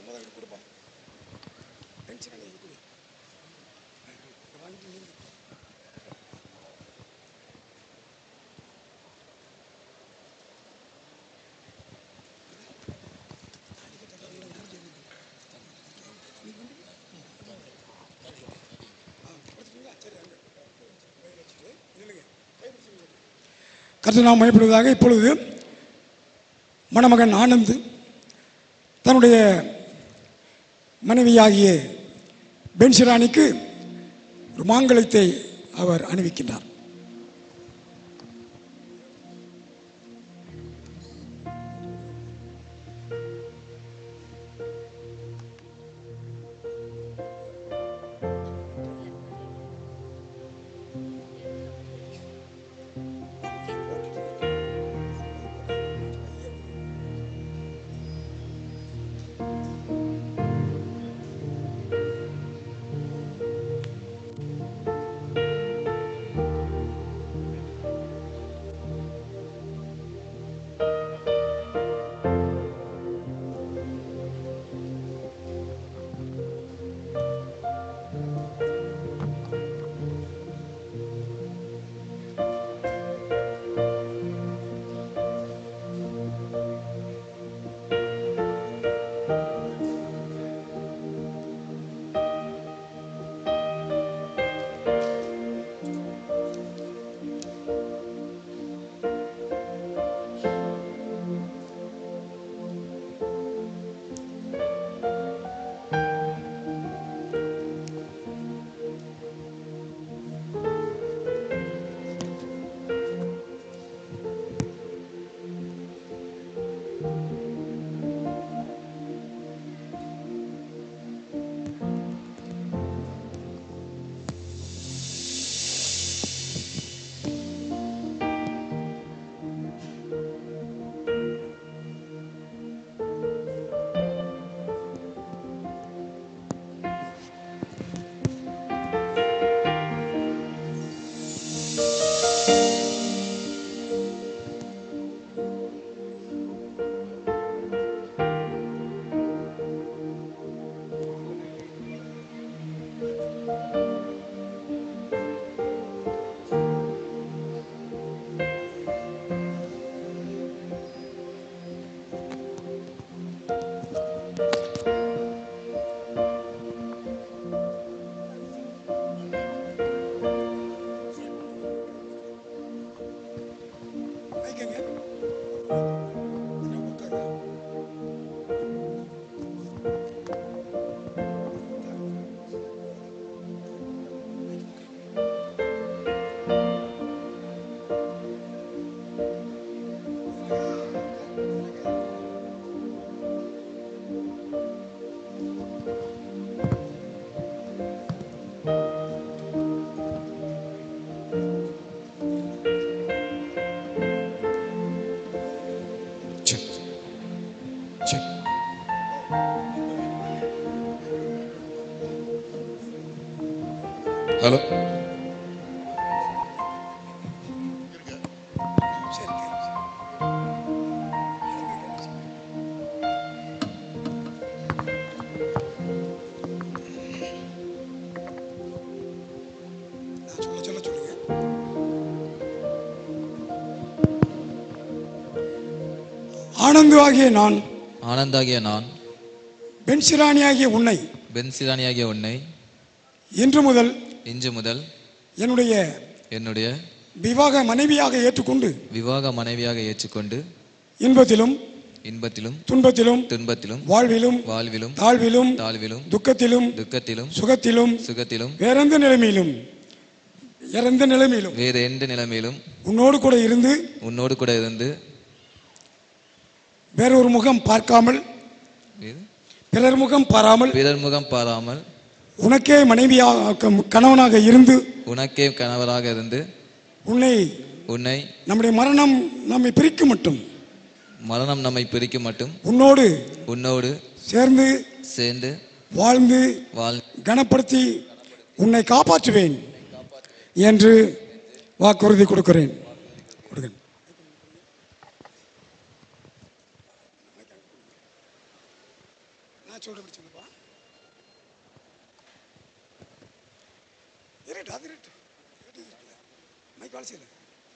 கர்த்தர் நாம் மகிமைப்படுவதாக. இப்பொழுது மணமகன் ஆனந்த் தன்னுடைய மனைவியாகிய பென்சிராணிக்கு ஒரு மாங்கலத்தை அவர் அணிவிக்கின்றார். ஹலோ, ஆனந்தாகிய நான் பென்சிராணியாகிய உன்னை இன்று முதல் என்னுடைய விவாக மனைவியாக ஏற்றுக்கொண்டு இன்பத்திலும் துன்பத்திலும் வாழ்விலும் தாழ்விலும் துக்கத்திலும் சுகத்திலும் வேற எந்த நிலைமையிலும் உன்னோடு கூட இருந்து வேறொரு முகம் பார்க்காமல் பிறர் முகம் பாராமல் உனக்கே கணவனாக இருந்து உன்னை நம்முடைய மரணம் நம்மை பிரிக்கும் மட்டும் உன்னோடு சேர்ந்து வாழ்ந்து கனப்படுத்தி உன்னை காப்பாற்றுவேன் என்று வாக்குறுதி கொடுக்கிறேன். நான் சொல்றேன் சொல்லுப்பா. இருட்டு அது இருட்டு மைக் வேலை செய்யல.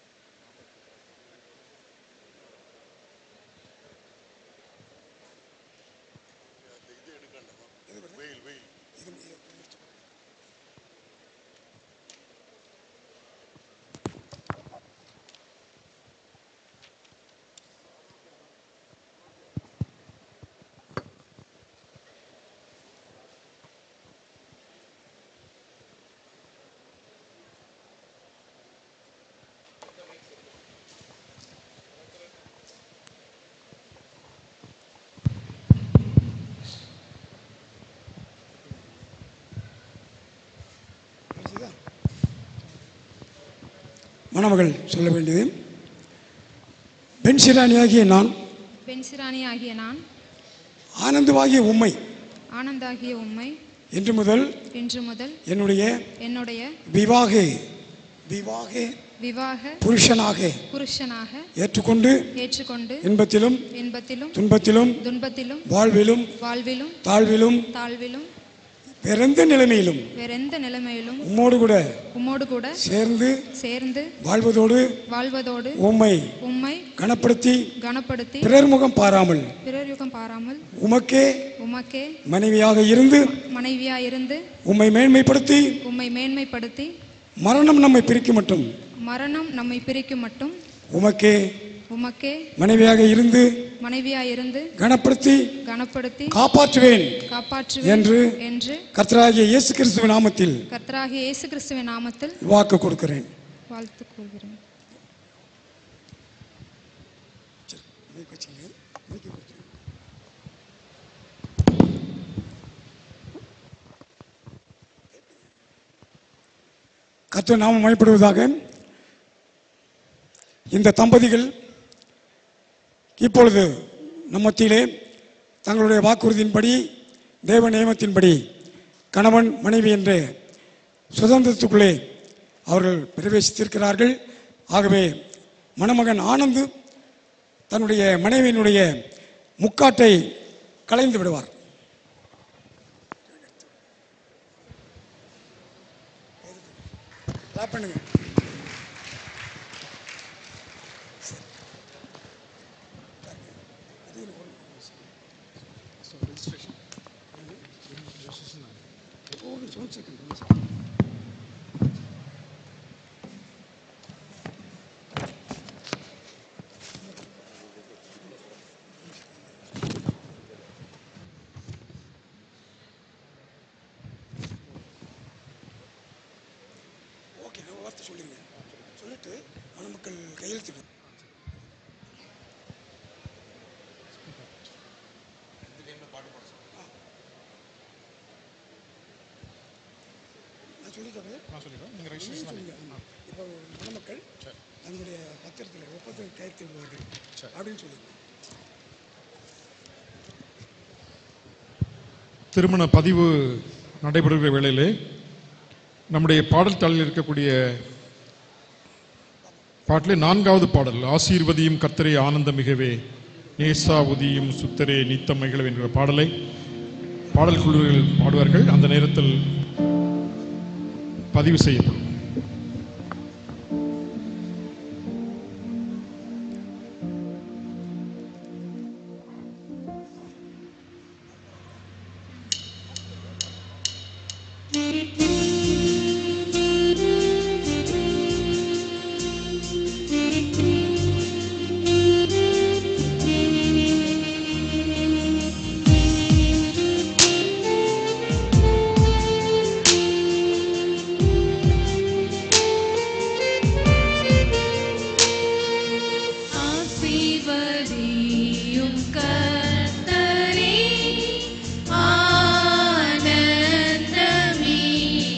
மணமகள் சொல்ல வேண்டியது. பென்சிராணியாகிய நான் பென்சிராணியாகிய நான் ஆனந்தமாகிய உம்மை ஆனந்தாகிய உம்மை இன்று முதல் என்னுடைய விவாக புருஷனாக ஏற்றுக்கொண்டு இன்பத்திலும் துன்பத்திலும் வாழ்விலும் தாழ்விலும் வேறெந்த நிலைமையிலும் உம்மோடு கூட சேர்ந்து வாழ்வதோடு உம்மை கனப்படுத்தி பிறர் முகம் பாராமல் உமக்கே மனைவியாக இருந்து உம்மை மேன்மைப்படுத்தி மரணம் நம்மை பிரிக்கும் மட்டும் உமக்கே மனைவியாக இருந்து கனப்படுத்தி காப்பாற்றுவேன் என்று கர்த்தராகிய இயேசு கிறிஸ்துவின் நாமத்தில் வாக்கு கொடுக்கிறேன். வாழ்த்துக் கொள்கிறேன். கர்த்தர் நாமம் மகிமைப்படுவதாக. இந்த தம்பதிகள் இப்பொழுது நம் மத்தியிலே தங்களுடைய வாக்குறுதியின்படி தேவ நியமத்தின்படி கணவன் மனைவி என்ற சுதந்திரத்துக்குள்ளே அவர்கள் பிரவேசித்திருக்கிறார்கள். ஆகவே மணமகன் ஆனந்த் தன்னுடைய மனைவியினுடைய முக்காட்டை களைந்து விடுவார். பண்ணுங்க. சொல்லிட்டு மணமக்கள் கையெழுத்து இப்போ மணமக்கள் தங்களுடைய பத்திரத்தில் ஒப்பந்தத்தில் கையெழுத்து விடுவார்கள் அப்படின்னு சொல்லுங்க. திருமண பதிவு நடைபெறுகிற வேளையிலே நம்முடைய பாடல் தாளில் இருக்கக்கூடிய பாட்டிலே 4வது பாடல், ஆசீர்வதியும் கர்த்தரே ஆனந்த மிகவே நேசா உதியும் சுத்தரே நித்தம் மகிழவே என்கிற பாடலை பாடல் குழுவில் பாடுவார்கள். அந்த நேரத்தில் பதிவு செய்யப்படும். ஆனந்தமே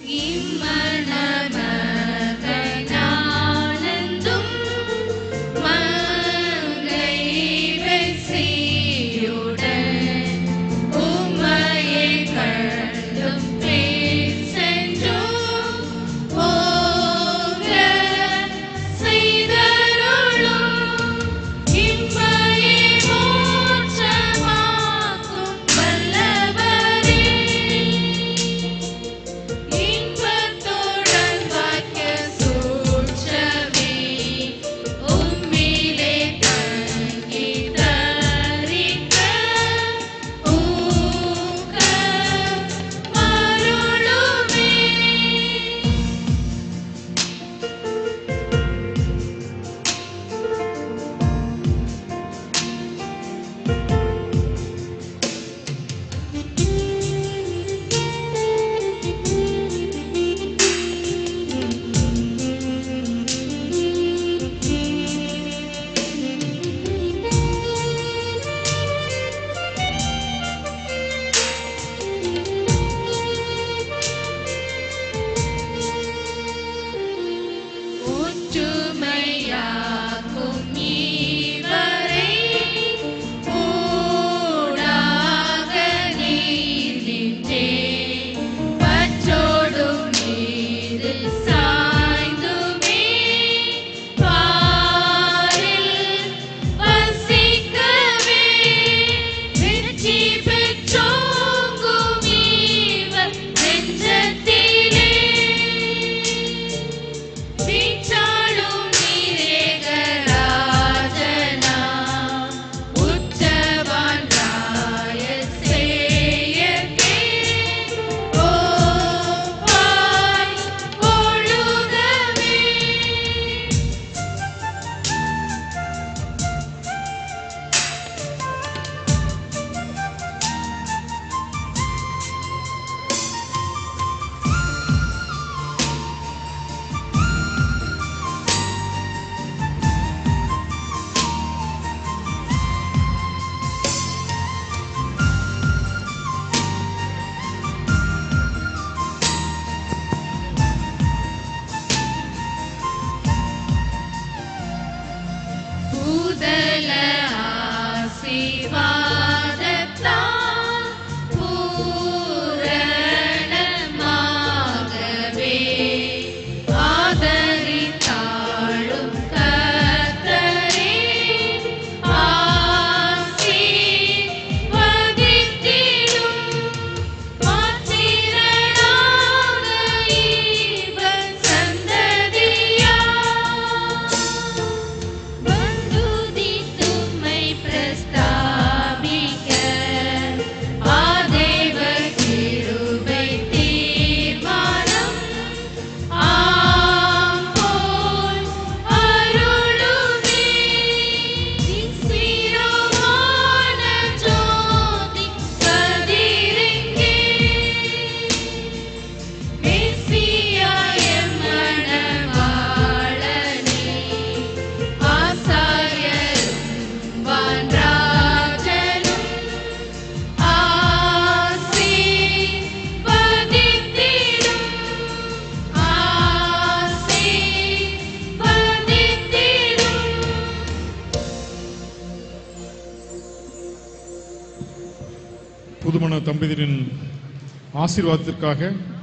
புதுமண தம்பதியரின் ஆசீர்வாதத்திற்காக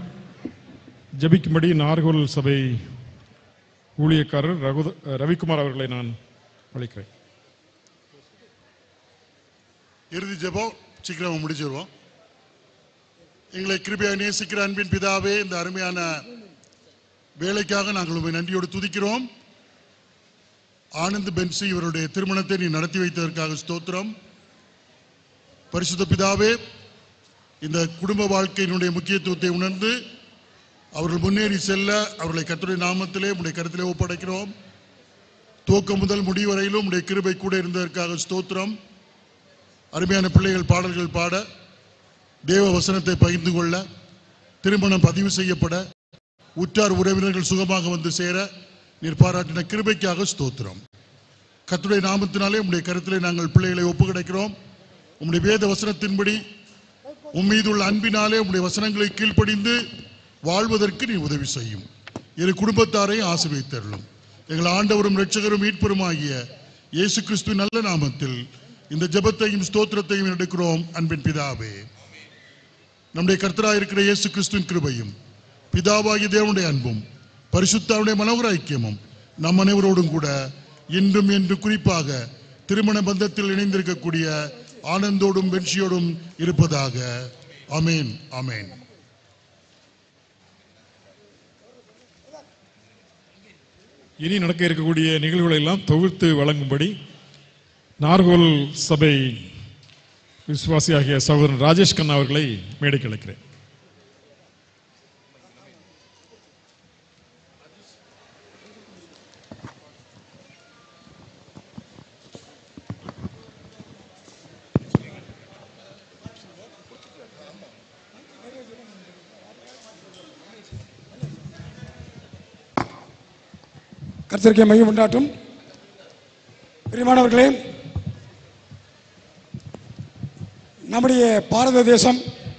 ஜெபிக்கும்படி நாகர்கோவில் சபை ஊழியக்காரர் ரவிக்குமார் அவர்களை நான் அழைக்கிறேன். இறுதி ஜெபம் சீக்கிரம் முடிச்சிருவோம். எங்களை கிருபையாக நேசிக்கிற அன்பின் பிதாவே, இந்த அருமையான வேலைக்காக நாங்கள் உண்மை நன்றியோடு துதிக்கிறோம். ஆனந்த் பென்சி இவருடைய திருமணத்தை நீ நடத்தி வைத்ததற்காக ஸ்தோத்திரம். பரிசுத்த பிதாவே, இந்த குடும்ப வாழ்க்கையினுடைய முக்கியத்துவத்தை உணர்ந்து அவர்கள் முன்னேறி செல்ல அவர்களை கர்த்தருடைய நாமத்திலே உடைய கருத்திலே ஒப்படைக்கிறோம். துவக்கம் முதல் முடிவரையிலும் உடைய கிருபை கூட இருந்ததற்காக ஸ்தோத்திரம். அருமையான பிள்ளைகள் பாடல்கள் பாட, தேவ வசனத்தை பகிர்ந்து கொள்ள, திருமணம் பதிவு செய்யப்பட, உற்றார் உறவினர்கள் சுகமாக வந்து சேர நீர் பாராட்டின கிருபைக்காக ஸ்தோத்திரம். கர்த்தருடைய நாமத்தினாலே உடைய கருத்திலே நாங்கள் பிள்ளைகளை ஒப்புக்கொடுக்கிறோம். உம்முடைய வேத வசனத்தின்படி உம்மீது உள்ள அன்பினாலே உம்முடைய வசனங்களை கீழ்ப்படிந்து வாழ்வதற்கு நீ உதவி செய்யும். என் குடும்பத்தாரை ஆசீர்வதித்தருளும். எங்கள் ஆண்டவரும் இரட்சகரும் மீட்பரும் ஆகிய இயேசு கிறிஸ்துவின் நல்ல நாமத்தில் இந்த ஜெபத்தையும் ஸ்தோத்திரத்தையும் எடுக்கிறோம் அன்பின் பிதாவே. நம்முடைய கர்த்தராய் இருக்கிற இயேசு கிறிஸ்துவின் கிருபையும் பிதாவாகிய தேவனுடைய அன்பும் பரிசுத்தாவுடைய மனோகர ஐக்கியமும் நம் அனைவரோடும் கூட இன்றும் என்று குறிப்பாக திருமண பந்தத்தில் இணைந்திருக்கக்கூடிய ஆனந்தோடும் வெற்றியோடும் இருப்பதாக. ஆமென், ஆமென். இனி நடக்க இருக்கக்கூடிய நிகழ்வுகளை எல்லாம் தொகுத்து வழங்கும்படி நார்கோல் சபை விசுவாசியாகிய சகோதரன் ராஜேஷ் கண்ணா அவர்களை மேடைக்கு அழைக்கிறேன். கர்த்தருக்கே மகிமை உண்டாட்டும். பிரியமானவர்களே, நம்முடைய பாரத தேசம்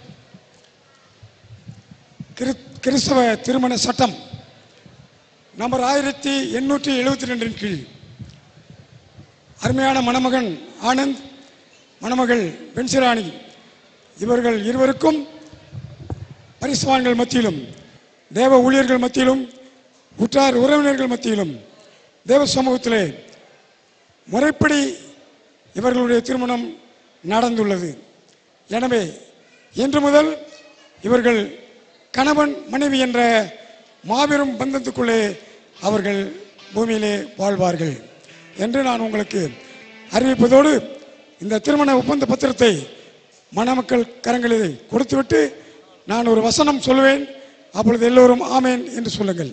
கிறிஸ்தவ திருமண சட்டம் நம்பர் 1872 கீழ் அருமையான மணமகன் ஆனந்த், மணமகள் பென்சிராணி இவர்கள் இருவருக்கும் பரிசுவான்கள் மத்தியிலும் தேவ ஊழியர்கள் மத்தியிலும் உற்றார் உறவினர்கள் மத்தியிலும் தேவ சமூகத்திலே முறைப்படி இவர்களுடைய திருமணம் நடந்துள்ளது. எனவே இன்று முதல் இவர்கள் கணவன் மனைவி என்ற மாபெரும் பந்தத்துக்குள்ளே அவர்கள் பூமியிலே வாழ்வார்கள் என்று நான் உங்களுக்கு அறிவிப்பதோடு இந்த திருமண ஒப்பந்த பத்திரத்தை மணமக்கள் கரங்களில் கொடுத்துவிட்டு நான் ஒரு வசனம் சொல்லுவேன். அப்பொழுது எல்லோரும் ஆமேன் என்று சொல்லுங்கள்.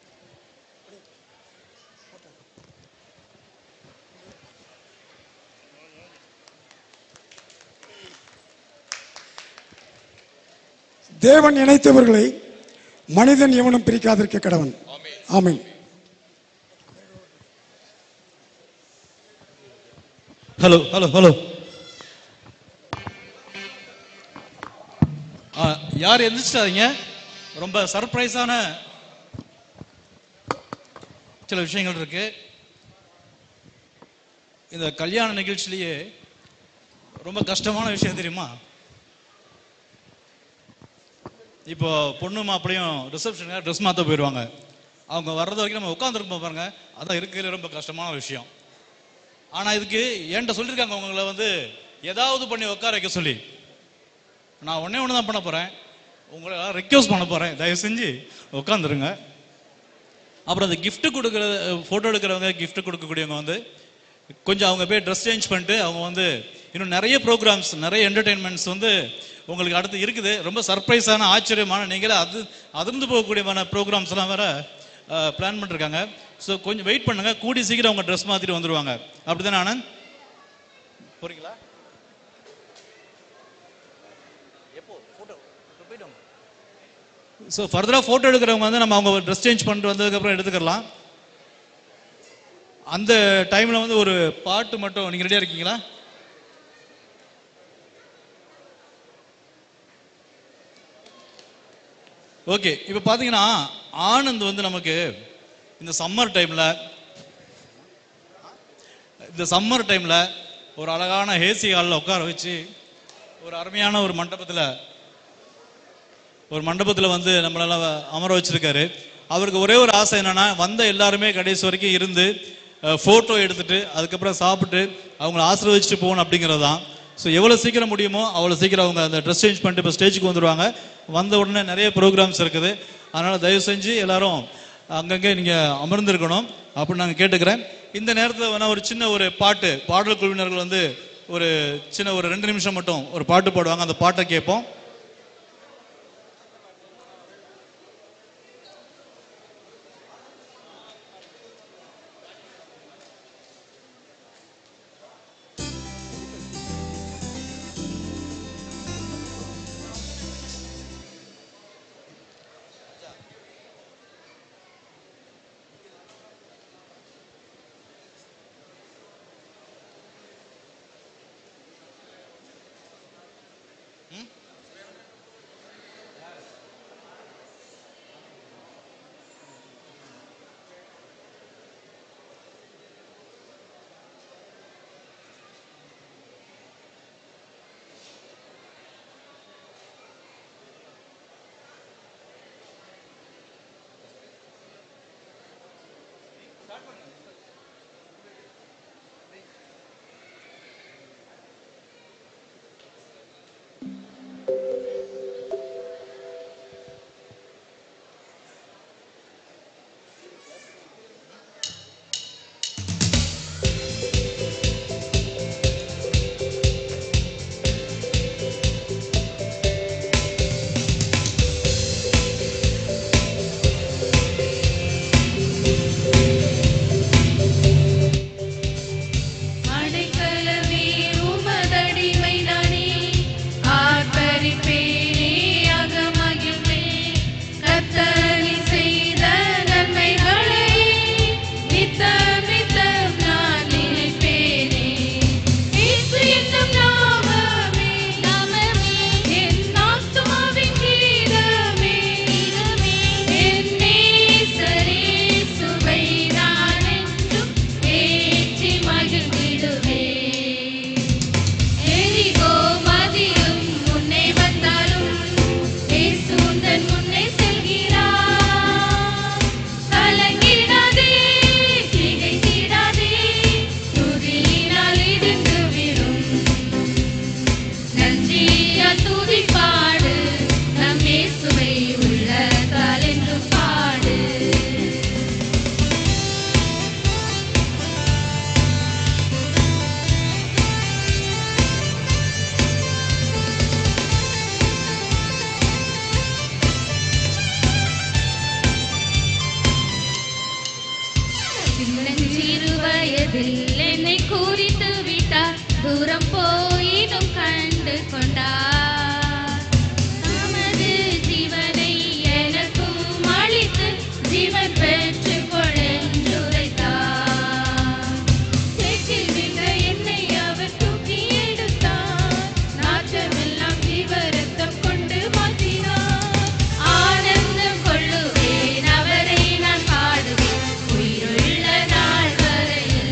தேவன் இணைத்தவர்களை மனிதன் எவனும் பிரிக்காதிருக்க கடவன். ஆமென். ஹலோ ஹலோ ஹலோ, யார் எந்திரிச்சிட்டாதீங்க. ரொம்ப சர்ப்ரைஸான சில விஷயங்கள் இருக்கு. இந்த கல்யாண நிகழ்ச்சியிலேயே ரொம்ப கஷ்டமான விஷயம் தெரியுமா? இப்போ பொண்ணு மாப்பிளையும் ரிசப்ஷனுக்கு ட்ரெஸ் மாற்ற போயிடுவாங்க. அவங்க வர்றது வரைக்கும் நம்ம உட்காந்துருப்போம் பாருங்க, அதான் இருக்கிறதுல ரொம்ப கஷ்டமான விஷயம். ஆனால் இதுக்கு என்கிட்ட சொல்லியிருக்காங்க அவங்கள வந்து ஏதாவது பண்ணி உட்கார வைக்க சொல்லி. நான் ஒன்றே ஒன்று தான் பண்ண போகிறேன், உங்களை ரெக்வஸ்ட் பண்ண போகிறேன், தயவு செஞ்சு உட்காந்துருங்க. அப்புறம் அந்த கிஃப்ட் கொடுக்குற ஃபோட்டோ எடுக்கிறவங்க கிஃப்ட் கொடுக்கக்கூடியவங்க வந்து கொஞ்சம் அவங்க போய் ட்ரெஸ் சேஞ்ச் பண்ணிட்டு அவங்க வந்து இன்னும் நிறைய ப்ரோக்ராம்ஸ் நிறைய என்டர்டெயின்மெண்ட்ஸ் வந்து உங்களுக்கு அடுத்து இருக்குது. ரொம்ப சர்ப்ரைஸான ஆச்சரியமான நீங்களே அதிர்ந்து போகக்கூடியமான ப்ரோக்ராம்ஸ் எல்லாம் வேற பிளான் பண்ணிருக்காங்க. ஸோ கொஞ்சம் வெயிட் பண்ணுங்க, கூடி சீக்கிரம் அவங்க ட்ரெஸ் மாற்றிட்டு வந்துடுவாங்க. அப்படிதானே ஆனந்த்? போறீங்களா? ஸோ ஃபர்தராக ஃபோட்டோ எடுக்கிறவங்க வந்து நம்ம அவங்க ட்ரெஸ் சேஞ்ச் பண்ணிட்டு வந்ததுக்கப்புறம் எடுத்துக்கலாம். அந்த டைமில் வந்து ஒரு பாட்டு மட்டும், நீங்கள் ரெடியாக இருக்கீங்களா? ஓகே. இப்போ பார்த்தீங்கன்னா ஆனந்த் வந்து நமக்கு இந்த சம்மர் டைமில் ஒரு அழகான ஏசி ஹாலில் உட்கார வச்சு ஒரு அருமையான ஒரு மண்டபத்தில் வந்து நம்மளெல்லாம் அமர வச்சிருக்காரு. அவருக்கு ஒரே ஒரு ஆசை என்னன்னா, வந்த எல்லாருமே கடைசி வரைக்கும் இருந்து ஃபோட்டோ எடுத்துட்டு அதுக்கப்புறம் சாப்பிட்டு அவங்கள ஆசீர்வதிச்சுட்டு போகணும் அப்படிங்கிறது தான். ஸோ எவ்வளோ சீக்கிரம் முடியுமோ அவ்வளோ சீக்கிரம் அவங்க அந்த ட்ரெஸ் சேஞ்ச் பண்ணிட்டு இப்போ ஸ்டேஜுக்கு வந்துடுவாங்க. வந்த உடனே நிறைய ப்ரோக்ராம்ஸ் இருக்குது. அதனால் தயவு செஞ்சு எல்லாரும் அங்கங்கே நீங்கள் அமர்ந்திருக்கணும் அப்படின்னு நாங்கள் கேட்டுக்கிறேன். இந்த நேரத்தில் வேணால் ஒரு சின்ன ஒரு பாடல் குழுவினர்கள் வந்து ஒரு சின்ன ஒரு 2 நிமிஷம் மட்டும் ஒரு பாட்டு பாடுவாங்க. அந்த பாட்டை கேட்போம். அடைக்கலமே உமதடிமை நானே, ஆர்ப்பரிப்பேனே அகமகிழ்வே. கர்த்தர் செய்த நன்மைகளை நித்தம் நித்தம் நான் நினைப்பேனே. இயேசு என்னும் நாமமே, என் ஆத்துமாவின் கீதமே. என் நேசரே சுவை நான் என்றும் ஏற்றி மகிழ்ந்திடுவேன். எரிகோ மதியும் முன்னே வந்தாலும் இயேசு உந்தன் முன்னே செல்கிறார். கலங்கிடாதே, திகைத்திடாதே, துதியினால் இடிந்து விழும். நன்றியால் துதிப்பாடு, நம் இயேசுவை உள்ளத்தால் என்று பாடு. சின்னஞ்சிறு வயதில் என்னை குறித்து விட்டார், தூரம் போயினும் கண்டு கொண்டார். தமது ஜீவனை எனக்கும் அளித்து ஜீவன் பெற்றுக் கொண்டென்றுரைத்தார். சேற்றில் விழுந்த என்னை அவர் தூக்கி எடுத்தார், நாற்றமெல்லாம் ஜீவரத்தம் கொண்டு மாற்றினார். ஆனந்தம் கொள்ளுவேன், அவரை நான் பாடுவேன், உயிருள்ள நாள் வரையில்.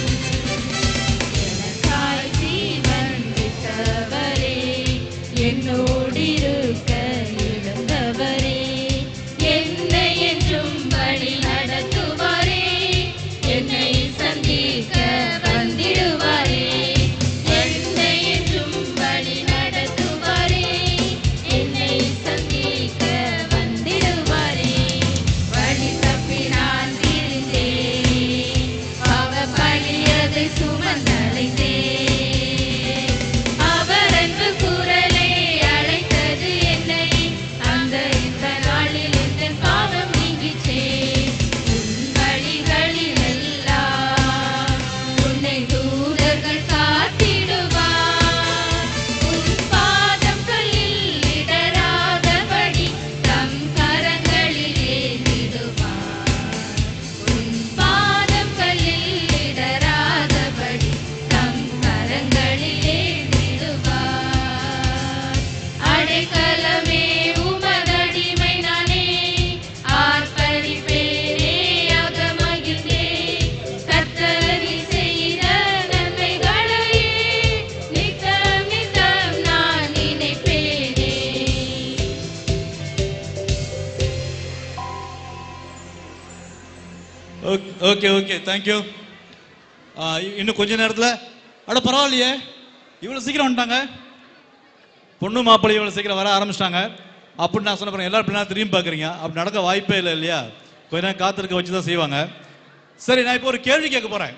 எனக்காய் ஜீவன் விட்டவரே, என்னோடிருக்க எழுந்தவரே, என்னை என்றும் வழி நடத்துவாரே, என்னை சந்திக்க வந்திடுவாரே. என்னை என்றும் வழி நடத்துவாரே, என்னை சந்திக்க வந்திடுவாரே. வழி தப்பி நான் திரிந்தேன், பாவ பழியதை சுமந்தழைத்தேன். அவர் அன்பு குரலே அழைத்தது என்னை, அந்த இந்த நாளில் இந்த பாவம் நீங்கிச்சே. உன் வழிகளில் எல்லாம் உன்னை தூதர்கள் காத்திடுவார். உன் பாதம் கல்லில் இடராதபடி தம் கரங்களில் ஏந்திடுவார். உன் பாதம் கல்லில் இடராதபடி தம் கரங்களில் ஏந்திடுவார். அடைக்கலமே உமதடிமை நானே, ஆர்ப்பரிப்பேனே அகமகிழ்ந்தே. கர்த்தர் செய்த நன்மைகளையே நித்தம் நித்தம் நான் நினைப்பேனே. Okay okay thank you. இன்னும் கொஞ்ச நேரத்துல அட பரவாயில்லையே, இவ்வளவு சீக்கிரம் வந்துட்டாங்க, பொண்ணு மாப்பிள்ளை இவ்வளவு சீக்கிரம் வர ஆரம்பிச்சிட்டாங்க அப்படின்னு நான் சொன்ன எல்லாரும் பின்னாடி திரும்பி பாக்குறீங்க. அப்படி நடக்க வாய்ப்பே இல்லை இல்லையா? கொஞ்ச நேரம் காத்திருக்க வச்சுதான் செய்வாங்க. சரி, நான் இப்போ ஒரு கேள்வி கேட்க போறேன்.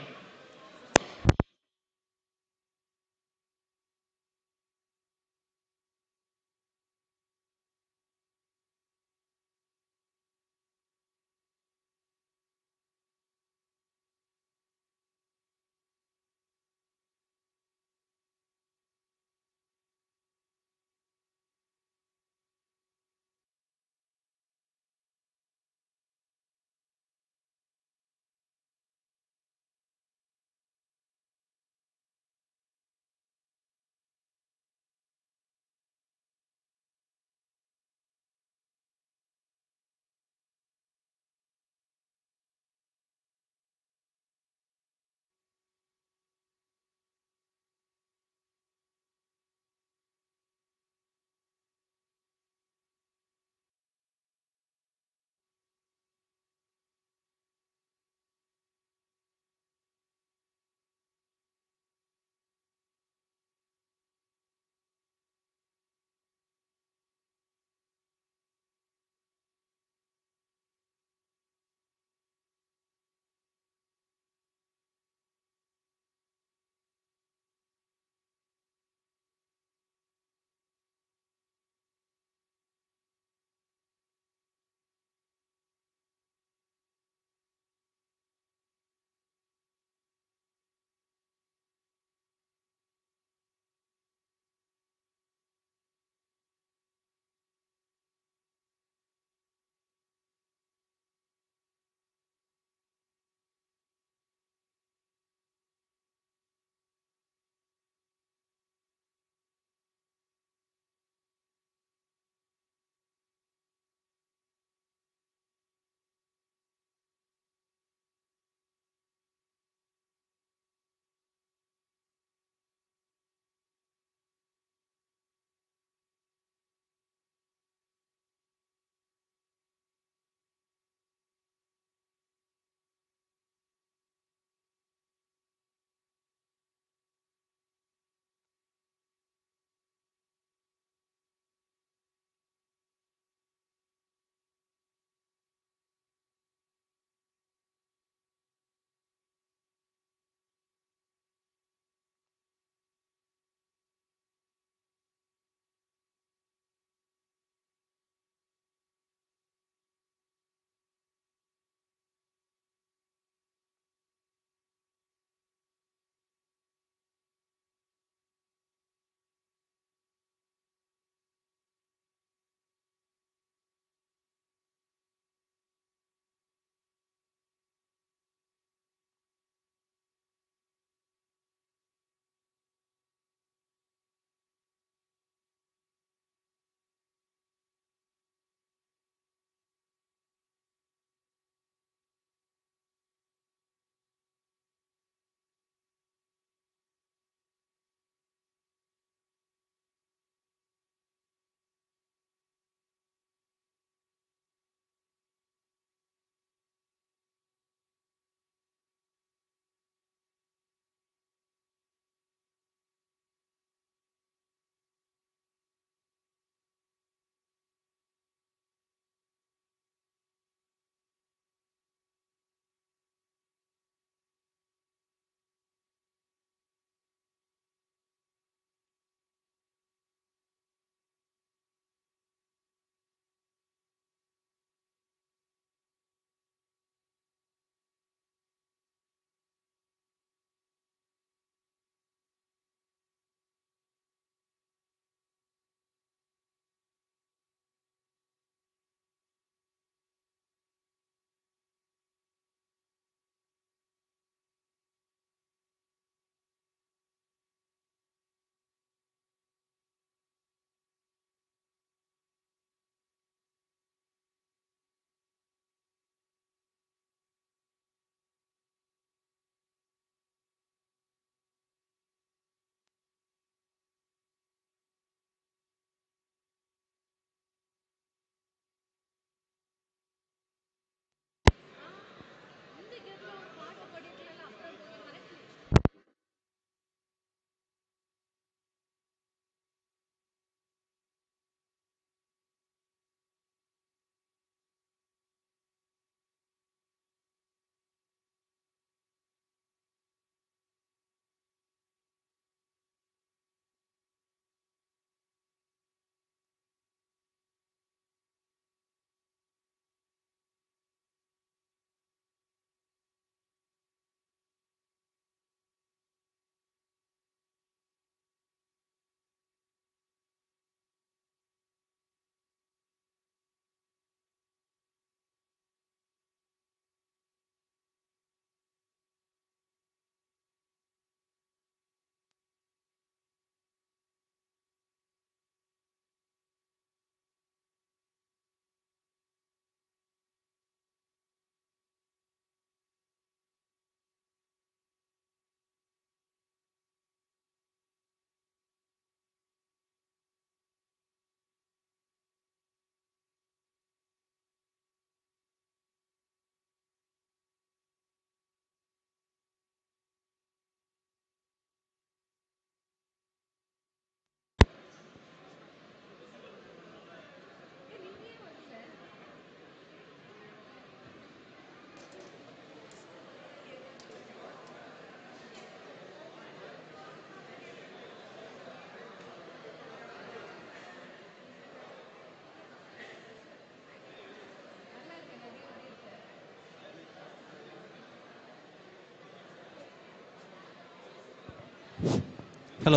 ஹலோ.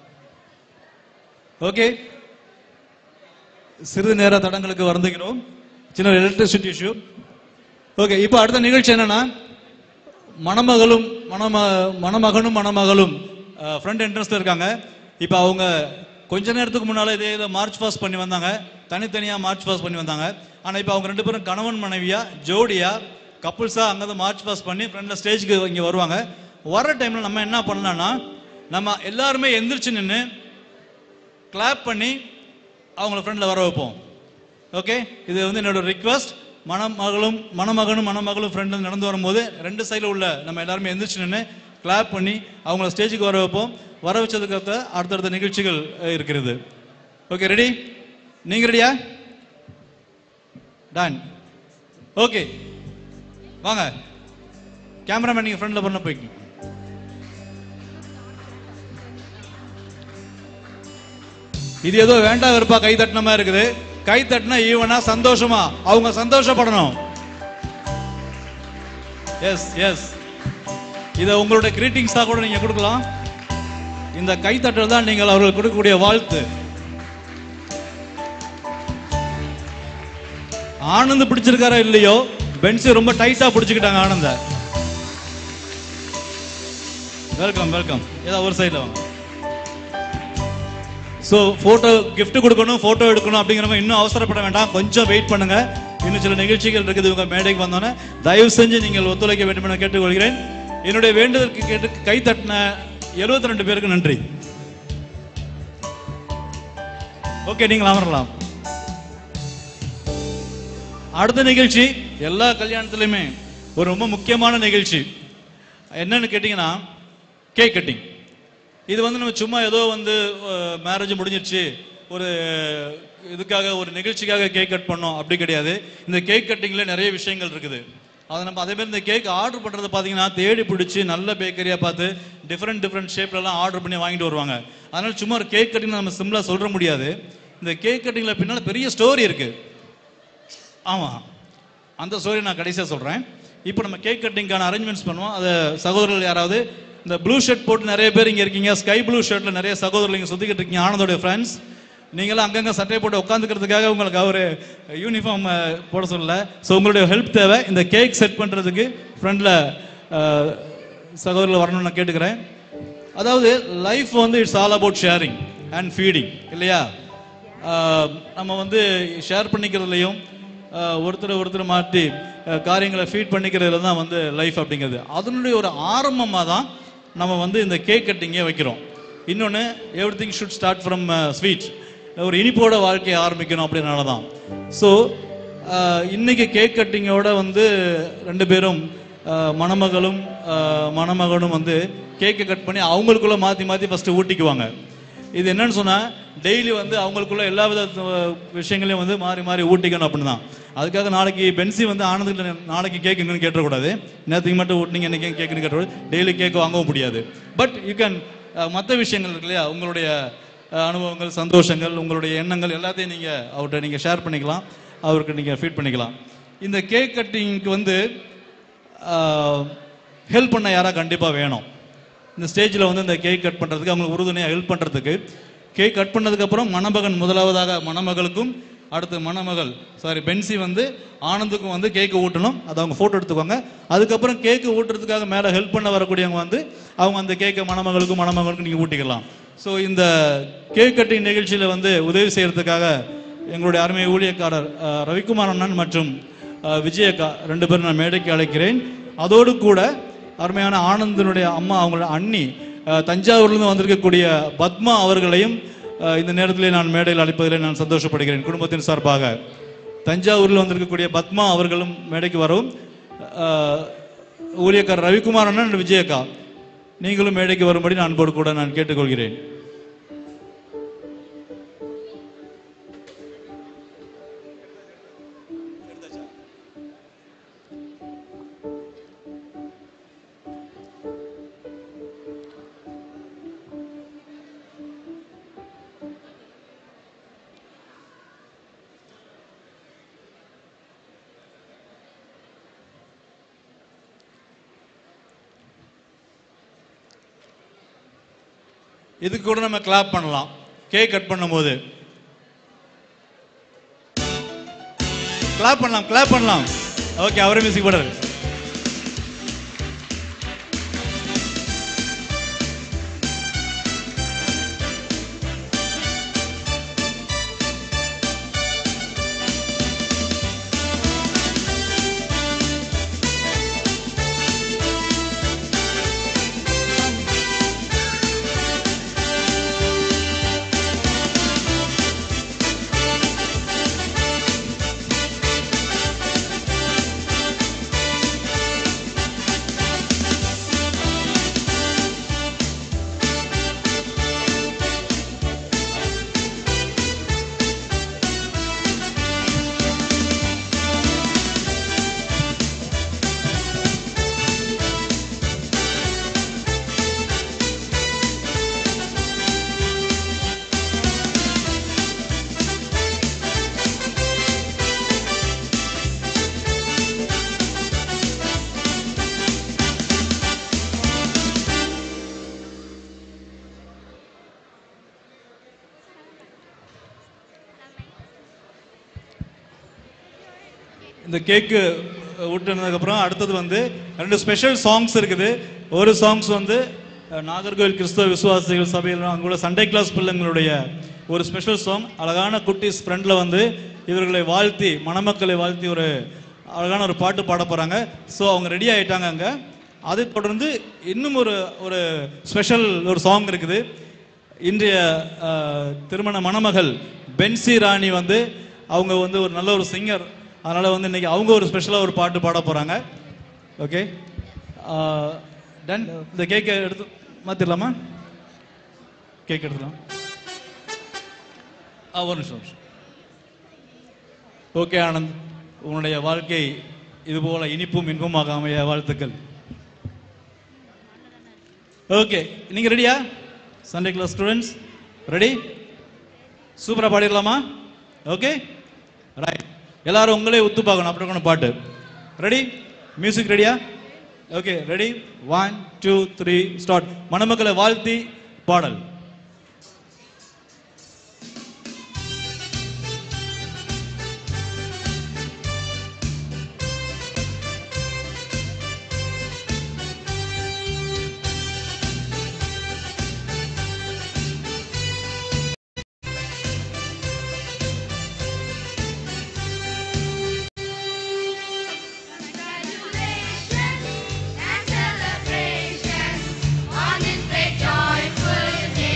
ஓகே, சிறிது நேர தடங்களுக்கு வருந்துகிறோம், சின்ன எலக்ட்ரிசிட்டி இஷ்யூ. ஓகே, இப்போ அடுத்த நிகழ்ச்சி என்னன்னா, மணமகளும் மணமகனும் மணமகளும் ஃப்ரண்ட் என்ட்ரன்ஸ்ல இருக்காங்க. இப்போ அவங்க கொஞ்ச நேரத்துக்கு முன்னால இதே மார்ச் பாஸ் பண்ணி வந்தாங்க, தனித்தனியா மார்ச் பாஸ் பண்ணி வந்தாங்க. ஆனா இப்போ அவங்க 2 பேரும் கணவன் மனைவியா ஜோடியா கப்புள்ஸா அங்கே மார்ச் பாஸ் பண்ணி ஃப்ரண்ட்ல ஸ்டேஜுக்கு இங்கே வருவாங்க. வர டைம்ல நம்ம என்ன பண்ணலாம்னா, நம்ம எல்லாருமே எந்திரிச்சு நின்று கிளாப் பண்ணி அவங்கள ஃப்ரெண்ட்ல வர வைப்போம். ஓகே, இது வந்து என்னோட ரிக்வஸ்ட். மணமகனும் மணமகளும் ஃப்ரெண்ட்ல நடந்து வரும்போது 2 சைடில் உள்ள நம்ம எல்லாருமே எந்திரிச்சு நின்று கிளாப் பண்ணி அவங்கள ஸ்டேஜுக்கு வர வைப்போம். வர வச்சதுக்கு அடுத்தடுத்த நிகழ்ச்சிகள் இருக்கிறது. Okay, ready? நீங்க ரெடியா? டன். ஓகே, வாங்க கேமராமேன், நீங்க ஃப்ரெண்ட்ல பண்ண போய்க்கு. இது ஏதோ வேண்டாம் வெறுப்பா கை தட்டின மாதிரி இருக்குது. கை தட்டினா ஈவனா சந்தோஷமா அவங்க சந்தோஷப்படணும். எஸ் எஸ், இதை உங்களுடைய கிரீட்டிங்ஸா கூட நீங்க கொடுக்கலாம். இந்த கை தட்டல் தான் நீங்கள் அவர்களுக்கு கொடுக்கக்கூடிய வாழ்த்து. ஆனந்த் பிடிச்சிருக்காரோ இல்லையோ, பென்சி ரொம்ப டைட்டா பிடிச்சுக்கிட்டாங்க ஆனந்த. Welcome welcome. ஏதாவது ஒரு சைட்ல வாங்க. ஸோ ஃபோட்டோ கிஃப்ட் கொடுக்கணும், ஃபோட்டோ எடுக்கணும் அப்படிங்கிறவங்க இன்னும் அவசரப்பட வேண்டாம், கொஞ்சம் வெயிட் பண்ணுங்க. இன்னும் சில நிகழ்ச்சிகள் இருக்குது. இவங்க மேடைக்கு வந்தோன்னே தயவு செஞ்சு நீங்கள் ஒத்துழைக்க வேண்டும் என கேட்டுக்கொள்கிறேன். என்னுடைய வேண்டுதலுக்கு கேட்டு கை தட்டின 72 பேருக்கு நன்றி. ஓகே, நீங்கள் அமரலாம். அடுத்த நிகழ்ச்சி எல்லா கல்யாணத்திலுமே ஒரு ரொம்ப முக்கியமான நிகழ்ச்சி. என்னன்னு கேட்டீங்கன்னா, கேக் கட்டிங். இது வந்து நம்ம சும்மா ஏதோ வந்து மேரேஜ் முடிஞ்சிருச்சு ஒரு இதுக்காக ஒரு நிகழ்ச்சிக்காக கேக் கட் பண்ணோம் அப்படி கிடையாது. இந்த கேக் கட்டிங்ல நிறைய விஷயங்கள் இருக்குது. அதை நம்ம அதே மாதிரி இந்த கேக் ஆர்டர் பண்றது பார்த்தீங்கன்னா தேடி பிடிச்சி நல்ல பேக்கரியா பார்த்து டிஃப்ரெண்ட் ஷேப்லலாம் ஆர்டர் பண்ணி வாங்கிட்டு வருவாங்க. அதனால சும்மா ஒரு கேக் கட்டிங் நம்ம சிம்பிளா சொல்ற முடியாது. இந்த கேக் கட்டிங்ல பின்னால பெரிய ஸ்டோரி இருக்கு. ஆமா, அந்த ஸ்டோரி நான் கடைசியாக சொல்றேன். இப்போ நம்ம கேக் கட்டிங்கான அரேஞ்ச்மெண்ட்ஸ் பண்ணுவோம். அதை சகோதரர்கள் யாராவது, இந்த ப்ளூ ஷர்ட் போட்டு நிறைய பேர் இங்கே இருக்கீங்க, ஸ்கை ப்ளூ ஷர்ட்ல நிறைய சகோதரர்கள் இங்கே சுத்திக்கிட்டு இருக்கீங்க, ஆனந்தோடைய ஃப்ரெண்ட்ஸ். நீங்களாம் அங்கங்கே சட்டை போட்டு உட்காந்துக்கிறதுக்காக உங்களுக்கு அவர் யூனிஃபார்ம் போட சொல்லல. ஸோ உங்களுடைய ஹெல்ப் தேவை. இந்த கேக் செட் பண்ணுறதுக்கு ஃப்ரெண்டில் சகோதரர்கள் வரணும்னு நான் கேட்டுக்கிறேன். அதாவது லைஃப் வந்து it's all about sharing and feeding இல்லையா? நம்ம வந்து ஷேர் பண்ணிக்கிறதுலையும் ஒருத்தர் மாற்றி காரியங்களை ஃபீட் பண்ணிக்கிறதுல தான் வந்து லைஃப் அப்படிங்கிறது. அதனுடைய ஒரு ஆரம்பமாக தான் நம்ம வந்து இந்த கேக் கட்டிங்கே வைக்கிறோம். இன்னொன்று, everything should start from sweet. ஒரு இனிப்போட வாழ்க்கையை ஆரம்பிக்கணும் அப்படின்னால தான். ஸோ இன்னைக்கு கேக் கட்டிங்கோட வந்து 2 பேரும் மணமகளும் மணமகனும் வந்து கேக்கை கட் பண்ணி அவங்களுக்குள்ள மாற்றி ஃபஸ்ட்டு ஊட்டிக்குவாங்க. இது என்னன்னு சொன்னால், டெய்லி வந்து அவங்களுக்குள்ள எல்லா வித விஷயங்களையும் வந்து மாறி ஊட்டிக்கணும் அப்படின்னு தான். அதுக்காக நாளைக்கு பென்சி வந்து ஆனந்துக்கிட்ட நாளைக்கு கேக் எங்கன்னு கேட்டக்கூடாது, நேற்றுக்கு மட்டும் ஊட்டினீங்க என்னைக்கு கேக்குன்னு கேட்டக்கூடாது, டெய்லி கேக் வாங்கவும் முடியாது. பட் யூ கேன் மற்ற விஷயங்கள் இருக்கு இல்லையா, உங்களுடைய அனுபவங்கள், சந்தோஷங்கள், உங்களுடைய எண்ணங்கள் எல்லாத்தையும் அவர்கிட்ட நீங்கள் ஷேர் பண்ணிக்கலாம், அவருக்கு நீங்கள் ஃபீட் பண்ணிக்கலாம். இந்த கேக் கட்டிங்க்கு வந்து ஹெல்ப் பண்ண யாராக கண்டிப்பாக வேணும். இந்த ஸ்டேஜில் வந்து இந்த கேக் கட் பண்ணுறதுக்கு அவங்களுக்கு உறுதுணையாக ஹெல்ப் பண்ணுறதுக்கு. கேக் கட் பண்ணதுக்கப்புறம் மணமகன் முதலாவதாக மணமகளுக்கும், அடுத்து மணமகள் பென்சி வந்து ஆனந்துக்கும் வந்து கேக்கு ஊட்டணும். அதை அவங்க ஃபோட்டோ எடுத்துக்குவாங்க. அதுக்கப்புறம் கேக்கு ஊட்டுறதுக்காக மேலே ஹெல்ப் பண்ண வரக்கூடியவங்க வந்து அவங்க அந்த கேக்கை மணமகளுக்கும் நீங்கள் ஊட்டிக்கலாம். ஸோ இந்த கேக் கட்டிங் நிகழ்ச்சியில் வந்து உதவி செய்கிறதுக்காக எங்களுடைய அருமை ஊழியக்காரர் ரவிக்குமார் அண்ணன் மற்றும் விஜயக்கா 2 பேரும் நான் மேடைக்கு அழைக்கிறேன். அதோடு கூட அருமையான ஆனந்தனுடைய அம்மா, அவங்களோட அண்ணி தஞ்சாவூர்லேருந்து வந்திருக்கக்கூடிய பத்மா அவர்களையும் இந்த நேரத்திலே நான் மேடையில் அழைப்பதிலே நான் சந்தோஷப்படுகிறேன். குடும்பத்தின் சார்பாக தஞ்சாவூரில் வந்திருக்கக்கூடிய பத்மா அவர்களும் மேடைக்கு வரவும், ஊழியக்காரர் ரவிக்குமார் அண்ணன், விஜயக்கா நீங்களும் மேடைக்கு வரும்படி நான் அன்போடு கூட நான் கேட்டுக்கொள்கிறேன். இதுக்கு கூட நம்ம கிளாப் பண்ணலாம் கேக் கட் பண்ணும்போது. கிளாப் பண்ணலாம். ஓகே, அவரே மியூசிக் போடுறாரு. இந்த கேக்கு விட்டுனதுக்கப்புறம் அடுத்தது வந்து 2 ஸ்பெஷல் சாங்ஸ் இருக்குது. ஒரு சாங்ஸ் வந்து நாகர்கோவில் கிறிஸ்தவ விசுவாசிகள் சபையில் அங்குள்ள சண்டே கிளாஸ் பிள்ளைங்களுடைய ஒரு ஸ்பெஷல் சாங். அழகான குட்டிஸ் ஃப்ரெண்டில் வந்து இவர்களை வாழ்த்தி, மணமக்களை வாழ்த்தி ஒரு அழகான ஒரு பாட்டு பாட போகிறாங்க. ஸோ அவங்க ரெடி ஆகிட்டாங்க அங்கே. அதை தொடர்ந்து இன்னும் ஒரு ஸ்பெஷல் ஒரு சாங் இருக்குது. இன்றைய திருமண மணமகள் பென்சி ராணி வந்து அவங்க வந்து ஒரு நல்ல ஒரு சிங்கர். அதனால் வந்து இன்னைக்கு அவங்க ஒரு ஸ்பெஷலாக ஒரு பாட்டு பாட போகிறாங்க. Okay, done. இந்த கேக்கை எடுத்து மாற்றிடலாமா? கேக் எடுத்துடலாம். ஒரு நிமிஷம். ஓகே ஆனந்த், உன்னுடைய வாழ்க்கை இதுபோல இனிப்பும் இன்பமாக அமைய வாழ்த்துக்கள். ஓகே, நீங்கள் ரெடியா? Sunday class students ready? சூப்பராக பாடிடலாமா? Okay, right. எல்லாரும் உங்களே ஒத்து பார்க்கணும். அப்படி இருக்கணும் பாட்டு. ரெடி? மியூசிக் ரெடியா? Okay, ready? 1 2 3 ஸ்டார்ட். மணமக்களை வாழ்த்தி பாடல். Congratulations and celebration on this great joyful day.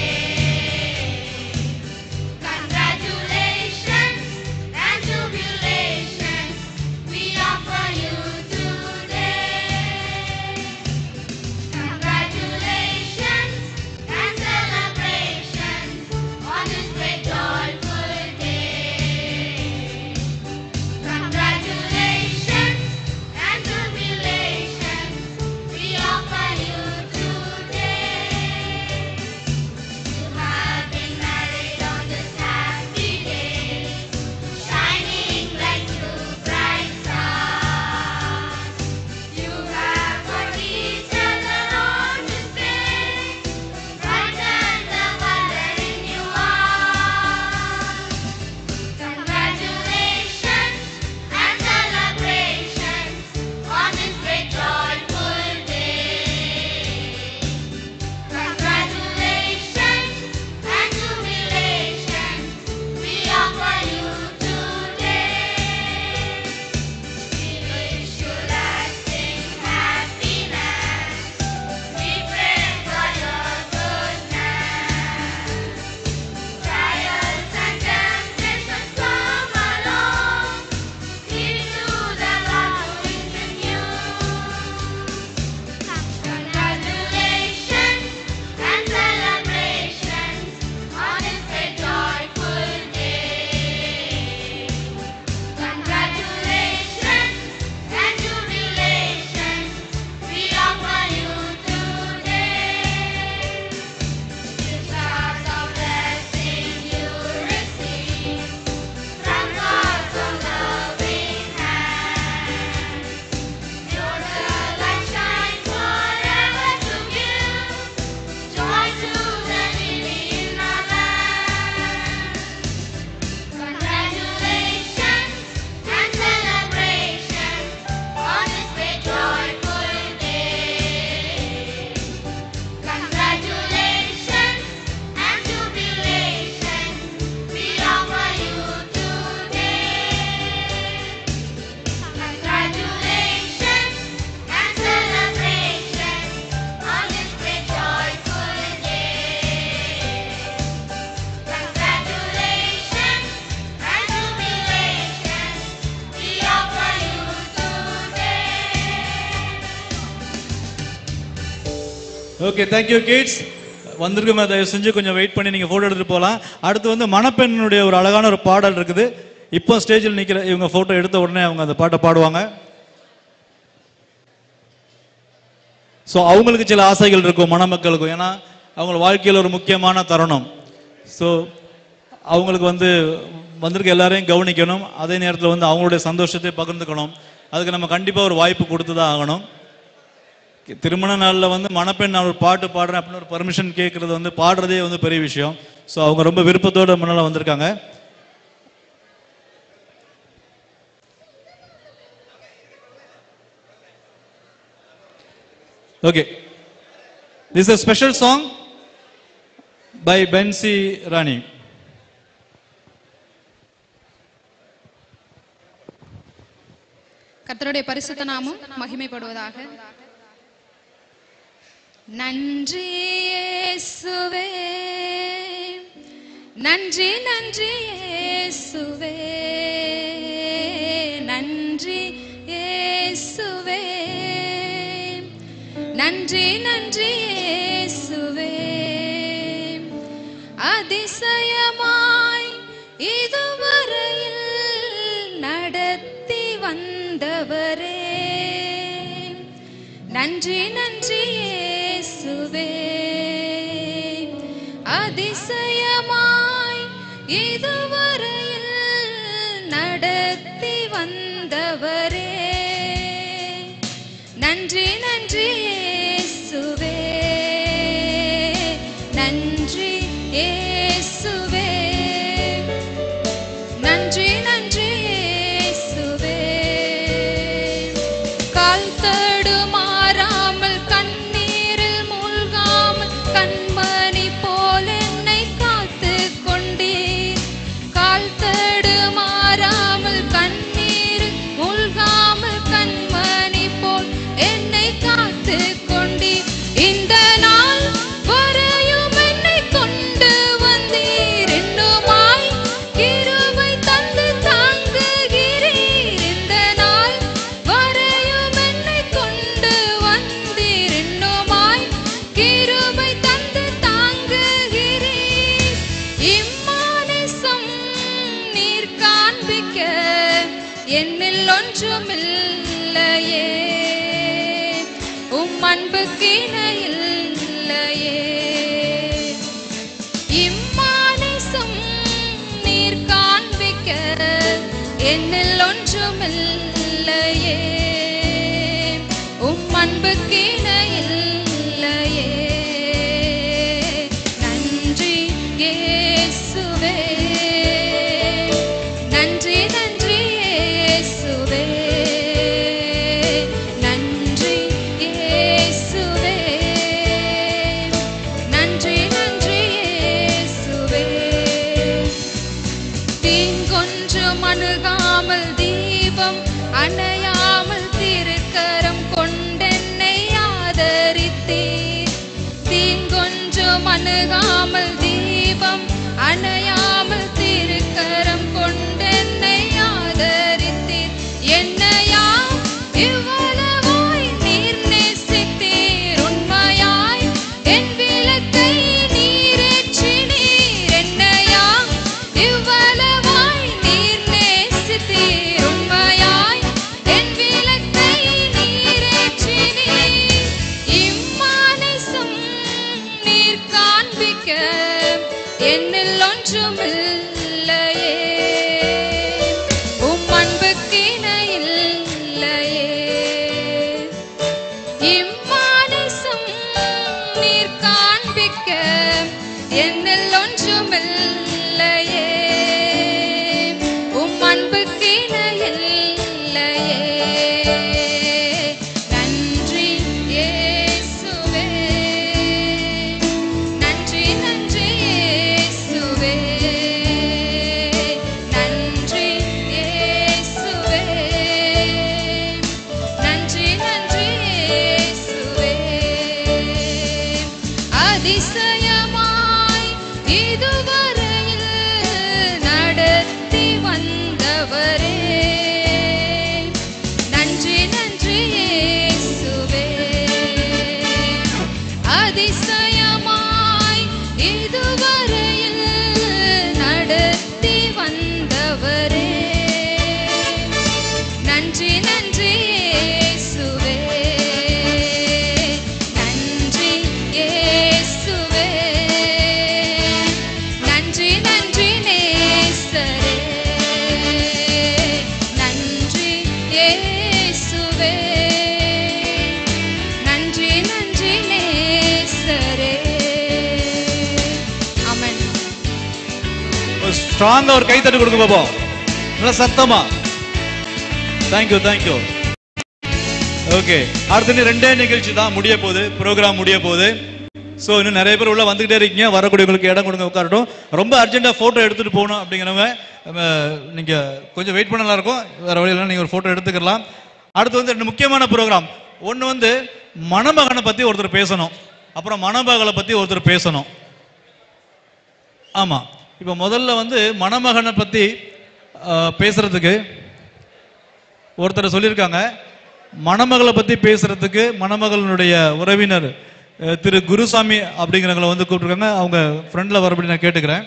Okay, thank you kids. வந்திருக்கோம், தயவு செஞ்சு கொஞ்சம் வெயிட் பண்ணி நீங்கள் ஃபோட்டோ எடுத்துகிட்டு போகலாம். அடுத்து வந்து மணப்பெண்ணுடைய ஒரு அழகான ஒரு பாடல் இருக்குது. இப்போ ஸ்டேஜில் நிற்கிற இவங்க ஃபோட்டோ எடுத்த உடனே அவங்க அந்த பாட்டை பாடுவாங்க. ஸோ அவங்களுக்கு சில ஆசைகள் இருக்கும் மணமக்களுக்கும், ஏன்னா அவங்க வாழ்க்கையில் ஒரு முக்கியமான தருணம். ஸோ அவங்களுக்கு வந்து வந்திருக்க எல்லாரையும் கவனிக்கணும், அதே நேரத்தில் வந்து அவங்களுடைய சந்தோஷத்தை பகிர்ந்துக்கணும். அதுக்கு நம்ம கண்டிப்பாக ஒரு வாய்ப்பு கொடுத்து தான் ஆகணும். திருமண நாளில் வந்து மணப்பெண் நான் ஒரு பாட்டு பாடுறேன் அப்படின்னு ஒரு பர்மிஷன் கேட்கறது வந்து பாடுறதே வந்து பெரிய விஷயம். ஸோ அவங்க ரொம்ப விருப்பத்தோட முன்னால் வந்திருக்காங்க. Okay, this is a special song by Bency Rani. கர்த்தருடைய பரிசுத்த நாமம் மகிமைப்படுவதாக. நன்றி இயேசுவே, நன்றி நன்றி இயேசுவே, நன்றி இயேசுவே, நன்றி நன்றி இயேசுவே. அதிசயமாய் இதுவரையில் நடத்தி வந்தவரே, நன்றி நன்றி இயேசுவே. அதிசயமாய் இதுவரையில் நடத்தி வந்தவரே, நன்றி நன்றி இயேசுவே, நன்றி இயேசுவே, நன்றி நன்றி இயேசுவே. கால் தடுமாறாமல் கண்ணீரில் மூழ்காமல் கண்மணி போல் என்னை காத்து கொண்டீர். கால் தடுமாறாமல் கண்ணீரில் மூழ்காமல் கண்மணி போல் என்னை காத்து கொண்டீர். இந்த நாள் வரையும் என்னை கொண்டு வந்தீர், இன்னுமாய் கிருபை தந்து தாங்குகிறீர். இந்த நாள் வரையும் என்னை கொண்டு வந்தீர், இன்னுமாய் கிருபை தந்து தாங்குகிறீர். இம்மானிசம் நீர் காண்பிக்க என்னில் ஒன்றுமில்லையே, உம் அன்புக்கு இணையில்லையே. இம்மானிசம் நீர் காண்பிக்க என்னில் ஒன்றுமில்லையே, உம் அன்புக்கு இணையில்லையே. நன்றி இயேசுவே, நன்றி நன்றி இயேசுவே, நன்றி இயேசுவே, நன்றி நன்றி இயேசுவே. தீங்கொன்றும் அணுகாமல் தீபம் அணையாமல் திருக்கரம் கொண்டென்னை ஆதரித்தீர். தீங்கொன்றும் அணுகாமல் தீபம் அணையாமல் திருக்கரம் கொண்டென்னை ஆதரித்தீர். என்னையா இவ்வளவாய் நீர் நேசித்தீர், உண்மையாய் என் விளக்கை நீர் ஏற்றினீர். என்னையா இவ்வளவாய் நீர் நேசித்தீர், உண்மையாய் என் விளக்கை நீர் ஏற்றினீர். இம்மானிசம் நீர் காண்பிக்க என்னில் ஒன்றுமில்லையே, உம் அன்புக்கு இணையில்லையே. இம்மானிசம் நீர் காண்பிக்க என்னில் ஒன்றுமில்லையே, உம் அன்புக்கு இணையில்லையே. நன்றி இயேசுவே, நன்றி நன்றி இயேசுவே, நன்றி இயேசுவே, நன்றி நன்றி இயேசுவே. அதிசயமாய் இதுவரை ஸ்ட்ராங்கா ஒரு கைத்தட்டு கொடுங்க பாப்போம், நல்ல சத்தமா. Thank you thank you. ஓகே, அடுத்து ரெண்டே நிகழ்ச்சி தான் முடிய போகுது, ப்ரோக்ராம் முடிய போகுது. ஸோ இன்னும் நிறைய பேர் உள்ள வந்துகிட்டே இருக்கீங்க, வரக்கூடியவங்களுக்கு இடம் கொடுங்க, உட்காரட்டும். ரொம்ப அர்ஜென்ட்டாக ஃபோட்டோ எடுத்துகிட்டு போகணும் அப்படிங்கிறவங்க நீங்கள் கொஞ்சம் வெயிட் பண்ண நல்லா இருக்கும். வேறு வழியில் நீங்கள் ஒரு ஃபோட்டோ எடுத்துக்கலாம். அடுத்து வந்து ரெண்டு முக்கியமான ப்ரோக்ராம். ஒன்று வந்து மணமகனை பற்றி ஒருத்தர் பேசணும், அப்புறம் மணமகளை பற்றி ஒருத்தர் பேசணும். ஆமாம், இப்போ முதல்ல வந்து மணமகனை பற்றி பேசுறதுக்கு ஒருத்தர் சொல்லியிருக்காங்க. மணமகளை பற்றி பேசுறதுக்கு மணமகளுடைய உறவினர் திரு குருசாமி அப்படிங்கிறவங்களை வந்து கூப்பிட்டுருக்காங்க. அவங்க ஃப்ரெண்ட்ல வரபடி நான் கேட்டுக்கிறேன்.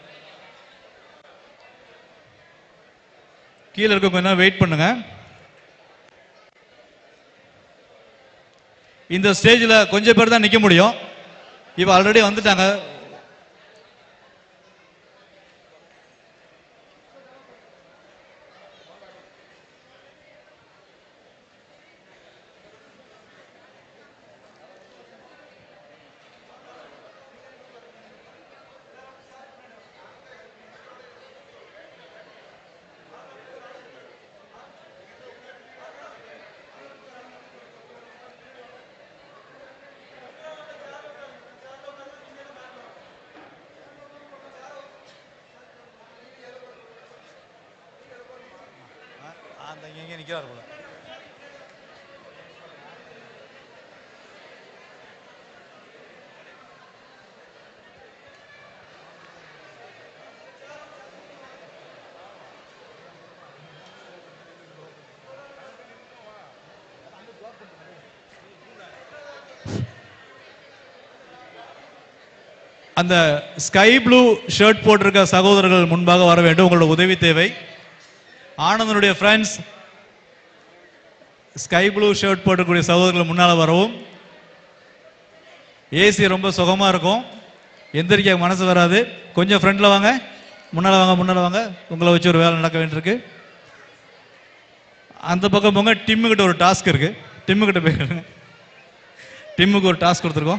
கீழே இருக்க கொஞ்சம் வெயிட் பண்ணுங்க. இந்த ஸ்டேஜில் கொஞ்சம் பேர் தான் நிற்க முடியும். இப்போ ஆல்ரெடி வந்துட்டாங்க. இங்கே நிற்கிறார் போல. அந்த ஸ்கை ப்ளூ ஷர்ட் போட்டிருக்க சகோதரர்கள் முன்பாக வர வேண்டும், உங்களோட உதவி தேவை. ஆனந்தனுடைய ஃப்ரெண்ட்ஸ் ஸ்கை ப்ளூ ஷர்ட் போட்டக்கூடிய சகோதரர்கள் முன்னால் வரவும். ஏசி ரொம்ப சுகமாக இருக்கும், எந்திரிக்க மனசு வராது. கொஞ்சம் ஃப்ரெண்டில் வாங்க, முன்னால் வாங்க, முன்னால் வாங்க. உங்களை வச்சு ஒரு வேலை நடக்க வேண்டியிருக்கு. அந்த பக்கம் போங்க. டிம்முக்கிட்ட ஒரு டாஸ்க் இருக்கு, டிம்முக்கிட்ட போய் டிம்முக்கு ஒரு டாஸ்க் கொடுத்துருக்கோம்.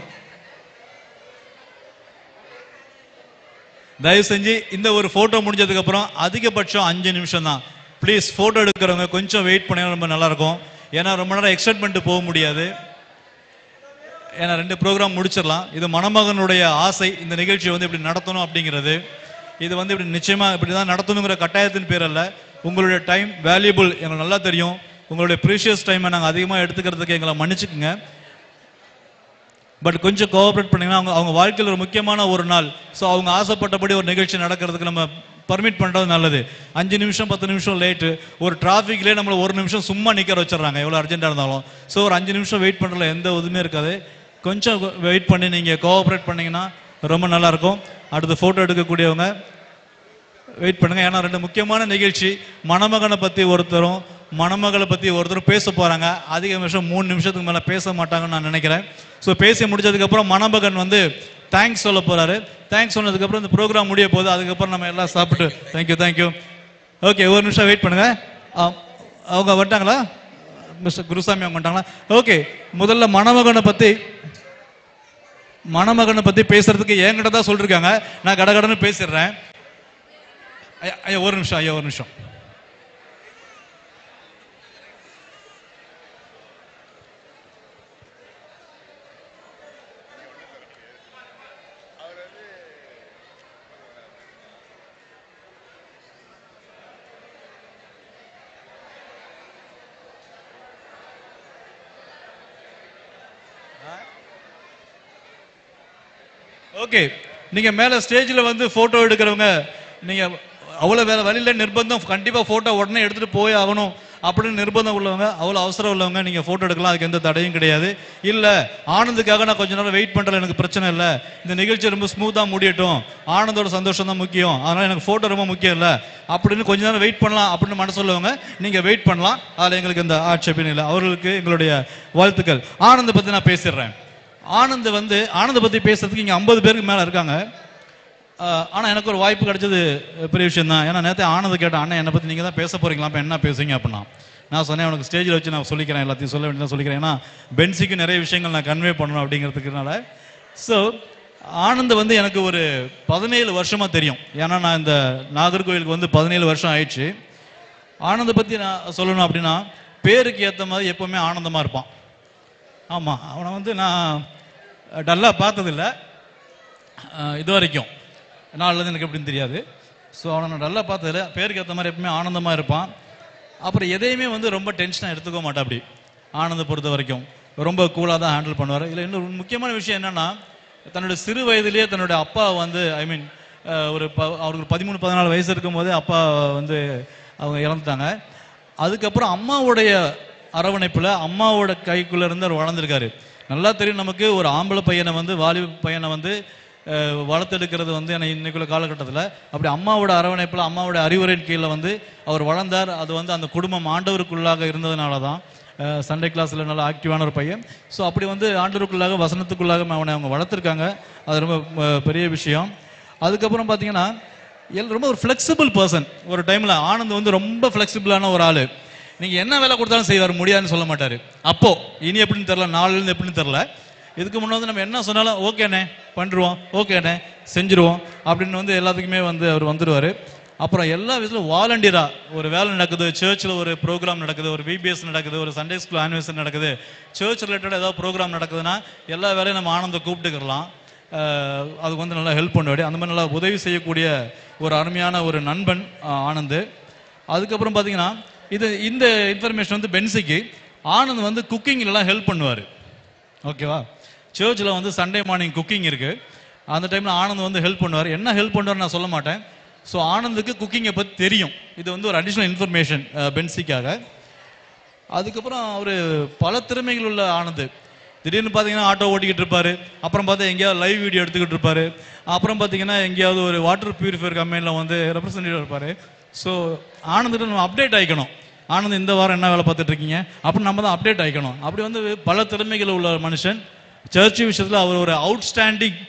தயவு செஞ்சு இந்த ஒரு போட்டோ முடிஞ்சதுக்கு அப்புறம் அதிகபட்சம் 5 நிமிஷம் தான். ப்ளீஸ் போட்டோ எடுக்கிறவங்க கொஞ்சம் வெயிட் பண்ணா ரொம்ப நல்லா இருக்கும். ஏன்னா ரொம்ப நேரம் எக்ஸ்டெண்ட் பண்ணிட்டு போக முடியாது. ஏன்னா 2 ப்ரோக்ராம் முடிச்சிடலாம். இது மணமகனுடைய ஆசை, இந்த நிகழ்ச்சியை வந்து இப்படி நடத்தணும் அப்படிங்கிறது. இது வந்து இப்படி நிச்சயமா இப்படி தான் நடத்தணுங்கிற கட்டாயத்தின் பேர் அல்ல. உங்களுடைய டைம் வேல்யூபிள், எங்களுக்கு நல்லா தெரியும். உங்களுடைய ப்ரீஷியஸ் டைமை நாங்கள் அதிகமாக எடுத்துக்கிறதுக்கு எங்களை மன்னிச்சுக்குங்க. பட் கொஞ்சம் கோஆப்ரேட் பண்ணிங்கன்னா அவங்க வாழ்க்கையில் ஒரு முக்கியமான ஒரு நாள். ஸோ அவங்க ஆசைப்பட்டபடி ஒரு நிகழ்ச்சி நடக்கிறதுக்கு நம்ம பர்மிட் பண்ணுறது நல்லது. 5 நிமிஷம் 10 நிமிஷம் லேட்டு, ஒரு டிராஃபிக்லேயே நம்மளை 1 நிமிஷம் சும்மா நிற்க வச்சிடறாங்க எவ்வளோ அர்ஜென்ட்டாக இருந்தாலும். ஸோ ஒரு 5 நிமிஷம் வெயிட் பண்ணுறதுல எந்த உதவியுமே இருக்காது. கொஞ்சம் வெயிட் பண்ணி நீங்கள் கோஆப்ரேட் பண்ணிங்கன்னா ரொம்ப நல்லாயிருக்கும். அடுத்து ஃபோட்டோ எடுக்கக்கூடியவங்க வெயிட் பண்ணுங்க. ஏன்னா 2 முக்கியமான நிகழ்ச்சி. மணமகனை பற்றி ஒருத்தரும் மணமகளை பற்றி ஒருத்தரும் பேச போகிறாங்க. அதிக நிமிஷம் 3 நிமிஷத்துக்கு மேலே பேச மாட்டாங்கன்னு நான் நினைக்கிறேன். ஸோ பேசி முடிச்சதுக்கப்புறம் மணமகன் வந்து தேங்க்ஸ் சொல்ல போகிறாரு. தேங்க்ஸ் சொன்னதுக்கப்புறம் இந்த ப்ரோக்ராம் முடிய போகுது. அதுக்கப்புறம் நம்ம எல்லாம் சாப்பிட்டு தேங்க்யூ. ஓகே, ஒரு நிமிஷம் வெயிட் பண்ணுங்க. அவங்க வந்துட்டாங்களா? மிஸ்டர் குருசாமி அவங்க வந்துட்டாங்களா? ஓகே, முதல்ல மணமகனை பற்றி பேசுறதுக்கு என்கிட்ட தான் சொல்லிருக்காங்க. நான் கடகடன்னு பேசிடுறேன். ஐயா ஒரு நிமிஷம். ஓகே, நீங்க மேல ஸ்டேஜ்ல வந்து போட்டோ எடுக்கிறவங்க நீங்க அவ்வளவு வேற வழியில நிர்பந்தம், கண்டிப்பா போட்டோ உடனே எடுத்துட்டு போய் ஆகணும் அப்படின்னு நிர்பந்தம் உள்ளவங்க, அவ்வளவு அவசரம் உள்ளவங்க நீங்க போட்டோ எடுக்கலாம். அதுக்கு எந்த தடையும் கிடையாது. இல்ல ஆனந்துக்காக நான் கொஞ்ச நேரம் வெயிட் பண்றேன், எனக்கு பிரச்சனை இல்லை, இந்த நிகழ்ச்சி ரொம்ப ஸ்மூத்தா முடியட்டும், ஆனந்தோட சந்தோஷம் தான் முக்கியம், அதனால எனக்கு போட்டோ ரொம்ப முக்கியம் இல்லை அப்படின்னு கொஞ்ச நேரம் வெயிட் பண்ணலாம் அப்படின்னு மனசு உள்ளவங்க நீங்க வெயிட் பண்ணலாம். அதுல எங்களுக்கு எந்த ஆட்சேபம் இல்லை. அவர்களுக்கு எங்களுடைய வாழ்த்துக்கள். ஆனந்தை பத்தி நான் பேசிடுறேன். ஆனந்தை பத்தி பேசுறதுக்கு இங்க 50 பேருக்கு மேல இருக்காங்க. ஆனால் எனக்கு ஒரு வாய்ப்பு கிடைச்சது பெரிய விஷயம் தான். ஏன்னா நேரத்தை ஆனந்த் கேட்டேன், அண்ணன் என்னை பற்றி நீங்கள் தான் பேச போறீங்களா, அப்போ என்ன பேசுவீங்க அப்படின்னா நான் சொன்னேன், உனக்கு ஸ்டேஜில் வச்சு நான் சொல்லிக்கிறேன், எல்லாத்தையும் சொல்ல வேண்டியதான் சொல்லிக்கிறேன். ஏன்னா பென்சிக்கு நிறைய விஷயங்கள் நான் கன்வே பண்ணணும் அப்படிங்கிறதுக்குனால. ஸோ ஆனந்த் வந்து எனக்கு ஒரு 17 வருஷமா தெரியும். ஏன்னா நான் இந்த நாகர்கோவிலுக்கு வந்து 17 வருஷம் ஆயிடுச்சு. ஆனந்தை பத்தி நான் சொல்லணும் அப்படின்னா, பேருக்கு ஏற்ற மாதிரி எப்பவுமே ஆனந்தமா இருப்பான். ஆமா, அவனை வந்து நான் டல்லா பார்த்ததில்ல இது வரைக்கும், நாளில் எனக்கு எப்படின்னு தெரியாது. ஸோ அவனை நான் டல்லா பார்த்ததில்ல. பேருக்கு ஏற்ற மாதிரி எப்பவுமே ஆனந்தமா இருப்பான். அப்புறம் எதையுமே வந்து ரொம்ப டென்ஷனாக எடுத்துக்க மாட்டா. அப்படி ஆனந்தை பொறுத்த வரைக்கும் ரொம்ப கூலாக தான் ஹேண்டில் பண்ணுவார். இதில் இன்னொரு முக்கியமான விஷயம் என்னன்னா, தன்னுடைய சிறு வயதிலேயே தன்னுடைய அப்பா வந்து அவருக்கு 13-14 வயசு இருக்கும் போதே அப்பா வந்து அவங்க இறந்துட்டாங்க. அதுக்கப்புறம் அம்மாவுடைய அரவணைப்புல அம்மாவோட கைக்குள்ள இருந்து அவர் வளர்ந்துருக்காரு. நல்லா தெரியும் நமக்கு, ஒரு ஆம்பளை பையனை வந்து வாலிப பையனை வந்து வளர்த்தெடுக்கிறது வந்து இன்னைக்குள்ள காலகட்டத்தில் அப்படி அம்மாவோட அரவணைப்புல அம்மாவோட அறிவுரையின் கீழே வந்து அவர் வளர்ந்தார். அது வந்து அந்த குடும்பம் ஆண்டவருக்குள்ளாக இருந்ததுனால தான் சண்டே கிளாஸில் நல்லா ஆக்டிவான ஒரு பையன். ஸோ அப்படி வந்து ஆண்டவருக்குள்ளாக வசனத்துக்குள்ளாக அவங்க வளர்த்துருக்காங்க. அது ரொம்ப பெரிய விஷயம். அதுக்கப்புறம் பார்த்தீங்கன்னா ரொம்ப ஒரு ஃப்ளெக்சிபிள் பர்சன். ஒரு டைமில் ஆனந்த் வந்து ரொம்ப ஃப்ளெக்சிபிளான ஒரு ஆள். நீங்கள் என்ன வேலை கொடுத்தாலும் செய்வார், முடியாதுன்னு சொல்ல மாட்டார். அப்போ இனி எப்படின்னு தெரில, நாளிலேருந்து எப்படின்னு தெரில. இதுக்கு முன்னே வந்து நம்ம என்ன சொன்னாலும் ஓகேண்ணே பண்ணிடுவோம், ஓகேண்ணே செஞ்சுருவோம் அப்படின்னு வந்து எல்லாத்துக்குமே வந்து அவர் வந்துடுவார். அப்புறம் எல்லா விதத்திலும் வாலண்டியராக ஒரு வேலை நடக்குது, சர்ச்சில் ஒரு ப்ரோக்ராம் நடக்குது, ஒரு VBS நடக்குது, ஒரு சண்டே ஸ்கூல் ஆனிவர்சரி நடக்குது, சர்ச் ரிலேட்டடாக ஏதாவது ப்ரோக்ராம் நடக்குதுன்னா எல்லா வேலையும் நம்ம ஆனந்தை கூப்பிட்டுக்கலாம். அதுக்கு வந்து நல்லா ஹெல்ப் பண்ணுவாடி. அந்த மாதிரி நல்லா உதவி செய்யக்கூடிய ஒரு அருமையான ஒரு நண்பன் ஆனந்த். அதுக்கப்புறம் பார்த்தீங்கன்னா இந்த இன்ஃபர்மேஷன் வந்து பென்சிக்கு ஆனந்த் வந்து குக்கிங்லாம் ஹெல்ப் பண்ணுவார். ஓகேவா? சர்ச்சில் வந்து சண்டே மார்னிங் குக்கிங் இருக்கு. அந்த டைமில் ஆனந்த் வந்து ஹெல்ப் பண்ணுவார். என்ன ஹெல்ப் பண்ணுவார் நான் சொல்ல மாட்டேன். ஸோ ஆனந்துக்கு குக்கிங்கை பற்றி தெரியும். இது வந்து ஒரு அடிஷ்னல் இன்ஃபர்மேஷன் பென்சிக்காக. அதுக்கப்புறம் அவர் பல திறமைகள் உள்ள ஆனந்த். திடீர்னு பார்த்தீங்கன்னா ஆட்டோ ஓட்டிக்கிட்டு இருப்பாரு, அப்புறம் பார்த்தா எங்கேயாவது லைவ் வீடியோ எடுத்துக்கிட்டு இருப்பாரு, அப்புறம் பார்த்தீங்கன்னா எங்கேயாவது ஒரு வாட்டர் பியூரிஃபையர் கம்பெனியில் வந்து ரெப்ரசன்டேட்டிவ் இருப்பார். ஸோ ஆனந்துட்டு நம்ம அப்டேட் ஆகிக்கணும். ஆனந்த் இந்த வாரம் என்ன வேலை பார்த்துட்டு இருக்கீங்க அப்படின்னு நம்ம தான் அப்டேட் ஆகிக்கணும். அப்படி வந்து பல திறமைகள் உள்ள மனுஷன். சர்ச் விஷயத்தில் அவர் ஒரு அவுட்ஸ்டாண்டிங்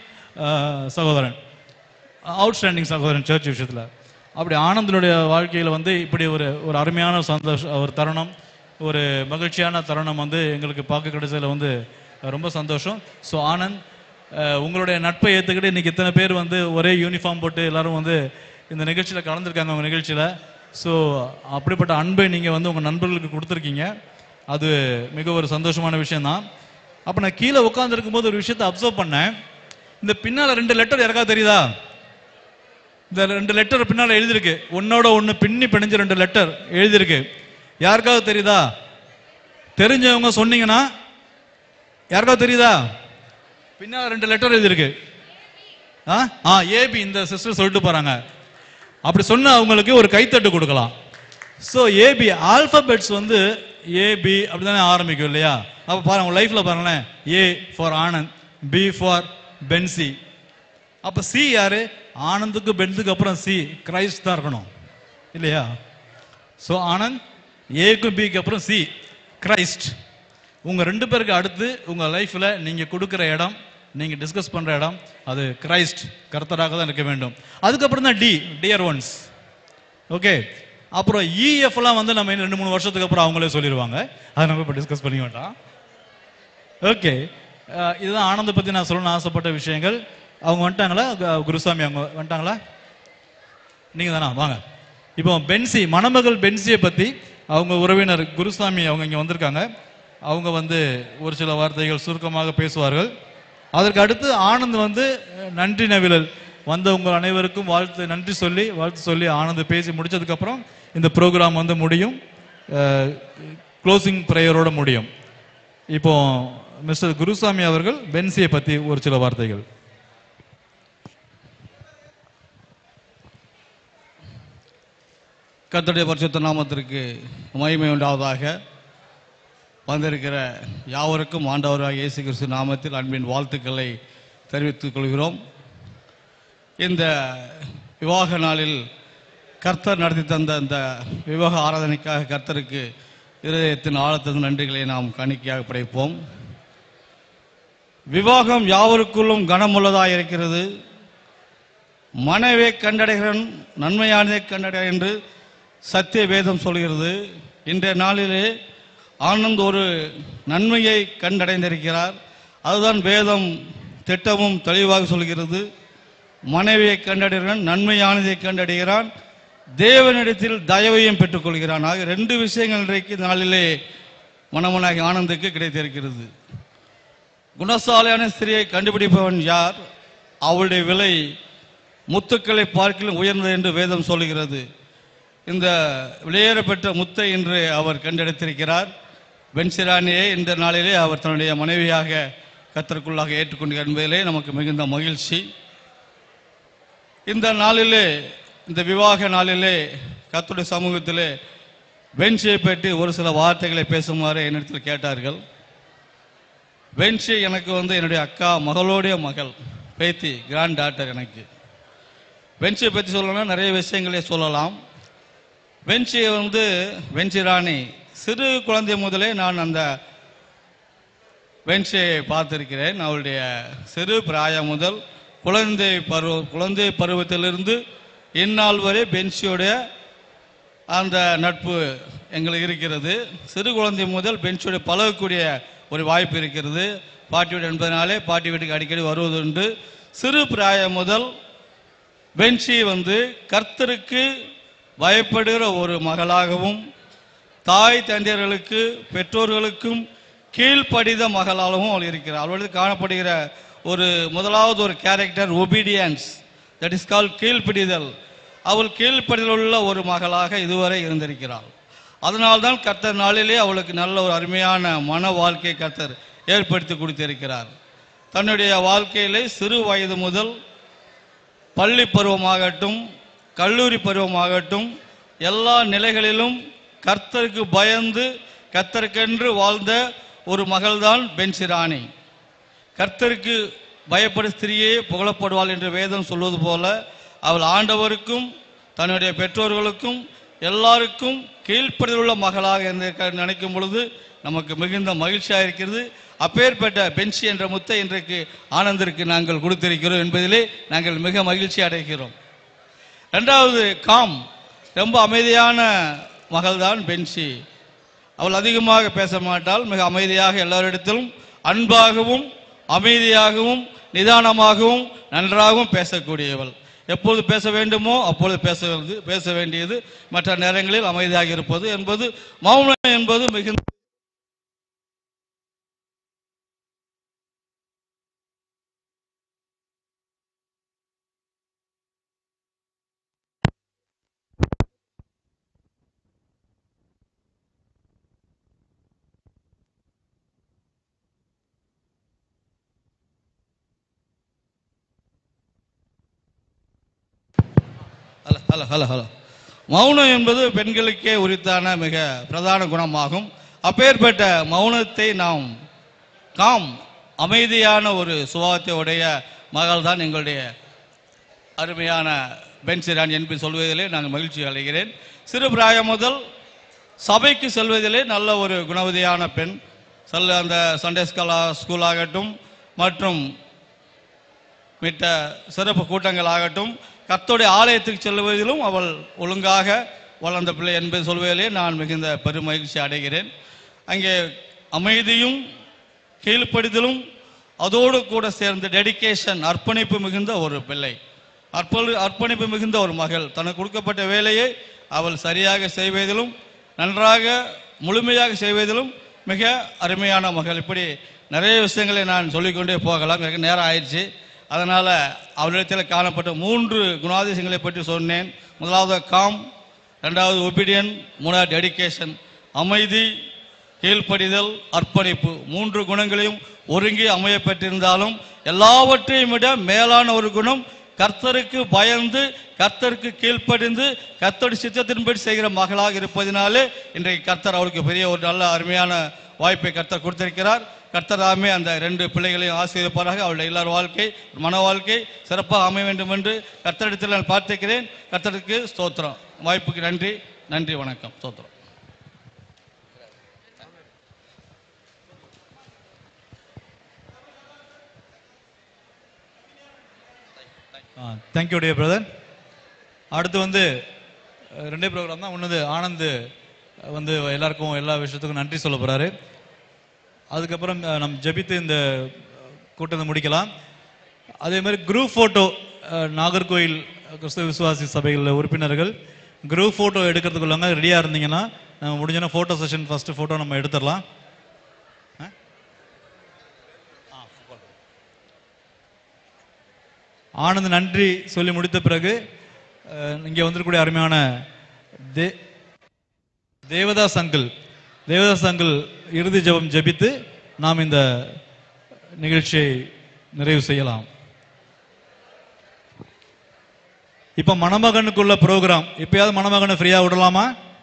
சகோதரன் சர்ச் விஷயத்தில். அப்படி ஆனந்தனுடைய வாழ்க்கையில் வந்து இப்படி ஒரு அருமையான சந்தோஷம், ஒரு தருணம், ஒரு மகிழ்ச்சியான தருணம் வந்து எங்களுக்கு பார்க்க கிடைச்சதில் வந்து ரொம்ப சந்தோஷம். ஸோ ஆனந்த், உங்களுடைய நட்பை ஏற்றுக்கிட்டு இன்னைக்கு இத்தனை பேர் வந்து ஒரே யூனிஃபார்ம் போட்டு எல்லாரும் வந்து இந்த நிகழ்ச்சியில் கலந்துருக்காங்க. உங்கள் நிகழ்ச்சியில் ஸோ அப்படிப்பட்ட அன்பை நீங்கள் வந்து உங்கள் நண்பர்களுக்கு கொடுத்துருக்கீங்க. அது மிக ஒரு சந்தோஷமான விஷயம்தான். அப்போ நான் கீழே உட்காந்துருக்கும் போது ஒரு விஷயத்தை அப்சர்வ் பண்ணேன். இந்த பின்னால் 2 லெட்டர் யாருக்காவது தெரியுதா? இந்த 2 லெட்டர் பின்னால் எழுதியிருக்கு. ஒன்னோட ஒன்று பின்னி பிணைஞ்ச 2 லெட்டர் எழுதியிருக்கு. யாருக்காவது தெரியுதா? தெரிஞ்சவங்க சொன்னீங்கன்னா, யாருக்காவது தெரியுதா? பின்னால் 2 லெட்டர் எழுதியிருக்கு. ஏபி. இந்த சிஸ்டர் சொல்லிட்டு போறாங்க. அப்படி சொன்ன அவங்களுக்கு ஒரு கைத்தட்டு கொடுக்கலாம். ஸோ ஏபி ஆல்பபெட்ஸ் வந்து ஏபி அப்படிதானே ஆரம்பிக்கும் இல்லையா? அப்போ பாருங்க, உங்க லைஃப்ல பாருங்களேன், A for Anand, B for Bency. அப்ப சி யாரு? ஆனந்துக்கு பென்ஸுக்கு அப்புறம் சி கிரைஸ்ட் தான் இருக்கணும் இல்லையா? ஸோ ஆனந்த், ஏக்கு பிக்கு அப்புறம் சி கிரைஸ்ட். உங்க 2 பேருக்கு அடுத்து உங்க லைஃப்ல நீங்க கொடுக்குற இடம், நீங்க டிஸ்கஸ் பண்ற இடம், அது கிரைஸ்ட், கர்த்தராக தான் இருக்க வேண்டும். அதுக்கப்புறம் தான் டி, டியர் ஒன்ஸ். ஓகே. அப்புறம் இஎஃப் எல்லாம் வந்து நம்ம 2-3 வருஷத்துக்கு அப்புறம் அவங்களே சொல்லிடுவாங்க. அதை நம்ம இப்போ டிஸ்கஸ் பண்ணி வேண்டாம். ஓகே. இதுதான் ஆனந்தை பத்தி நான் சொல்லணும்னு ஆசைப்பட்ட விஷயங்கள். அவங்க வந்துட்டாங்களா? குருசாமி அவங்க வந்துட்டாங்களா? நீங்க தானா? வாங்க. இப்போ பென்சி, மணமகள் பென்சியை பத்தி அவங்க உறவினர் குருசாமி அவங்க இங்க வந்திருக்காங்க. அவங்க வந்து ஒரு சில வார்த்தைகள் சுருக்கமாக பேசுவார்கள். அதற்கு அடுத்து ஆனந்த் வந்து நன்றி நவிழல் வந்த உங்கள் அனைவருக்கும் நன்றி சொல்லி ஆனந்த் பேசி முடிச்சதுக்கு அப்புறம் இந்த ப்ரோக்ராம் வந்து முடியும். க்ளோசிங் ப்ரேயரோட முடியும். இப்போ மிஸ்டர் குருசாமி அவர்கள் பென்சியை பத்தி ஒரு சில வார்த்தைகள். கர்த்தருடைய பரிசுத்த நாமத்திற்கு மகிமை உண்டாவதாக. வந்திருக்கிற யாவருக்கும் ஆண்டவராக இயேசு கிறிஸ்து நாமத்தில் அன்பின் வாழ்த்துக்களை தெரிவித்துக் கொள்கிறோம். இந்த விவாக நாளில் கர்த்தர் நடத்தி தந்த இந்த விவாக ஆராதனைக்காக கர்த்தருக்கு இருதயத்தின் ஆழத்தின் நன்றிகளை நாம் காணிக்கையாக படைப்போம். விவாகம் யாவருக்குள்ளும் கனமுள்ளதாக இருக்கிறது. மனைவே கண்டடைகிறன் நன்மையானதை கண்டடை என்று சத்திய வேதம் சொல்கிறது. இன்றைய நாளிலே ஆனந்த் ஒரு நன்மையை கண்டடைந்திருக்கிறார். அதுதான் வேதம் திட்டமும் தெளிவாக சொல்கிறது. மனைவியை கண்டடைகிறான், நன்மையானதை கண்டடைகிறான், தேவனிடத்தில் தயவையும் பெற்றுக்கொள்கிறான். ஆக 2 விஷயங்கள் இன்றைக்கு நாளிலே மணமனாகி ஆனந்துக்கு கிடைத்திருக்கிறது. குணசாலையான ஸ்திரியை கண்டுபிடிப்பவன் யார்? அவளுடைய விலை முத்துக்களை பார்க்கிலும் உயர்ந்தது என்று வேதம் சொல்கிறது. இந்த வெளியேறப்பெற்ற முத்தை இன்று அவர் கண்டெடுத்திருக்கிறார். பென்சிரானியை இந்த நாளிலே அவர் தன்னுடைய மனைவியாக கர்த்தருக்குள்ளாக ஏற்றுக்கொண்டார் என்பதிலே நமக்கு மிகுந்த மகிழ்ச்சி. இந்த நாளிலே, இந்த விவாக நாளிலே கர்த்தருடைய சமூகத்திலே பென்சியை பற்றி ஒரு சில வார்த்தைகளை பேசுமாறு என்னிடத்தில் கேட்டார்கள். பென்சி எனக்கு என்னுடைய அக்கா மகளோடைய மகள், பேத்தி, கிராண்ட் டாட்டர். எனக்கு பென்சியை பற்றி சொல்லணும்னா நிறைய விஷயங்களே சொல்லலாம். பென்சியை பென்சி ராணி சிறு குழந்தை முதலே நான் அந்த பென்சியை பார்த்திருக்கிறேன். அவளுடைய சிறு பிராயம் முதல் குழந்தை பருவத்திலிருந்து இந்நாள் வரை பென்சியோடைய அந்த நட்பு எங்களுக்கு இருக்கிறது. சிறு குழந்தை முதல் பென்சியோட பழகக்கூடிய ஒரு வாய்ப்பு இருக்கிறது. பாட்டி வீடு என்பதனாலே பாட்டி வீட்டுக்கு அடிக்கடி வருவதுண்டு. சிறு பிராயம் முதல் பென்சி கர்த்தருக்கு பயப்படுகிற ஒரு மகளாகவும், தாய் தந்தையர்களுக்கு பெற்றோர்களுக்கும் கீழ்ப்படித மகளாகவும் அவள் இருக்கிறார். அவளுக்கு காணப்படுகிற முதலாவது ஒரு character obedience, that is call கீழ்ப்படிதல். அவள் கீழ்ப்படிதல் உள்ள ஒரு மகளாக இதுவரை இருந்திருக்கிறாள். அதனால்தான் கர்த்தர் நாளிலே அவளுக்கு நல்ல ஒரு அருமையான மன வாழ்க்கை கர்த்தர் ஏற்படுத்தி கொடுத்திருக்கிறார். தன்னுடைய வாழ்க்கையிலே சிறு வயது முதல் பள்ளி பருவமாகட்டும், கல்லூரி பருவமாகட்டும், எல்லா நிலைகளிலும் கர்த்தருக்கு பயந்து கர்த்தருக்கென்று வாழ்ந்த ஒரு மகள்தான் பென்சி ராணி. கர்த்தருக்கு பயப்படும் ஸ்திரியே புகழப்படுவாள் என்று வேதம் சொல்வது போல அவள் ஆண்டவருக்கும் தன்னுடைய பெற்றோர்களுக்கும் எல்லாருக்கும் கீழ்ப்படியுள்ள மகளாக நினைக்கும் பொழுது நமக்கு மிகுந்த மகிழ்ச்சியாக இருக்கிறது. அப்பேற்பட்ட பென்சி என்ற முத்தை இன்றைக்கு ஆனந்திற்கு நாங்கள் கொடுத்திருக்கிறோம் என்பதிலே நாங்கள் மிக மகிழ்ச்சி அடைகிறோம். 2வது காம், ரொம்ப அமைதியான மகள்தான் பென்சி. அவள் அதிகமாக பேச மாட்டாள், மிக அமைதியாக எல்லாரிடத்திலும் அன்பாகவும் அமைதியாகவும் நிதானமாகவும் நன்றாகவும் பேசக்கூடியவள். எப்பொழுது பேச வேண்டுமோ அப்பொழுது பேச வேண்டியது, மற்ற நேரங்களில் அமைதியாக இருப்பது என்பது, மௌனம் என்பது மிகுந்த மௌனம் என்பது பெண்களுக்கே உரித்தான மிக பிரதான குணமாகும். அப்பேற்பட்ட மௌனத்தை நாம் அமைதியான ஒரு சுபாவத்தை உடைய மகள் தான் எங்களுடைய அருமையான பென்சி ராணி என்று சொல்வதிலே நாங்கள் மகிழ்ச்சி அடைகிறேன். சிறு பிராயம் முதல் சபைக்கு செல்வதிலே நல்ல ஒரு குணவதியான பெண். அந்த சண்டே ஸ்கூல் ஆகட்டும் மற்றும் மிட்ட சிறப்பு கூட்டங்கள் ஆகட்டும், கர்த்தருடைய ஆலயத்துக்கு செல்வதிலும் அவள் ஒழுங்காக வளர்ந்த பிள்ளை என்பதை சொல்வதிலே நான் மிகுந்த பெரும் மகிழ்ச்சி அடைகிறேன். அங்கே அமைதியும் கீழ்ப்படிதலும் அதோடு கூட சேர்ந்து டெடிகேஷன், அர்ப்பணிப்பு மிகுந்த ஒரு பிள்ளை, அர்ப்பணிப்பு மிகுந்த ஒரு மகள். தனக்கு கொடுக்கப்பட்ட வேலையை அவள் சரியாக செய்வதிலும் நன்றாக முழுமையாக செய்வதிலும் மிக அருமையான மகள். இப்படி நிறைய விஷயங்களை நான் சொல்லிக்கொண்டே போகலாம், எனக்கு நேரம் ஆயிடுச்சு. அதனால் அவரிடத்தில் காணப்பட்ட 3 குணாதிசயங்களை பற்றி சொன்னேன். முதலாவது காம், 2வது ஒபீடியன், 3வது டெடிகேஷன். அமைதி, கீழ்ப்படிதல், அர்ப்பணிப்பு 3 குணங்களையும் ஒருங்கி அமையப்பட்டிருந்தாலும் எல்லாவற்றையும் விட மேலான ஒரு குணம் கர்த்தருக்கு பயந்து கர்த்தருக்கு கீழ்ப்படிந்து கர்த்தருடைய சித்தத்தின்படி செய்கிற மகளாக இருப்பதினாலே இன்றைக்கு கர்த்தர் அவளுக்கு பெரிய ஒரு நல்ல அருமையான வாய்ப்பை கர்த்தர் கொடுத்திருக்கிறார். கர்த்தராமே அந்த 2 பிள்ளைகளையும் ஆசீர்வதிப்பாராக. அவளுடைய எல்லார் வாழ்க்கை, மன வாழ்க்கை சிறப்பாக அமைய வேண்டும் என்று கர்த்தரிடத்தில் நான் பார்த்திருக்கிறேன். கர்த்தருக்கு ஸ்தோத்திரம். வாய்ப்புக்கு நன்றி, நன்றி, வணக்கம், ஸ்தோத்திரம். Thank you dear brother. அடுத்து 2 ப்ரோக்ராம் தான். ஒன்று ஆனந்த் எல்லாருக்கும் எல்லா விஷயத்துக்கும் நன்றி சொல்ல போறாரு. அதுக்கப்புறம் நம்ம ஜெபித்து இந்த கூட்டத்தை முடிக்கலாம். அதே மாதிரி குரூப் ஃபோட்டோ நாகர்கோயில் கிறிஸ்தவ விசுவாசி சபைகளில் உறுப்பினர்கள் குரூப் ஃபோட்டோ எடுக்கிறதுக்குள்ளவங்க ரெடியாக இருந்தீங்கன்னா நம்ம முடிஞ்சோன்னா ஃபோட்டோ செஷன் ஃபஸ்ட்டு ஃபோட்டோ நம்ம எடுத்துடலாம். ஆனந்த் நன்றி சொல்லி முடித்த பிறகு இங்கே வந்திருக்கக்கூடிய அருமையான தேவதாஸ் அங்கிள் இறுதி ஜெபம் ஜெபித்து நாம் இந்த நிகழ்ச்சியை நிறைவு செய்யலாம். இப்ப மணமகனுக்குள்ள ப்ரோக்ராம், இப்பயாவது மணமகனை ஃப்ரீயா விடலாமா?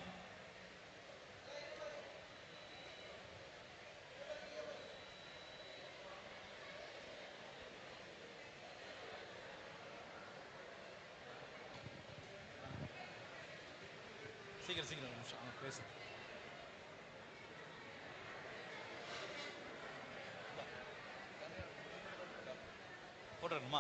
போட்டுருமா?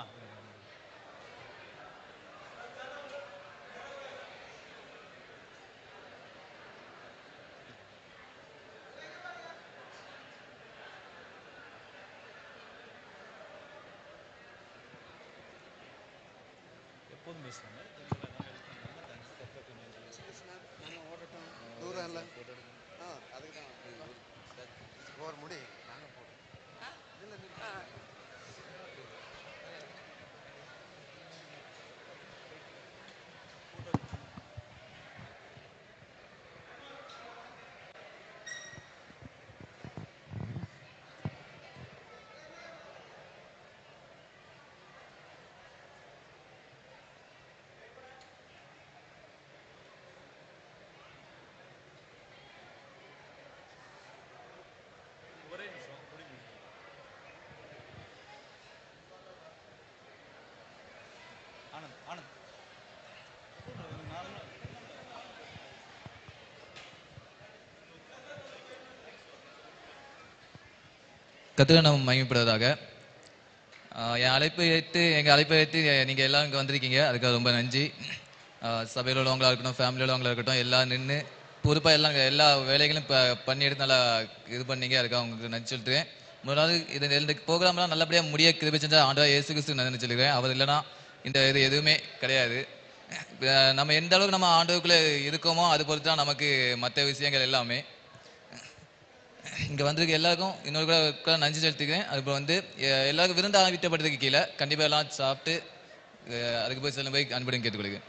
எப்போதும் பேசுறாங்க. தூரம் இல்லை. அதுக்கு தான் ஒரு முடி நாங்கள் போடுறோம். கர்த்தரை நாம் மகிமைப்படுவதாக. என் எங்கள் அழைப்பை ஏற்று நீங்கள் எல்லாம் இங்கே வந்திருக்கீங்க, அதுக்கு ரொம்ப நன்றி. சபையில் உள்ளவங்களாக இருக்கட்டும், ஃபேமிலியில் உள்ளவங்களாக இருக்கட்டும், எல்லாம் நின்று பொறுப்பாக எல்லாம் எல்லா வேலைகளும் இப்போ பண்ணி எடுத்து நல்லா இது பண்ணீங்க, அதுக்காக உங்களுக்கு நன்றி சொல்லிட்டுருக்கேன். முதலாவது இந்த ப்ரோக்ராம்லாம் நல்லபடியாக முடிய கிருபை செஞ்ச ஆண்டவராகிய இயேசு கிறிஸ்துவுக்கு நன்றி சொல்லிக்கிறேன். அவர் இல்லைன்னா இந்த இது எதுவுமே கிடையாது. நம்ம எந்த அளவுக்கு நம்ம ஆண்டவருக்குள்ளே இருக்கோமோ அது பொறுத்து தான் நமக்கு மற்ற விஷயங்கள் எல்லாமே. இங்கே வந்திருக்க எல்லாருக்கும் இன்னொரு கூட நன்றி செலுத்திக்கிறேன். அதுபோல் எல்லாருக்கும் விருந்து ஆரம்பிக்கப்பட்டதுக்கு கீழே கண்டிப்பாக எல்லாம் சாப்பிட்டு அதுக்கு போய் செல்லும் போய் அன்புடன் கேட்டுக்கொள்கிறேன்.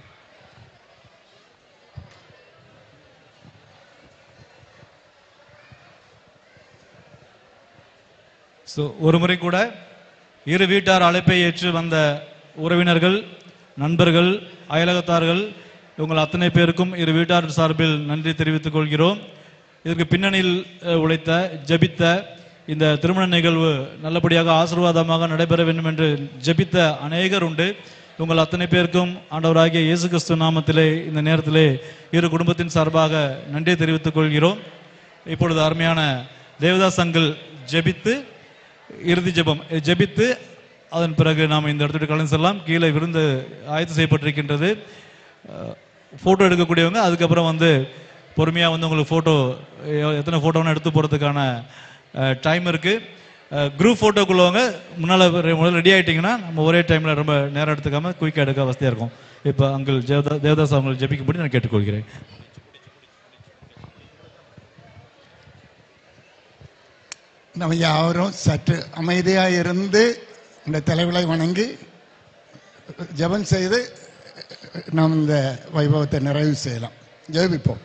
ஸோ ஒரு முறை கூட இரு வீட்டார் அழைப்பை ஏற்று வந்த உறவினர்கள், நண்பர்கள், அயலகத்தார்கள் இவங்கள் அத்தனை பேருக்கும் இரு வீட்டார் சார்பில் நன்றி தெரிவித்துக் கொள்கிறோம். இதற்கு பின்னணியில் உழைத்த, ஜபித்த, இந்த திருமண நிகழ்வு நல்லபடியாக ஆசீர்வாதமாக நடைபெற வேண்டும் என்று ஜபித்த அநேகர் உண்டு. உங்கள் அத்தனை பேருக்கும் ஆண்டவராகிய இயேசு கிறிஸ்து நாமத்திலே இந்த நேரத்திலே இரு குடும்பத்தின் சார்பாக நன்றி தெரிவித்துக் கொள்கிறோம். இப்பொழுது அருமையான தேவதாஸ் அங்கிள் ஜபித்து இறுதி ஜெபம் ஜெபித்து அதன் பிறகு நாம் இந்த இடத்துக்கு கலந்து செல்லலாம். கீழே விருந்து ஆயத்து செய்யப்பட்டிருக்கின்றது. ஃபோட்டோ எடுக்கக்கூடியவங்க அதுக்கப்புறம் பொறுமையாக உங்களுக்கு ஃபோட்டோ எத்தனை ஃபோட்டோன்னு எடுத்து போகிறதுக்கான டைம் இருக்குது. குரூப் ஃபோட்டோக்குள்ளவங்க முதல்ல ரெடி ஆகிட்டிங்கன்னா நம்ம ஒரே டைமில் ரொம்ப நேரம் எடுத்துக்காமல் குயிக்காக எடுக்க வசதியாக இருக்கும். இப்போ அங்கிள் தேவதாஸ் அவங்களை ஜெபிக்கும்படி நான் கேட்டுக்கொள்கிறேன். நம்ம யாரும் சற்று அமைதியாக இருந்து இந்த தலைவலை வணங்கி ஜெபம் செய்து நாம் இந்த வைபவத்தை நிறைவு செய்யலாம். ஜெபிப்போம்.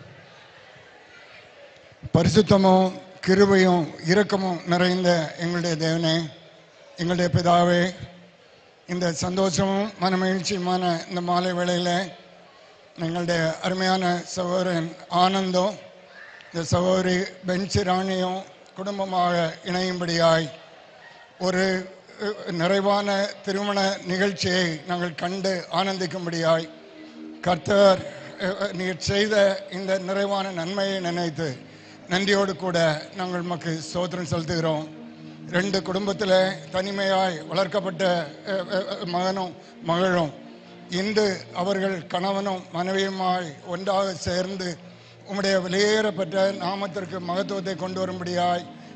பரிசுத்தமும் கிருபையும் இரக்கமும் நிறைந்த எங்களுடைய தேவனே, எங்களுடைய பிதாவே, இந்த சந்தோஷமும் மனமகிழ்ச்சியுமான இந்த மாலை வேளையில் எங்களுடைய அருமையான சகோதரன் ஆனந்தும் இந்த சகோதரி பென்சி ராணியும் குடும்பமாக இணையும்படியாய் ஒரு நிறைவான திருமண நிகழ்ச்சியை நாங்கள் கண்டு ஆனந்திக்கும்படியாய் கர்த்தர் நீர் செய்த இந்த நிறைவான நன்மையை நினைத்து நன்றியோடு கூட நாங்கள் நமக்கு ஸ்தோத்திரம் செலுத்துகிறோம். ரெண்டு குடும்பத்தில் தனிமையாய் வளர்க்கப்பட்ட மகனும் மகளும் இன்று அவர்கள் கணவனும் மனைவியுமாய் ஒன்றாக சேர்ந்து உம்முடைய வெளியேறப்பட்ட நாமத்திற்கு மகத்துவத்தை கொண்டு வரும்படியாய்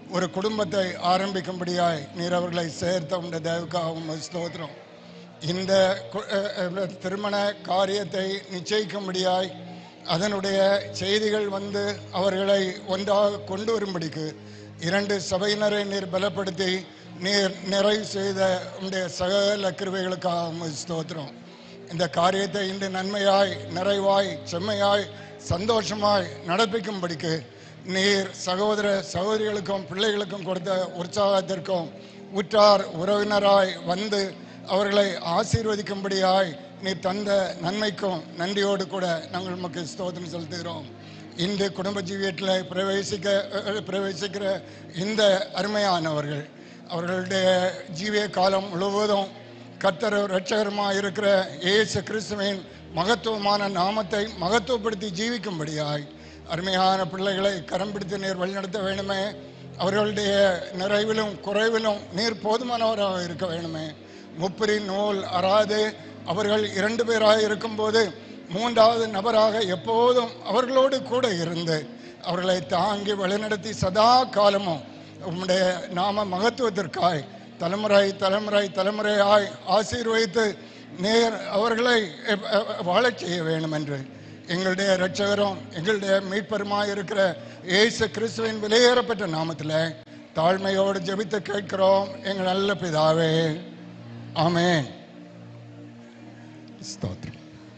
ஒரு குடும்பத்தை ஆரம்பிக்கும்படியாய் நீர் அவர்களை சேர்த்த உடைய தயவுக்காகவும் ஸ்தோத்திரம். இந்த திருமண காரியத்தை நிச்சயிக்கும்படியாய் அதனுடைய செய்திகள் வந்து அவர்களை ஒன்றாக கொண்டு வரும்படிக்கு 2 சபையினரை நீர் பலப்படுத்தி நீர் நிறைவு செய்த உடைய சகல கிருபைகளுக்காக ஸ்தோத்திரம். இந்த காரியத்தை இன்று நன்மையாய் நிறைவாய் செம்மையாய் சந்தோஷமாய் நடப்பிக்கும்படிக்கு நீர் சகோதர சகோதரிகளுக்கும் பிள்ளைகளுக்கும் கொடுத்த உற்சாகத்திற்கும் உற்றார் உறவினராய் வந்து அவர்களை ஆசீர்வதிக்கும்படியாய் நீ தந்த நன்மைக்கும் நன்றியோடு கூட நாங்கள் உமக்கு ஸ்தோத்திரம் செலுத்துகிறோம். இன்று குடும்ப ஜீவியத்தில் பிரவேசிக்கிற இந்த அருமையானவர்கள் அவர்களுடைய ஜீவிய காலம் முழுவதும் கர்த்தர் இரட்சகருமாக இருக்கிற இயேசு கிறிஸ்துவின் மகத்துவமான நாமத்தை மகத்துவப்படுத்தி ஜீவிக்கும்படியாய் அருமையான பிள்ளைகளை கரம் பிடித்து நீர் வழிநடத்த வேணுமே. அவர்களுடைய நிறைவிலும் குறைவிலும் நீர் போதுமானவராக இருக்க வேணுமே. முப்பரின் நூல் அறாது அவர்கள் 2 பேராக இருக்கும்போது 3வது நபராக எப்போதும் அவர்களோடு கூட இருந்து அவர்களை தாங்கி வழிநடத்தி சதா காலமும் உம்முடைய நாம மகத்துவத்திற்காய் தலைமுறையாய் ஆசீர்வதித்து நேர் அவர்களை வாழச் செய்ய வேண்டும் என்று எங்களுடைய இரட்சகரும் எங்களுடைய மீட்பருமாய் இருக்கிற இயேசு கிறிஸ்துவின் விலையேறப்பட்ட நாமத்தில் தாழ்மையோடு ஜெபித்து கேட்கிறோம் எங்கள் நல்ல பிதாவே, ஆமென். ஸ்தோத்திரம்.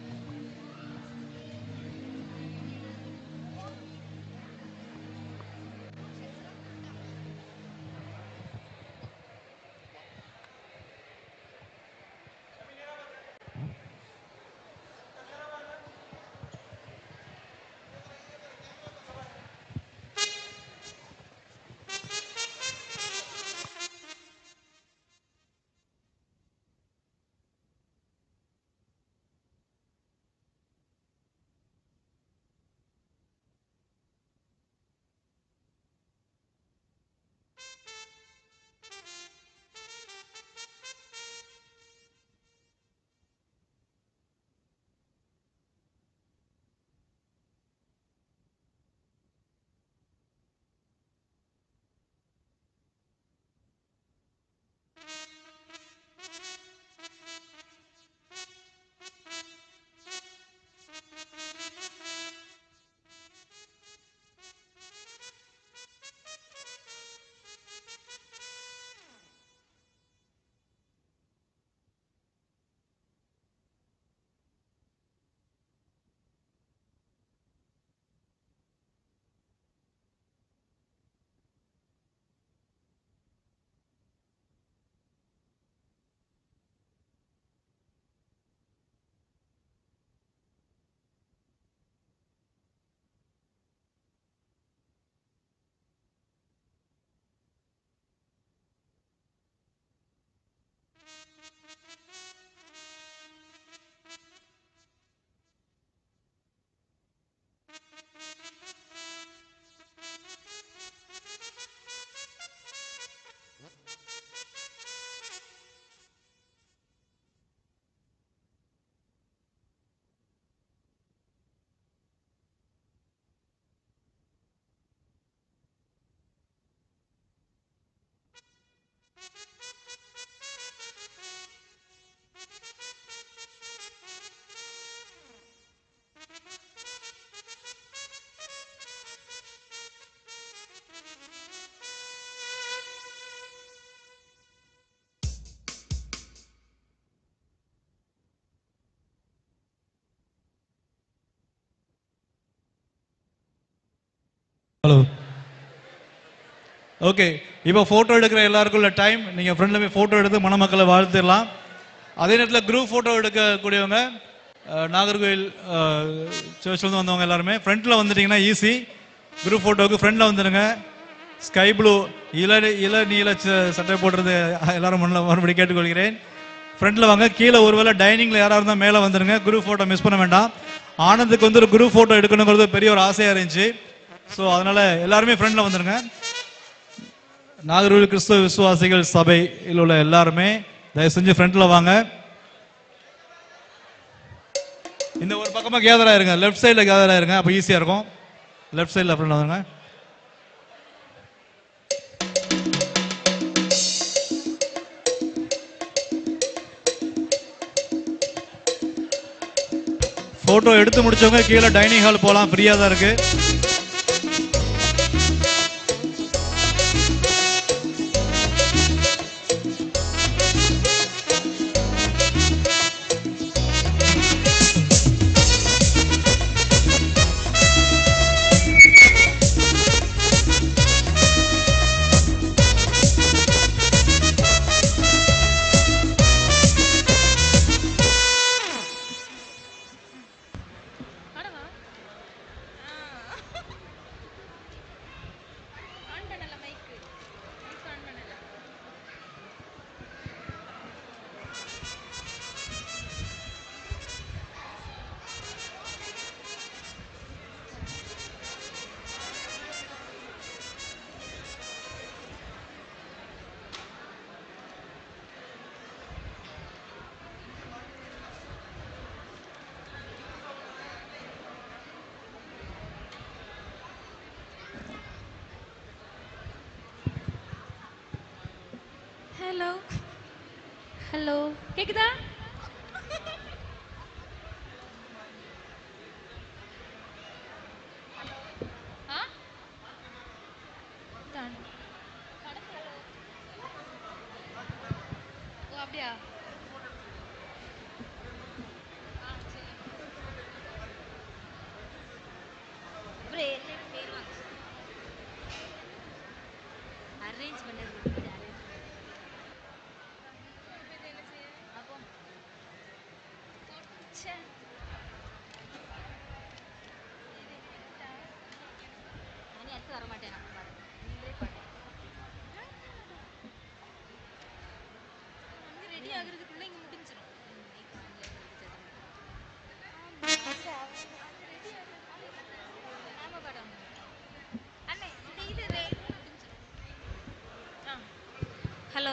Hello, okay. இப்போ ஃபோட்டோ எடுக்கிற எல்லாருக்குள்ள டைம். நீங்கள் ஃப்ரெண்டில் போய் ஃபோட்டோ எடுத்து மணமக்களை வாழ்த்துடலாம். அதே நேரத்தில் குரூப் ஃபோட்டோ எடுக்கக்கூடியவங்க நாகர்கோவில் சர்ச்லேருந்து வந்தவங்க எல்லாருமே ஃப்ரண்ட்டில் வந்துட்டிங்கன்னா ஈஸி. குரூப் ஃபோட்டோவுக்கு ஃப்ரண்டில் வந்துடுங்க. ஸ்கை ப்ளூ இள நீல சட்டை போடுறது எல்லாரும் மறுபடி கேட்டுக்கொள்கிறேன். ஃப்ரண்ட்டில் வாங்க. கீழே ஒருவேளை டைனிங்கில் யாராக இருந்தால் மேலே வந்துடுங்க. குரூப் ஃபோட்டோ மிஸ் பண்ண வேண்டாம். ஆனந்துக்கு வந்து ஒரு குரூப் ஃபோட்டோ எடுக்கணுங்கிறது பெரிய ஒரு ஆசையாக இருந்துச்சு. ஸோ அதனால் எல்லாருமே ஃப்ரண்டில் வந்துடுங்க. நாகர்கோவில் கிறிஸ்தவ விசுவாசிகள் சபையில் உள்ள எல்லாருமே தயவு செஞ்சு ஃப்ரண்ட்டில் வாங்க. இந்த ஒரு பக்கமாக கேதர் ஆயிருங்க. லெஃப்ட் சைடில் கேதர் ஆயிருங்க. அப்போ ஈஸியாக இருக்கும். லெஃப்ட் சைடில் ஃப்ரண்ட் வந்துருங்க. போட்டோ எடுத்து முடிச்சவங்க கீழே டைனிங் ஹால் போகலாம், ஃப்ரீயா தான் இருக்கு. ஹலோ ஹலோ கேக்குதா? ஆ? ஓ அப்படியா? அரேஞ்ச் பண்ணது வர மாட்டேன். ரெடி ஆகுறதுக்குள்ள இங்க முடிஞ்சிடும். ஆமா மேடம். அண்ணே இது முடிஞ்சிடும். Hello.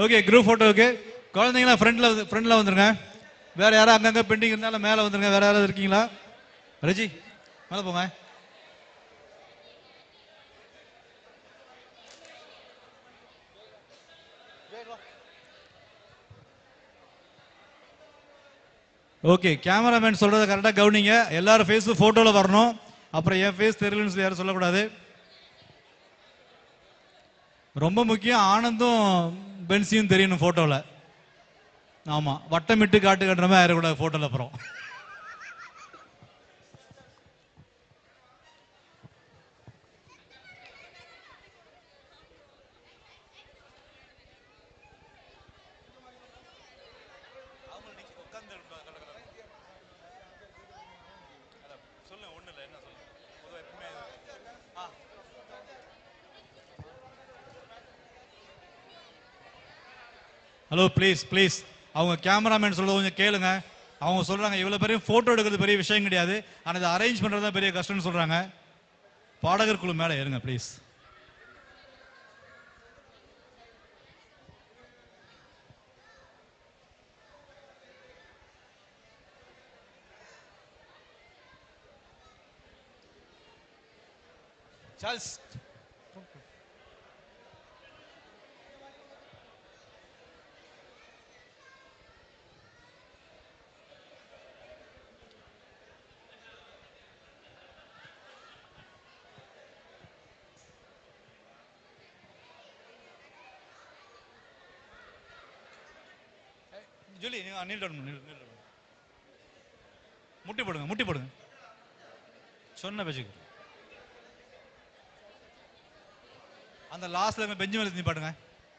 Okay, group photo. Okay, குழந்தைங்களா ஃப்ரண்ட்ல வந்துருங்க. வேற யாரும் அங்கங்க பெண்டிங் இருந்தாலும் மேல வந்துருங்க. வேற யாராவது இருக்கீங்களா? ரஜி மேல போங்க. ஓகே, கேமராமேன் சொல்றத கரெக்டா கவனிங்க. எல்லாரும் ஃபேஸ் போட்டோல வரணும். அப்புறம் என் ஃபேஸ் தெரியலன்னு யாரும் சொல்லக்கூடாது. ரொம்ப முக்கியம், ஆனந்தும் பென்சியும் தெரியணும் போட்டோல. ஆமா, வட்டமிட்டு காட்டு கட்டுற மாதிரி ஆயிடக்கூடாது போட்டோல. அப்புறம் ஹலோ, ப்ளீஸ் ப்ளீஸ், அவங்க கேமராமேன் சொல்றது கொஞ்சம் கேளுங்க. அவங்க சொல்றாங்க இவ்வளவு பெரிய போட்டோ எடுக்கிறது பெரிய விஷயம் கிடையாது, ஆனா இதை அரேஞ்ச் பண்றது தான் பெரிய கஷ்டம்னு சொல்றாங்க. பாடகர் குழு மேல ஏறுங்க please. Charles, Julie kneel down முட்டி போடுங்க, முட்டி போடுங்க. சொன்ன பேச்சுக்கு அந்த லாஸ்ட்ல பெஞ்சு மேல நீ பாடுங்க.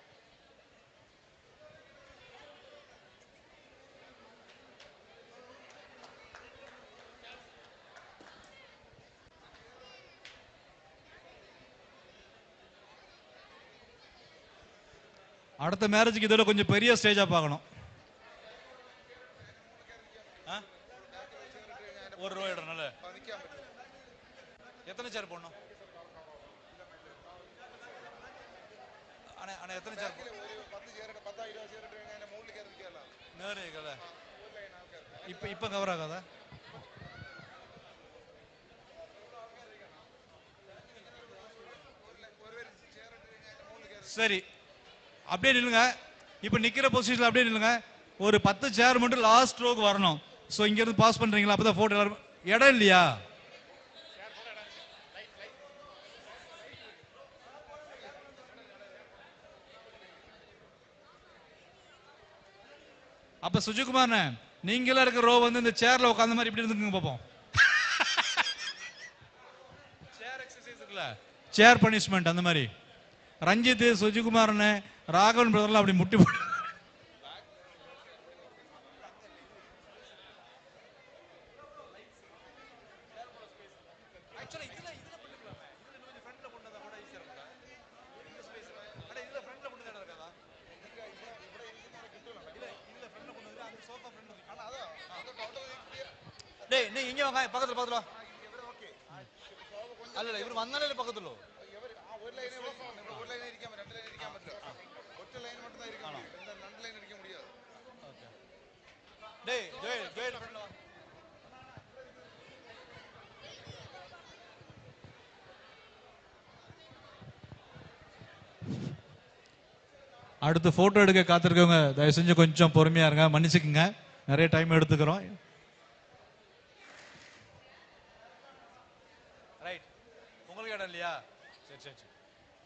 அடுத்த மேரேஜுக்கு இதோட கொஞ்சம் பெரிய ஸ்டேஜா பார்க்கணும். ஒரு ரூபாய் இடம்னால எத்தனை சேர் போடணும்? அண்ணா எத்தனை சேர்? இப்ப கவர் ஆகாதா? சரி, அப்படியே நில்லுங்க. இப்ப நிக்கிற பொசிஷன்ல அப்படியே நில்லுங்க. ஒரு 10 சேர் மட்டும் லாஸ்ட் ரோக்கு வரணும். சோ இங்க இருந்து பாஸ் பண்றீங்களா? அப்பதான் போட்டோ எல்லாரும். இடம் இல்லையா? அப்ப சுஜிகுமார், நீங்களா இருக்க ரோ வந்து இந்த சேர்ல உட்கார்ந்த மாதிரி இப்படி இருந்துங்க பாப்போம். சேர் எக்ஸசைஸ் இருக்குல்ல, சேர் பனிஷ்மெண்ட் அந்த மாதிரி. ரஞ்சித், சுஜிகுமார், ராகவன் பிரதர்லாம் அப்படி முட்டி போட்டு இங்க வாங்க, பக்கத்துல பக்கத்துல. அல்ல இவரு வந்தாலே பக்கத்துல அடுத்து போட்டோ எடுக்க காத்திருக்கவங்க தயவு செஞ்சு கொஞ்சம் பொறுமையா இருங்க, மன்னிச்சுக்குங்க, நிறைய டைம் எடுத்துக்கிறோம். ரைட், உங்களுக்கு இடம் இல்லையா? சரி சரி சரி.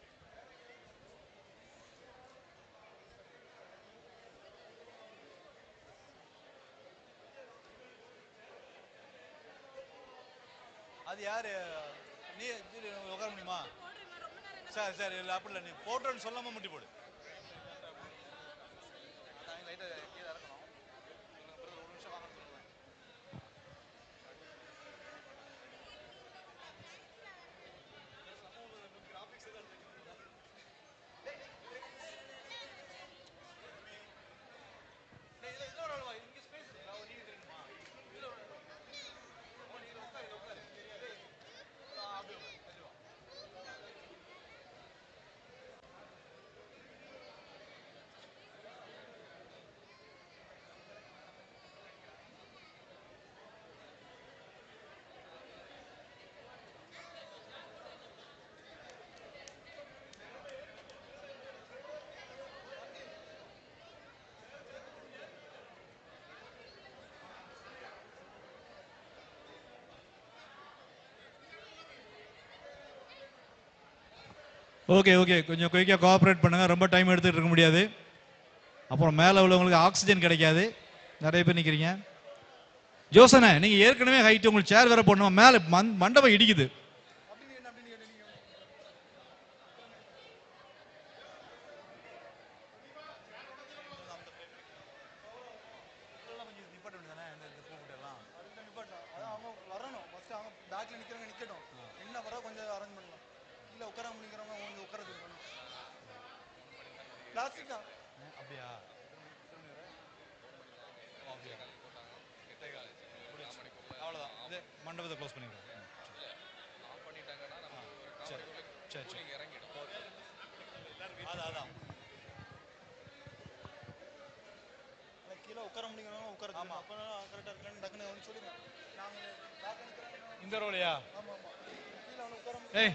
அது யாரு? நீ உட்கார முடியுமா? சரி சரி, இல்லை அப்படி இல்லை, நீ போட்டோன்னு சொல்லாம முட்டி போடு. ஓகே ஓகே, கொஞ்சம் குயிக்காக கோஆப்ரேட் பண்ணுங்க, ரொம்ப டைம் எடுத்துட்டு இருக்க முடியாது. அப்புறம் மேலே உள்ளவங்களுக்கு ஆக்சிஜன் கிடைக்காது. நிறைய பேர் நிற்கிறீங்க. ஜோசன, நீங்க ஏற்கனவே ஹைட், உங்களுக்கு சேர் வேற போடணும், மேலே மண்டபம் இடிக்குது. மண்டபத்தை க்ளோஸ் பண்ணிடுறோம். அதான் கீழே உட்கார முடியும், உட்கார கரெக்டாக இருக்கேன்னு டக்குன்னு வந்து சொல்லுங்க. இந்த ரோலையா? ஏய்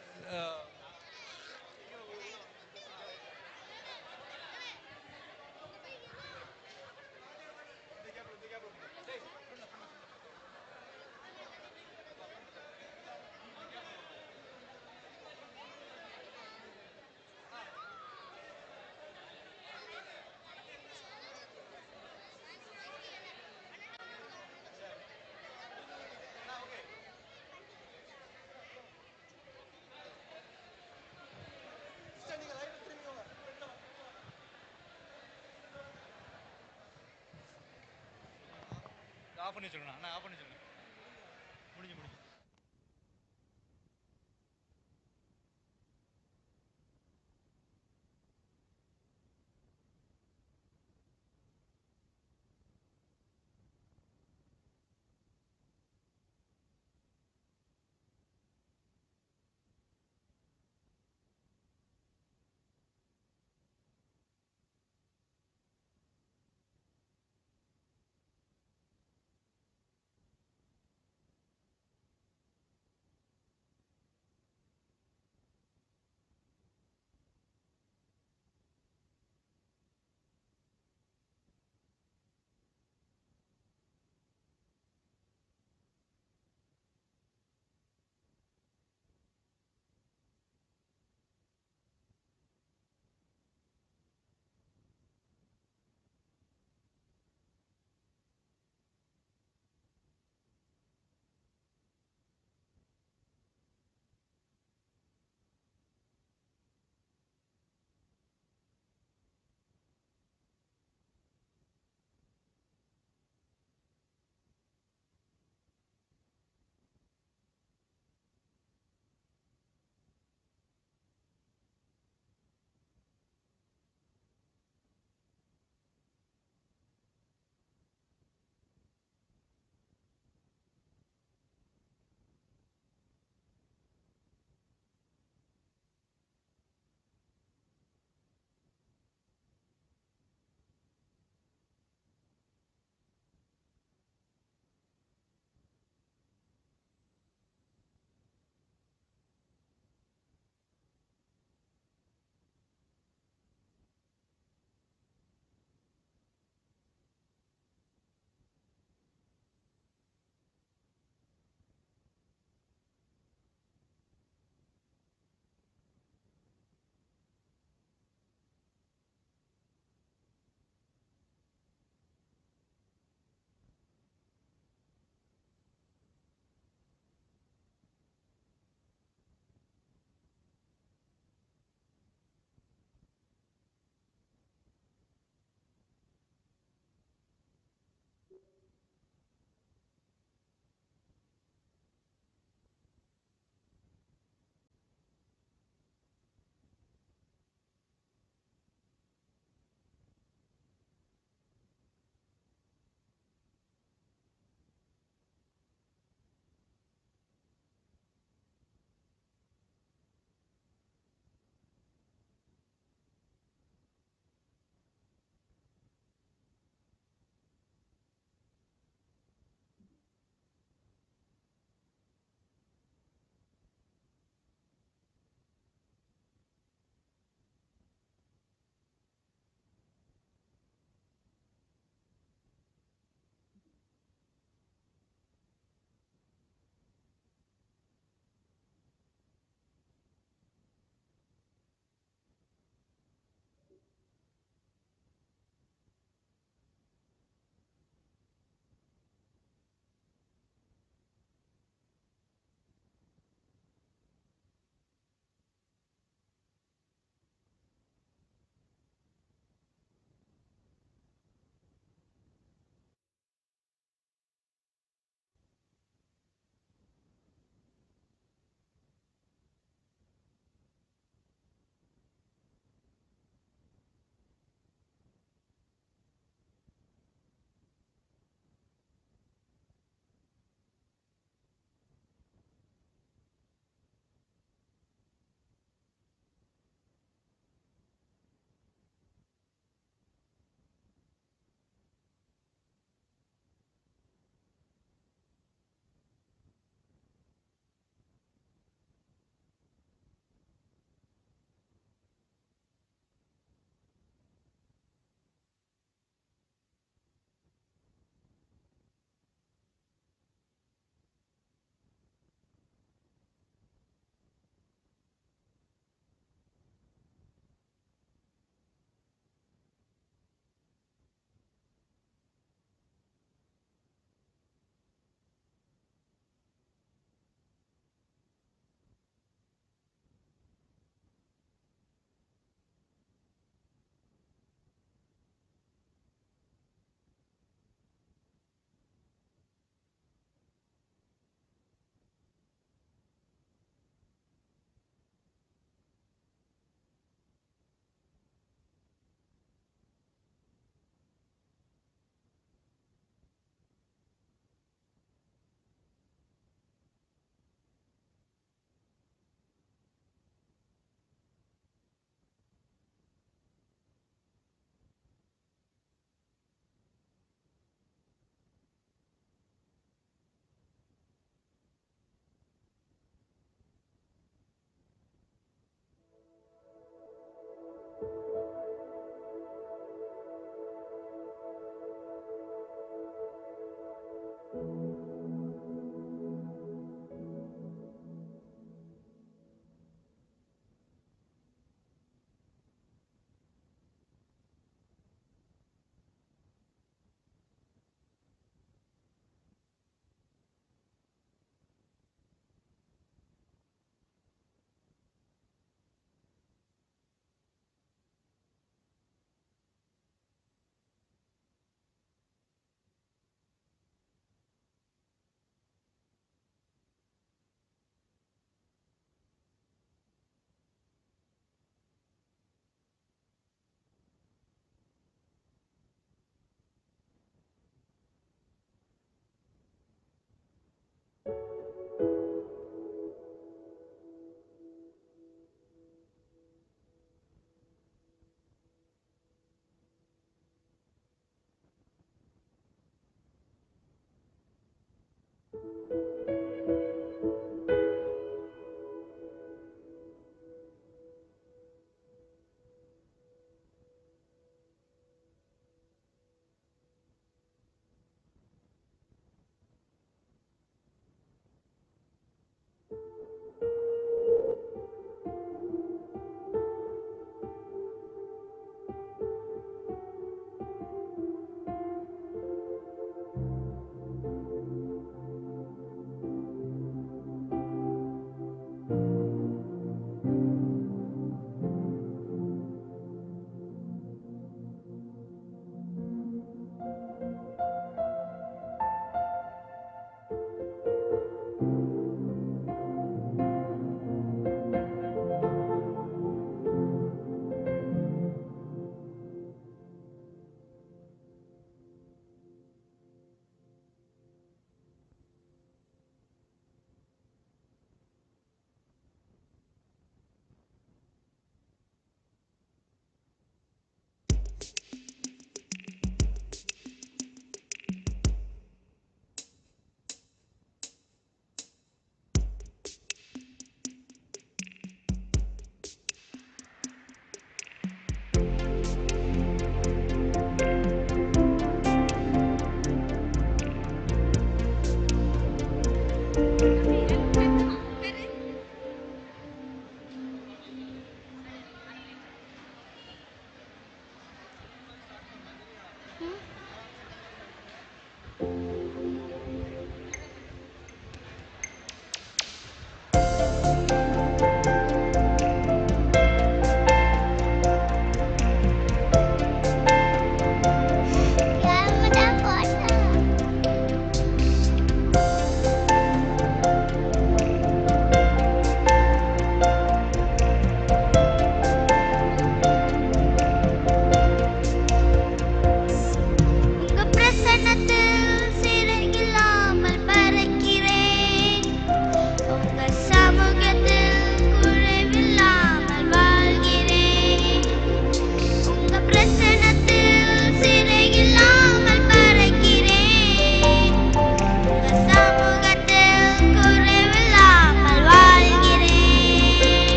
ஆஃப் பண்ணி வச்சுருங்க. அண்ணா ஆஃப் பண்ணி வச்சுருங்க. முடிஞ்சு.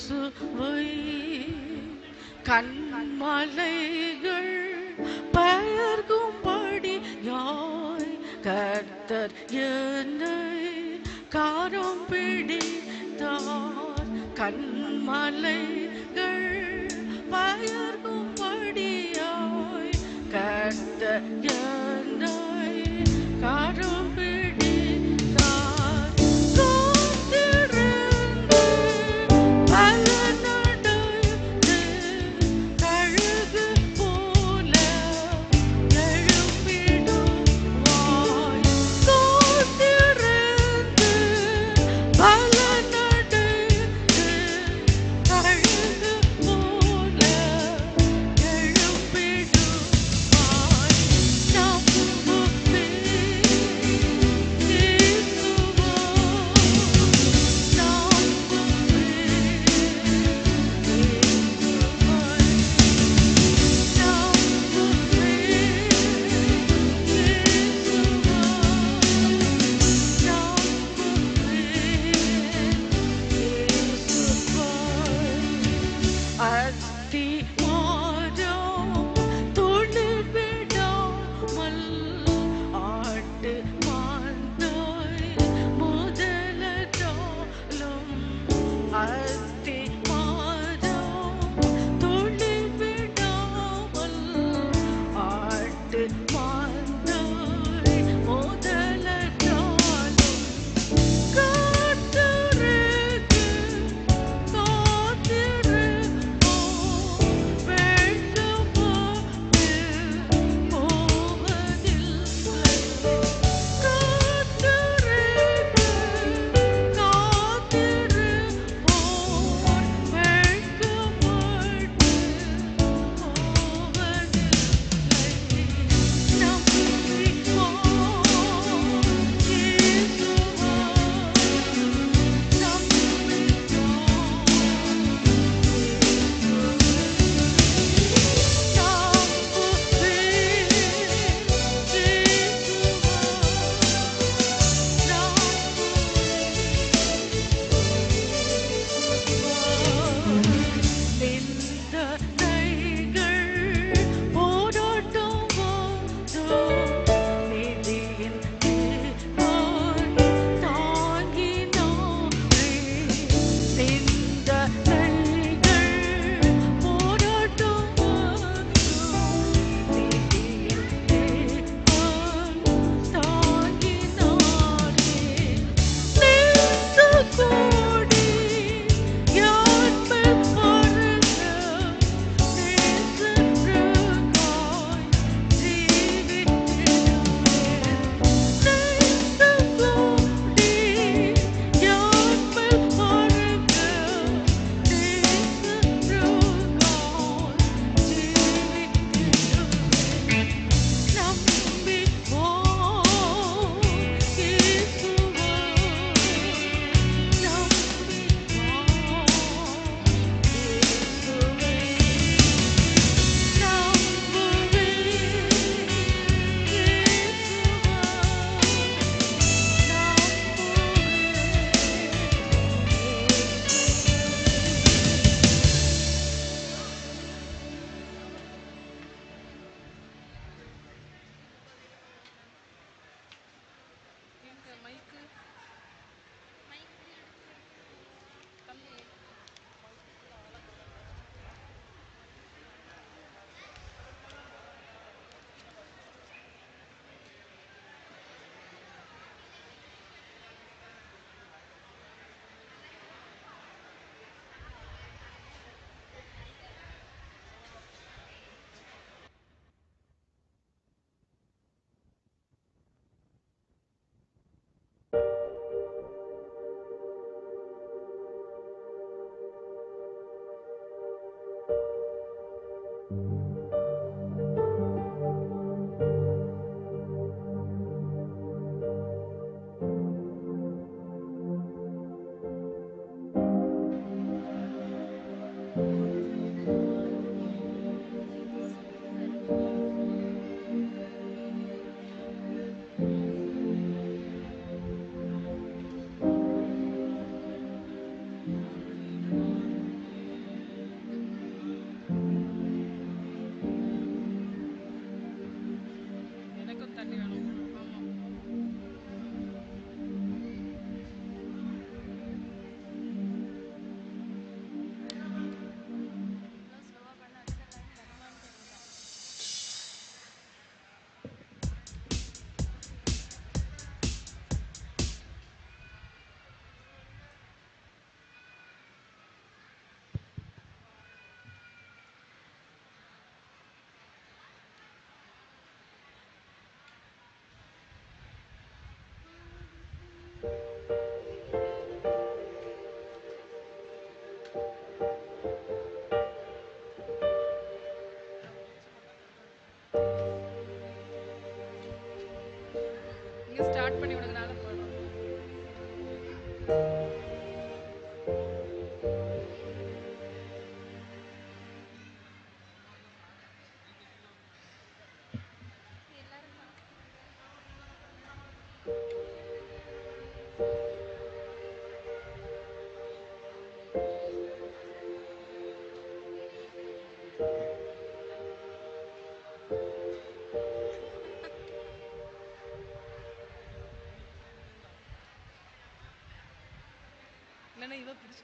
இயேசுவை கண்மலைகள் பெயர்க்கும்படியாய் கர்த்தர் என்னை காரம் பிடித்தார். கண்மலைகள் பெயர்க்கும்படியாய் கர்த்தர் என்னை காரம் பிடித்தார். சோர்ந்திருந்து பலனடைந்து கழுகு போல எழும்பிடுவாய். சோர்ந்திருந்து பலனடைந்து கழுகு போல எழும்பிடுவாய். நம்பிக்கையோடு நீங்க ஸ்டார்ட் பண்ணி விடுங்கனால போடுறோம். இல்லைன்னா இவ பிடிச்சு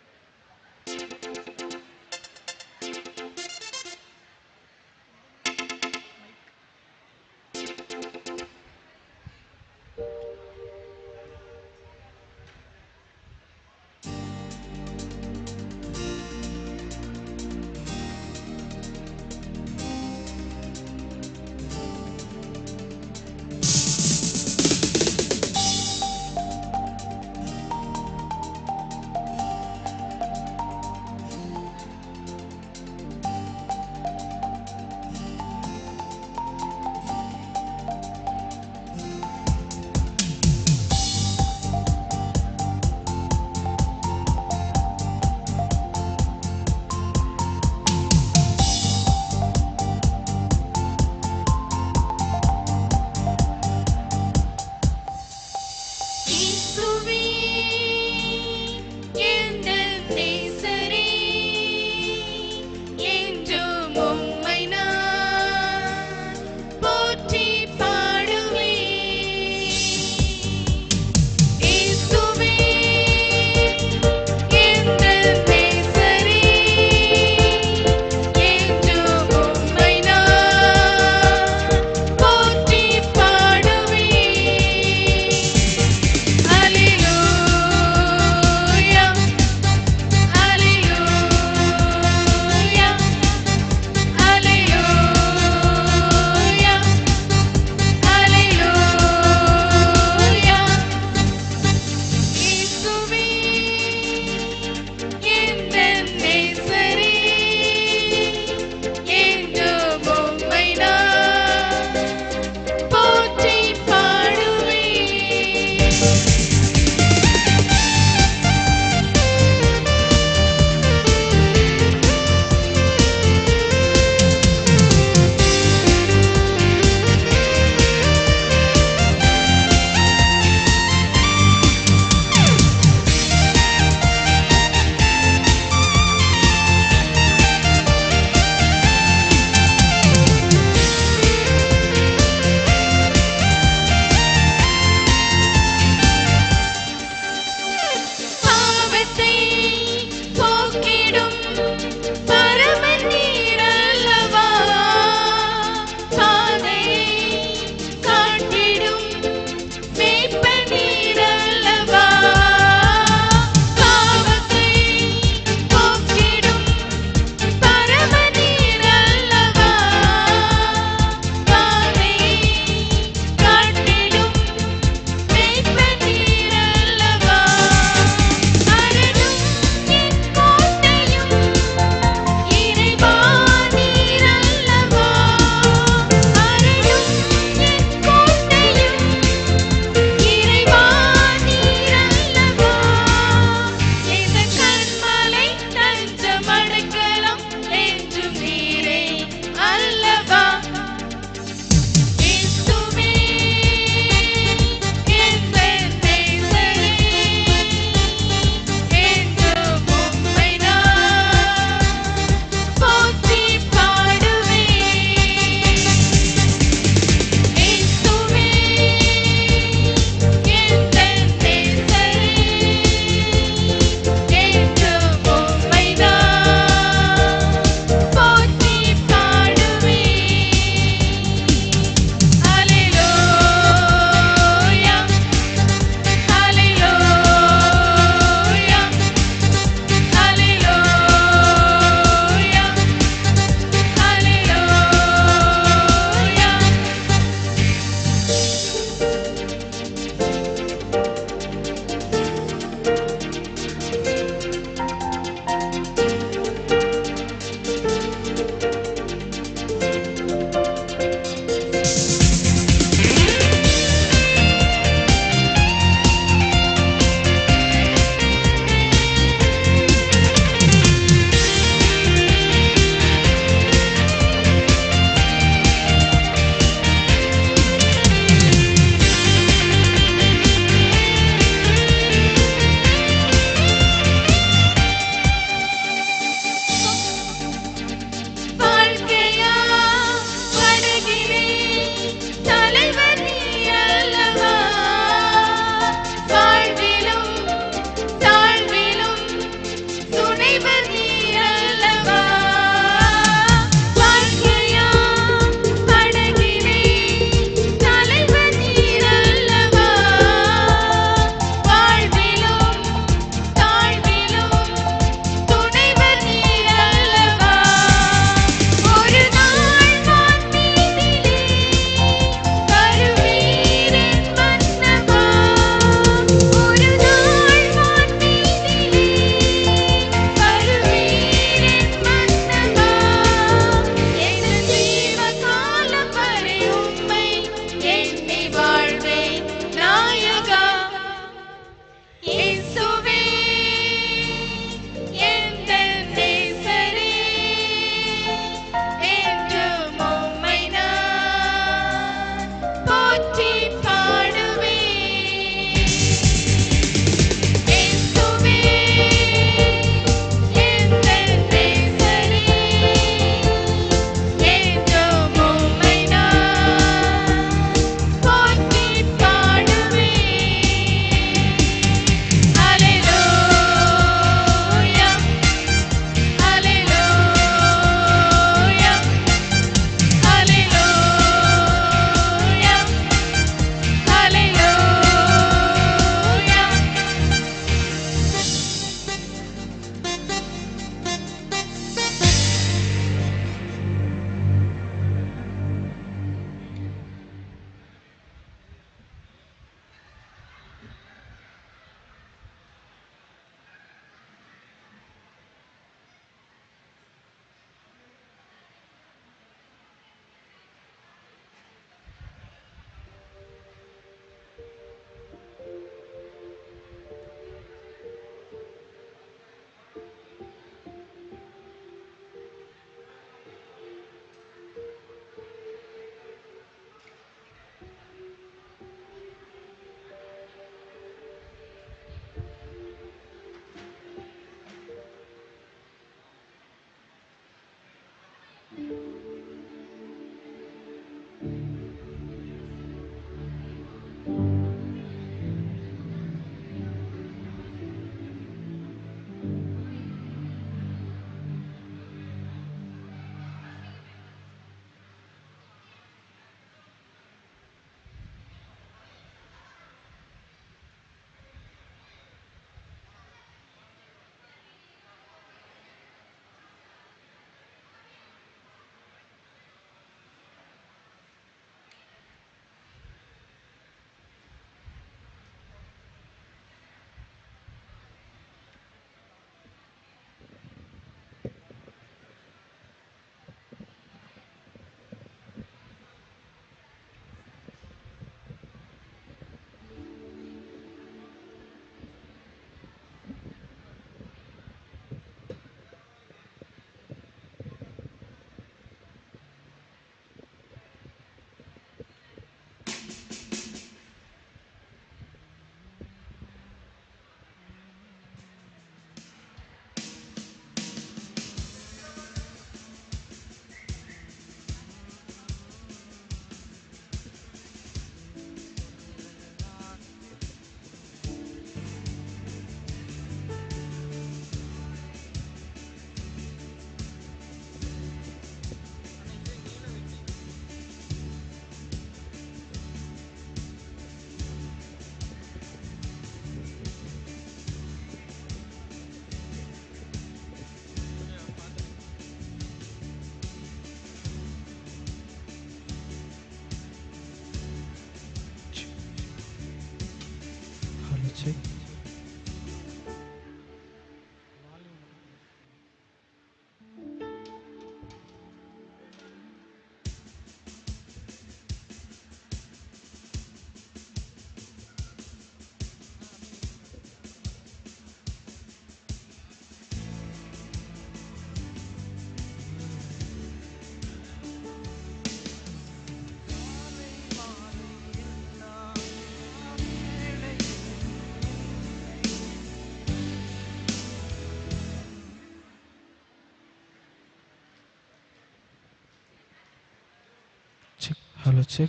Hello, check.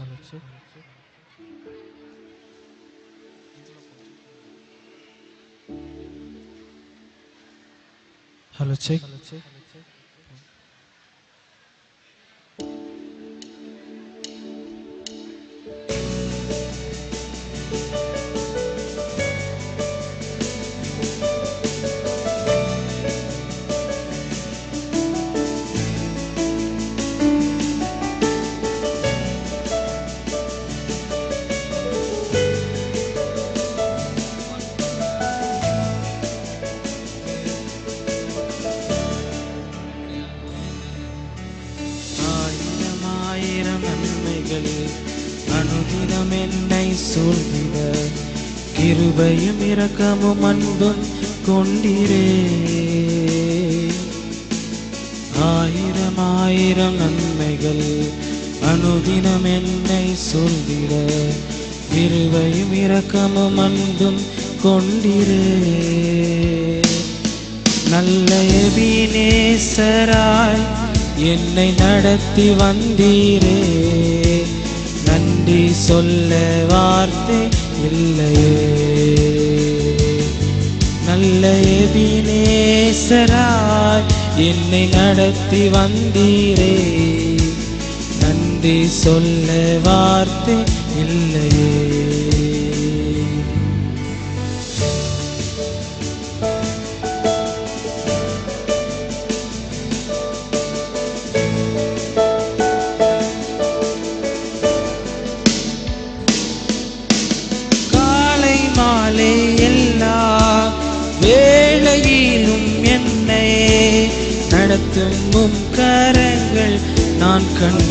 Hello, check. அனுதினம் என்னை சூழ்ந்திட கிருபையும் இரக்கமும் அன்பும் கொண்டிரே. ஆயிரம் ஆயிரம் நன்மைகள் அனுதினம் என்னை சூழ்ந்திட கிருபையும் இரக்கமும் அன்பும் கொண்டிரே. நல்ல எபினேசராய் என்னை நடத்தி வந்தீரே. நன்றி சொல்ல வார்த்தை இல்லையே. நல்ல எபினேசராய் என்னை நடத்தி வந்தீரே. நன்றி சொல்ல வார்த்தை இல்லையே. மாலை எல்லா வேளையிலும் என்னை நடத்தும் உம் கரங்கள் நான்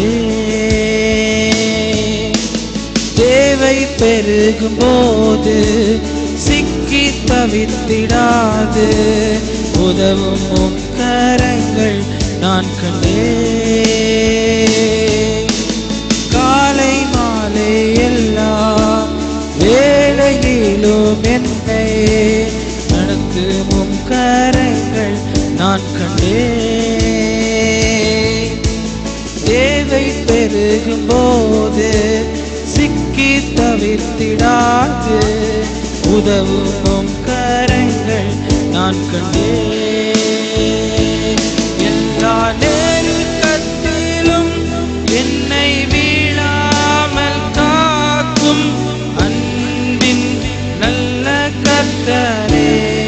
கண்டேன். தேவை பெருகும் போது சிக்கி தவித்திடாது உதவும் உம் கரங்கள் நான் கண்டேன். காலை மாலை எல்லாம் வேளையிலும் என்னை நடத்தும் உம் கரங்கள் நான் கண்டேன். தேவை பெருகும் போது சிக்கி தவிர்த்திடாது உதவும் உம் கரங்கள் நான் கண்டேன். எல்லா நெருக்கத்திலும் என்னை வீழாமல் காக்கும் நல்ல கர்த்தரே.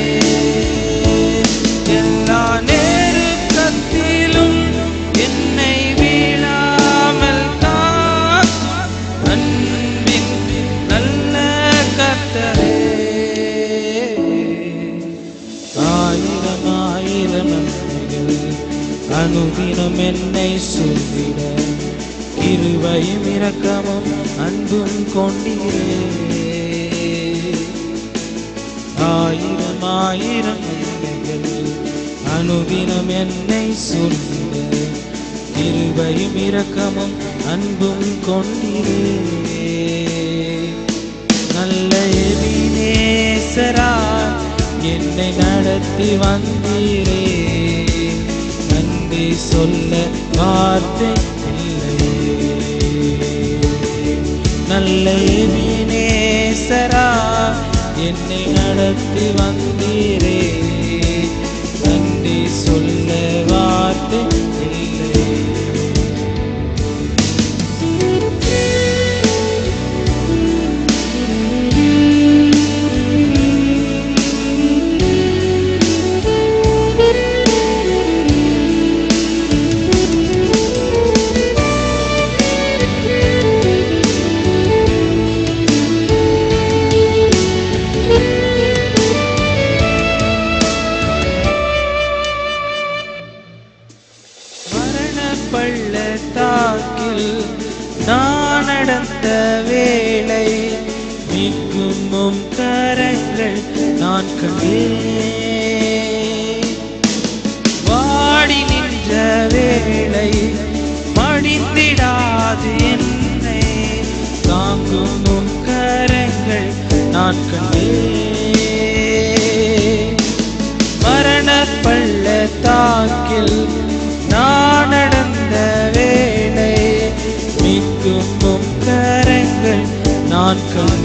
எல்லா நெருக்கத்திலும் என்னை வீழாமல் காக்கும் அன்பின் நல்ல கர்த்தரே. ஆயிரம் ஆயிரம் நன்மைகள் அனுதினம் என்னை சூழ்ந்திட கிருபையும் இரக்கமும் அன்பும் கொண்டீரே. ஆயிரம் ஆயிரம் நன்மைகள் அனுதினம் என்னை சூழ்ந்திட கிருபையும் இரக்கமும் அன்பும் கொண்டீரே. நல்ல எபினேசராய் என்னை நடத்தி வந்தீரே. நன்றி சொல்ல வார்த்தை இல்லையே. நல்ல எபினேசராய் என்னை நடத்தி வந்தீரே. நன்றி சொல்ல வார்த்தை இல்லை. மீட்கும் கரங்கள் நான் கண்டேன். வாடி நின்ற வேளை மடிந்திடாது என்னை தாங்கும் கரங்கள் நான் கண்டேன். மரண பள்ளத்தாக்கில் நான் நடந்த வேளை மீட்கும் கரங்கள் நான்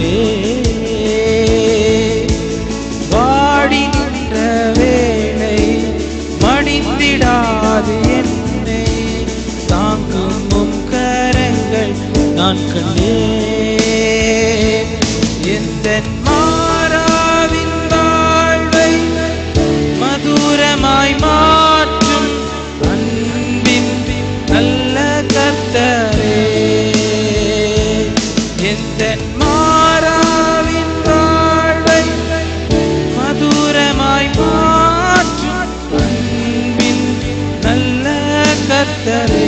கண்டேன். வாடி நின்ற வேளை மடிந்திடாது என்னை தாங்கும் கரங்கள் நான் கண்டேன். எந்த மாறாவின் வாழ்வை மதுரமாய் மாற்றும் அன்பின் நல்ல கர்த்தரே. எந்த மாறாவின் வாழ்வை மதுரமாய் மாற்றும் அன்பின் நல்ல கர்த்தரே.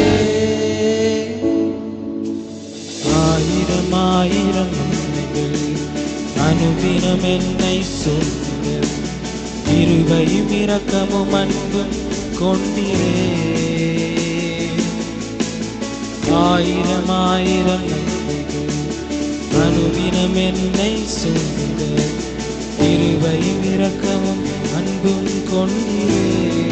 ஆயிரம் ஆயிரம் நன்மைகள் அனுதினம் என்னை சொல்ல கிருபையும் இரக்கமும் அன்பும் கொண்டிரே. ஆயிரம் ஆயிரம் நன்மைகள் அனுதினம் என்னை சொல்ல கிருபையும் இரக்கமும் அன்பும் கொண்டிரே.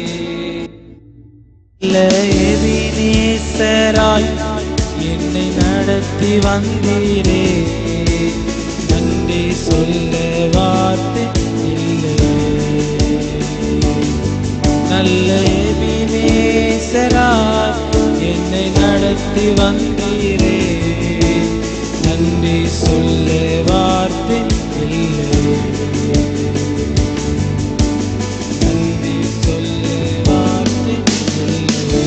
எபினேசராய் என்னை நடத்தி வந்தீரே. நன்றி சொல்ல வார்த்தை இல்லை. நல்ல எபினேசராய் என்னை நடத்தி வந்தீரே. நன்றி சொல்ல வார்த்தை இல்லை. நன்றி சொல்ல வார்த்தை இல்லை.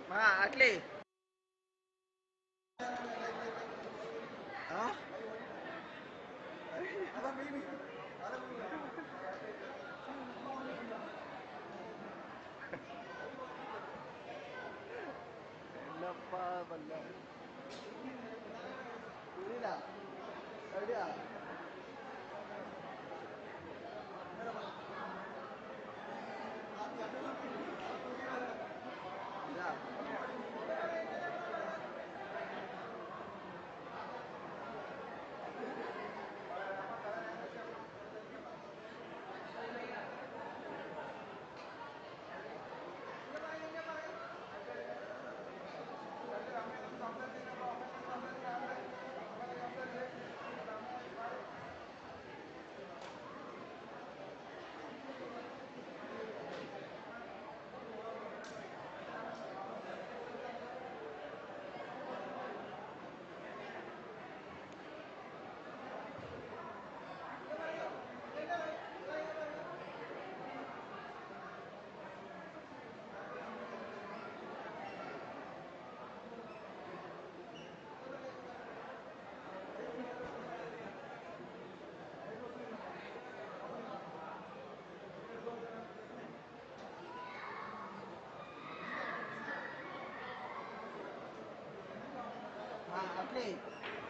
அட்லி என்னப்பா பண்ண புரியல அப்படியா அட்லி